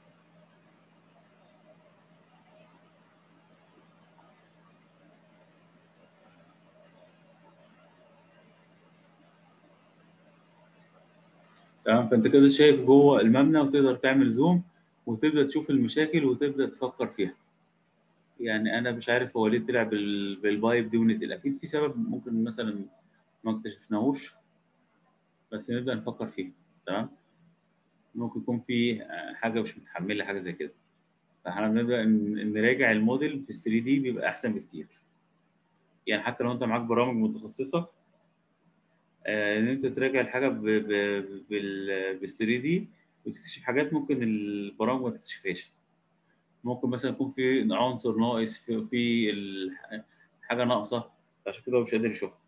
تمام. فانت كده شايف جوه المبنى وتقدر تعمل زوم وتبدا تشوف المشاكل وتبدا تفكر فيها. يعني انا مش عارف هو ليه طلع بال... بالبايب دي ونزل، اكيد في سبب ممكن مثلا ما اكتشفناهوش، بس نبدا نفكر فيه. تمام. ممكن يكون في حاجه مش متحمله حاجه زي كده، فاحنا بنبدا نراجع الموديل في ثري دي بيبقى احسن بكتير. يعني حتى لو انت معاك برامج متخصصه، ان انت تراجع الحاجه بال ثري دي وتكتشف حاجات ممكن البرامج ما تكتشفهاش. ممكن مثلا يكون في عنصر ناقص في, في حاجه ناقصه، عشان كده هو مش قادر يشوفها.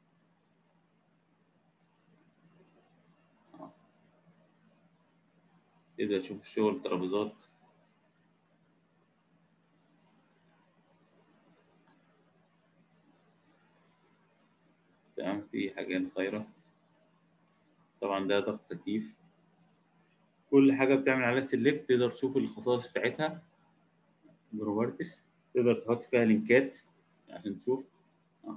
تبدا تشوف الشغل الترابيزات. تمام. في حاجات طايره طبعا، ده ضغط تكييف. كل حاجه بتعمل عليها سيلكت تقدر تشوف الخصائص بتاعتها. بروبرتس تقدر تحط فيها لينكات عشان تشوف. آه.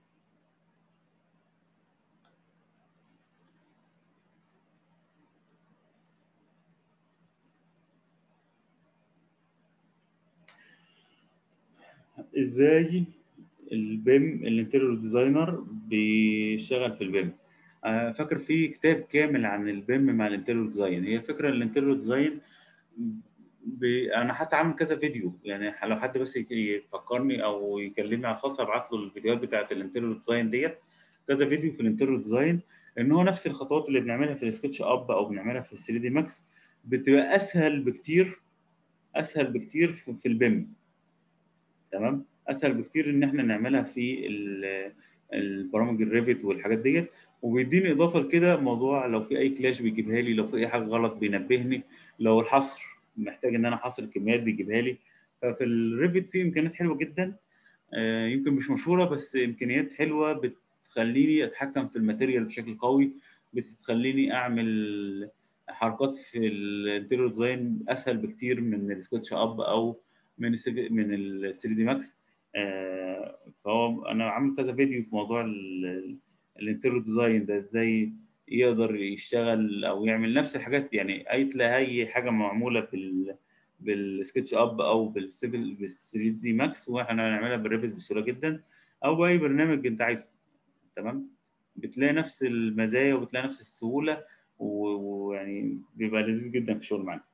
ازاي البيم الانتيريور ديزاينر بيشتغل في البيم؟ آه فاكر في كتاب كامل عن البيم مع الانتيريور ديزاين. هي فكره الانتيريور ديزاين ب... انا حتى عامل كذا فيديو، يعني لو حد بس يفكرني او يكلمني على الخاص ابعت له الفيديوهات بتاعت الانتيريور ديزاين ديت. كذا فيديو في الانتيريور ديزاين، ان هو نفس الخطوات اللي بنعملها في السكتش اب او بنعملها في ثري دي ماكس بتبقى اسهل بكتير، اسهل بكتير في, في البيم. تمام، اسهل بكتير ان احنا نعملها في البرامج الريفت والحاجات ديت. وبيديني اضافه لكده موضوع لو في اي كلاش بيجيبها لي، لو في اي حاجه غلط بينبهني، لو الحصر محتاج ان انا احصر الكميات بيجيبها لي. ففي الريفت في امكانيات حلوه جدا، يمكن مش مشهوره بس امكانيات حلوه بتخليني اتحكم في الماتيريال بشكل قوي، بتخليني اعمل حركات في الانتيريور ديزاين اسهل بكتير من السكتش اب او من ال من ال ثري دي ماكس. فهو انا عامل كذا فيديو في موضوع الانتيريور ديزاين ده، ازاي يقدر يشتغل او يعمل نفس الحاجات، يعني اي تلاقي اي حاجه معموله بال بالسكتش اب او بالسيفل بال ثري دي ماكس واحنا هنعملها بالريفت بسهوله جدا، او باي برنامج انت عايزه. تمام، بتلاقي نفس المزايا وبتلاقي نفس السهوله، ويعني بيبقى لذيذ جدا في الشغل معانا.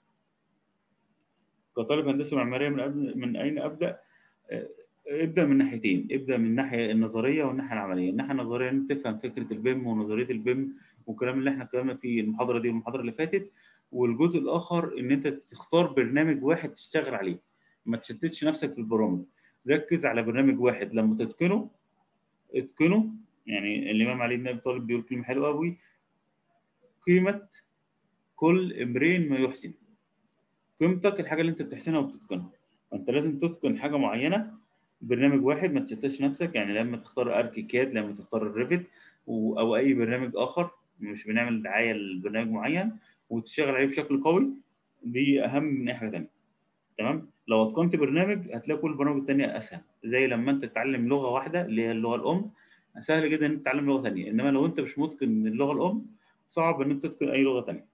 كطالب هندسه معماريه من أب... من اين ابدا؟ ابدا من ناحيتين، ابدا من الناحيه النظريه والناحيه العمليه. الناحيه النظريه ان انت تفهم فكره البيم ونظريه البيم والكلام اللي احنا اتكلمنا فيه المحاضره دي والمحاضره اللي فاتت. والجزء الاخر ان انت تختار برنامج واحد تشتغل عليه، ما تشتتش نفسك في البرامج، ركز على برنامج واحد لما تتقنه اتقنه. يعني الامام علي بن ابي طالب بيقول كلمه حلوه قوي: قيمه كل امرئ ما يحسن. قيمتك الحاجه اللي انت بتحسنها وبتتقنها، فانت لازم تتقن حاجه معينه، برنامج واحد، ما تشتتش نفسك. يعني لما تختار اركيكاد، لما تختار الريفت او اي برنامج اخر، مش بنعمل دعايه لبرنامج معين، وتشتغل عليه بشكل قوي، دي اهم من اي حاجه ثانيه. تمام، لو اتقنت برنامج هتلاقي كل البرامج الثانيه اسهل. زي لما انت تتعلم لغه واحده اللي هي اللغه الام، سهل جدا ان انت تتعلم لغه ثانيه، انما لو انت مش متقن اللغه الام صعب ان انت تتقن اي لغه ثانيه.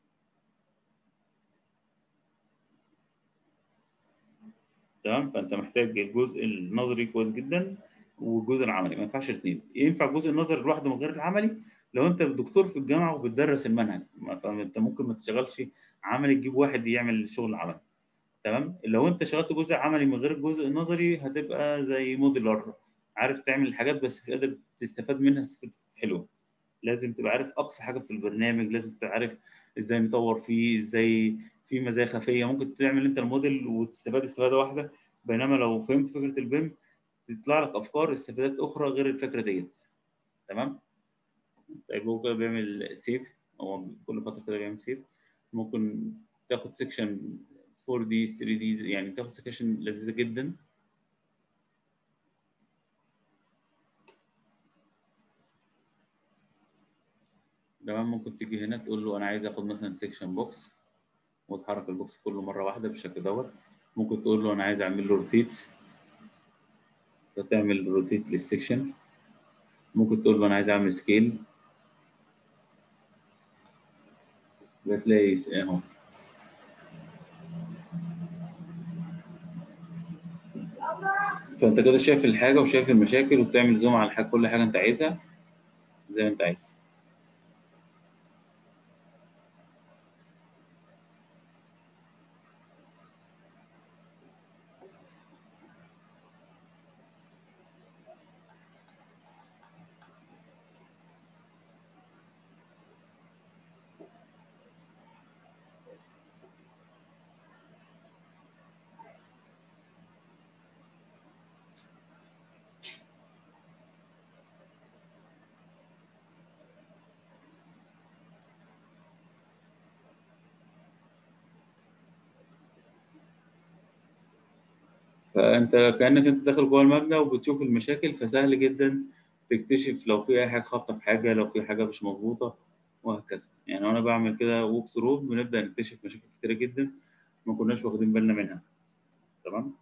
تمام، فانت محتاج الجزء النظري كويس جدا والجزء العملي، ما ينفعش الاثنين. ينفع الجزء النظري لوحده من غير العملي لو انت دكتور في الجامعه وبتدرس المنهج، فانت ممكن ما تشتغلش عملي، تجيب واحد يعمل الشغل العملي. تمام، لو انت شغلت جزء عملي من غير الجزء النظري هتبقى زي موديلر، عارف تعمل الحاجات بس في قادر تستفاد منها استفادة حلوه. لازم تبقى عارف اقصى حاجه في البرنامج، لازم تبقى عارف ازاي نطور فيه، ازاي في مزايا خفيه ممكن تعمل انت الموديل وتستفاد استفاده واحده، بينما لو فهمت فكره البيم تطلع لك افكار استفادات اخرى غير الفكره ديت. تمام، طيب هو كده بيعمل سيف، هو كل فتره كده بيعمل سيف. ممكن تاخد سيكشن فور دي ثري دي، يعني تاخد سيكشن لذيذه جدا. تمام، ممكن تيجي هنا تقول له انا عايز اخد مثلا سيكشن بوكس وتحرك البوكس كله مره واحده بالشكل دوت. ممكن تقول له انا عايز اعمل له روتيت فتعمل روتيت للسيكشن. ممكن تقول له انا عايز اعمل سكيل، بتلاقي اهو. فانت كده شايف الحاجه وشايف المشاكل وبتعمل زوم على الحاجة، كل حاجه انت عايزها زي ما انت عايز. فانت كانك انت داخل جوه المبنى وبتشوف المشاكل، فسهل جدا تكتشف لو في اي حاجه خابطه في حاجه، لو في حاجه مش مظبوطه، وهكذا. يعني وانا بعمل كده ووك ثرو بنبدا نكتشف مشاكل كتيره جدا ما كناش واخدين بالنا منها. تمام،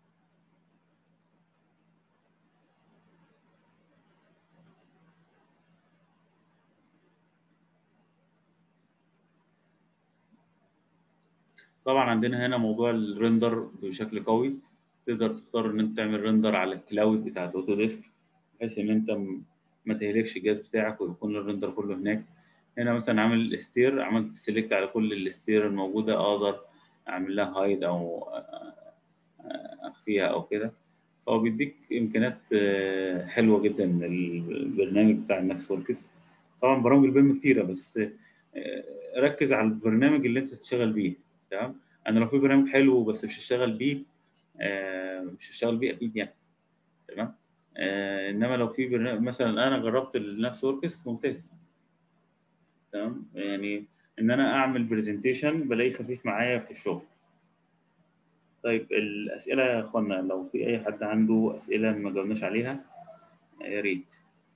طبعا عندنا هنا موضوع الريندر بشكل قوي. تقدر تختار ان انت تعمل ريندر على الكلاود بتاع اوتوديسك، بحيث ان انت ما تهلكش الجهاز بتاعك ويكون الريندر كله هناك. هنا مثلا عامل ستير، عملت سيلكت على كل الستير الموجوده، اقدر اعمل لها هايد او اخفيها او كده. فهو بيديك امكانيات آه، حلوه جدا البرنامج بتاع النكس وركس. طبعا برامج البيم كتيره، بس آه، ركز على البرنامج اللي انت تشتغل بيه. تمام. انا لو في برنامج حلو بس مش هشتغل بيه، آه، مش هشتغل بيه اكيد يعني. تمام. آه، انما لو في برنامج مثلا انا جربت النكس وركس ممتاز. تمام. يعني ان انا اعمل برزنتيشن بلاقيه خفيف معايا في الشغل. طيب الاسئله يا اخوانا، لو في اي حد عنده اسئله ما جاوبناش عليها يا ريت.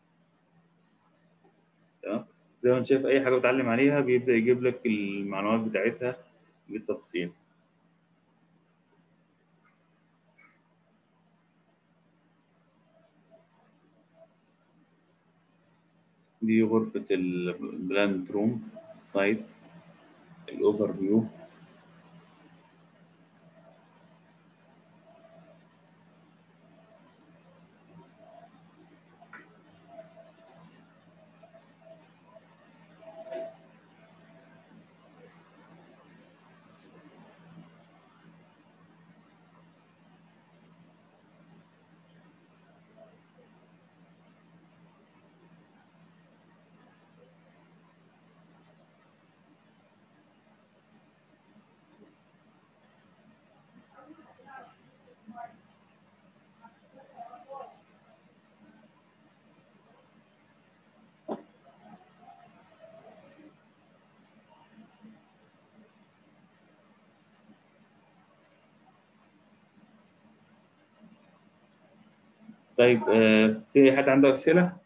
تمام. زي ما انت شايف اي حاجه بتعلم عليها بيبدا يجيب لك المعلومات بتاعتها بالتفصيل. دي غرفه البلاند روم سايت، الاوفر فيو. طيب آه، في اي حد عنده اسئله؟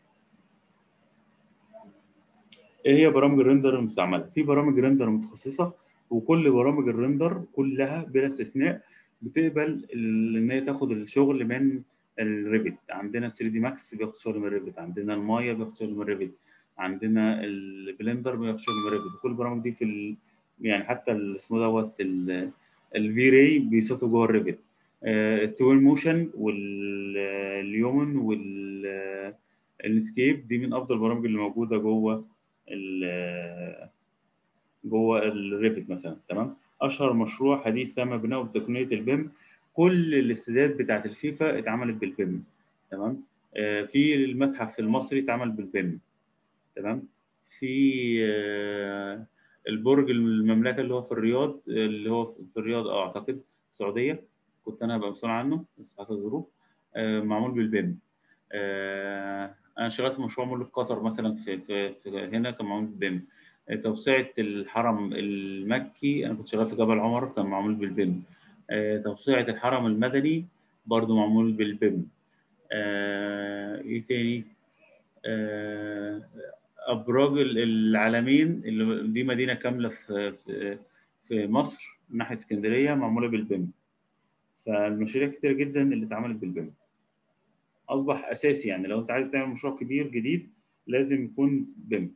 ايه هي برامج الريندر المستعمله؟ في برامج ريندر متخصصه، وكل برامج الريندر كلها بلا استثناء بتقبل ال- ان هي تاخد الشغل من الريفت. عندنا ثري دي ماكس بياخد شغل من الريفت، عندنا المايا بياخد شغل من الريفت، عندنا البلندر بياخد شغل من الريفت. كل البرامج دي في ال... يعني حتى ال- اسمه دوت الفي راي بيصوتوا جوه الريفت. التوين موشن واليومن والسكيب دي من افضل البرامج اللي موجوده جوه ال- جوه الريفت مثلا. تمام. اشهر مشروع حديث تم بناؤه بتقنيه البيم. كل الاستادات بتاعت الفيفا اتعملت بالبيم. تمام. آه، في المتحف المصري اتعمل بالبيم. تمام. في آه، البرج المملكه اللي هو في الرياض، اللي هو في الرياض اه اعتقد السعوديه، كنت انا هبقى مسؤول عنه بس حصل ظروف. آه، معمول بالبيم. آه، انا شغال في مشروع مول في قطر مثلا، في, في, في هنا كان معمول بالبيم. آه، توسعه الحرم المكي انا كنت شغال في جبل عمر، كان معمول بالبيم. آه، توسعه الحرم المدني برضو معمول بالبيم. آه، ايه تاني؟ آه، ابراج العلمين اللي دي مدينه كامله في في في مصر من ناحيه اسكندريه معموله بالبيم. فالمشاريع كتير جدا اللي اتعملت بالبيم اصبح اساسي. يعني لو انت عايز تعمل مشروع كبير جديد لازم يكون بيم.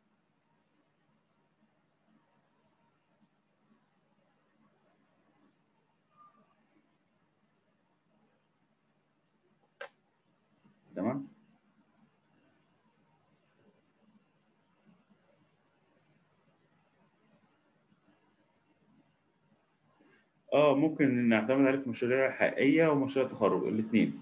تمام. اه ممكن نعتمد عليه في مشاريع حقيقيه ومشاريع تخرج الاثنين.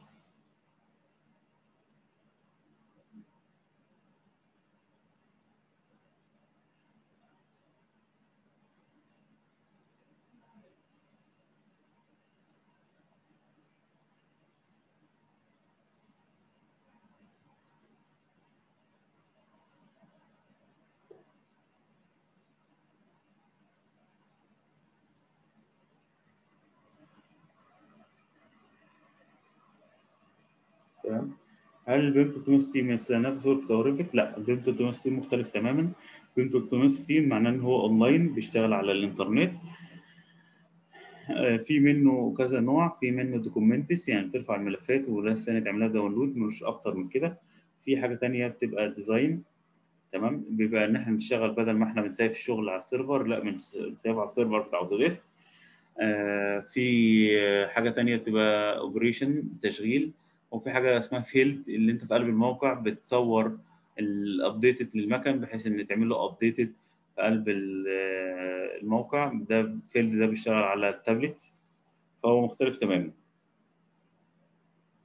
تمام. هل البيم ثلاثمية وستين مثل نفس ورك او ريفت؟ لا، البيم ثلاثمية وستين مختلف تماما. بيم ثلاثمية وستين معناه ان هو اونلاين بيشتغل على الانترنت. آه، في منه كذا نوع. في منه دوكيومنتس يعني بترفع الملفات ولسه ثانيه تعملها داونلود، مش اكتر من كده. في حاجه تانية بتبقى ديزاين. تمام. بيبقى ان احنا نشتغل بدل ما احنا بنسيف الشغل على السيرفر، لا بنسيف على السيرفر بتاع اوتوديسك. آه، في آه، حاجه تانية بتبقى اوبريشن تشغيل. وفي حاجه اسمها فيلد اللي انت في قلب الموقع بتصور الابديتد للمكن بحيث ان تعمل له ابديتد في قلب ال- آه، الموقع ده. فيلد ده بيشتغل على التابلت، فهو مختلف تماما.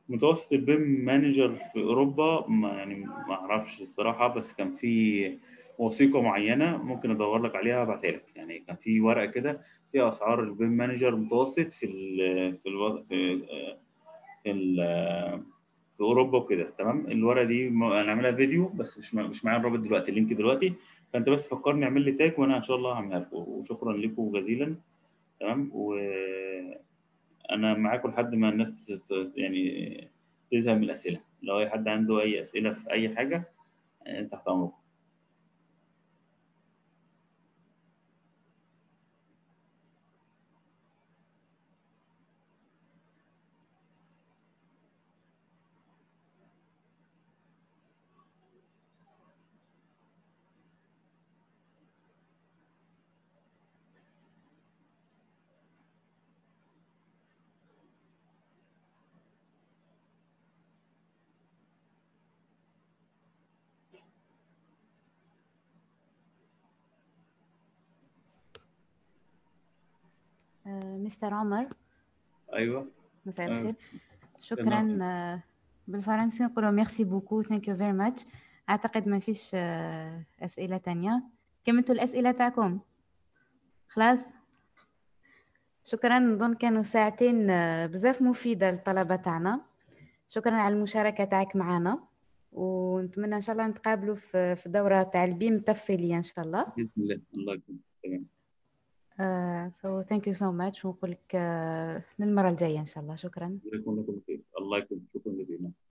متوسط البيم مانجر في اوروبا ما يعني ما اعرفش الصراحه، بس كان في وثيقه معينه ممكن ادور لك عليها ابعتها لك. يعني كان في ورقه كده فيها اسعار البيم مانجر متوسط في ال في الوضع في في ال في اوروبا وكده. تمام، الورقه دي م- انا عاملها فيديو بس مش مش معايا الرابط دلوقتي، اللينك دلوقتي. فانت بس فكرني اعمل لي تاج وانا ان شاء الله هعملها لكم. وشكرا لكم جزيلا. تمام، وانا معاكم لحد ما الناس تت- يعني تزهق من الاسئله. لو اي حد عنده اي اسئله في اي حاجه انت تحت امركم. آه، مستر عمر، ايوه. مساء أيوة. الخير. شكرا. آه، بالفرنسي نقولوا ميرسي بوكو، ثانك يو فيري ماتش. اعتقد ما فيش آه، اسئله تانية. كملتوا الاسئله تاعكم خلاص؟ شكرا. نظن كانوا ساعتين آه، بزاف مفيده للطلبه تاعنا. شكرا على المشاركه تاعك معنا، ونتمنى ان شاء الله نتقابلوا في في دوره تاع البيم التفصيليه ان شاء الله. باذن الله. الله يكرمك. تمام. آه، so thank you so much، ونقول لك آه، للمره الجايه ان شاء الله. شكرا. الله يكون لكم خير. الله يكرمك. شكرا جزيلا.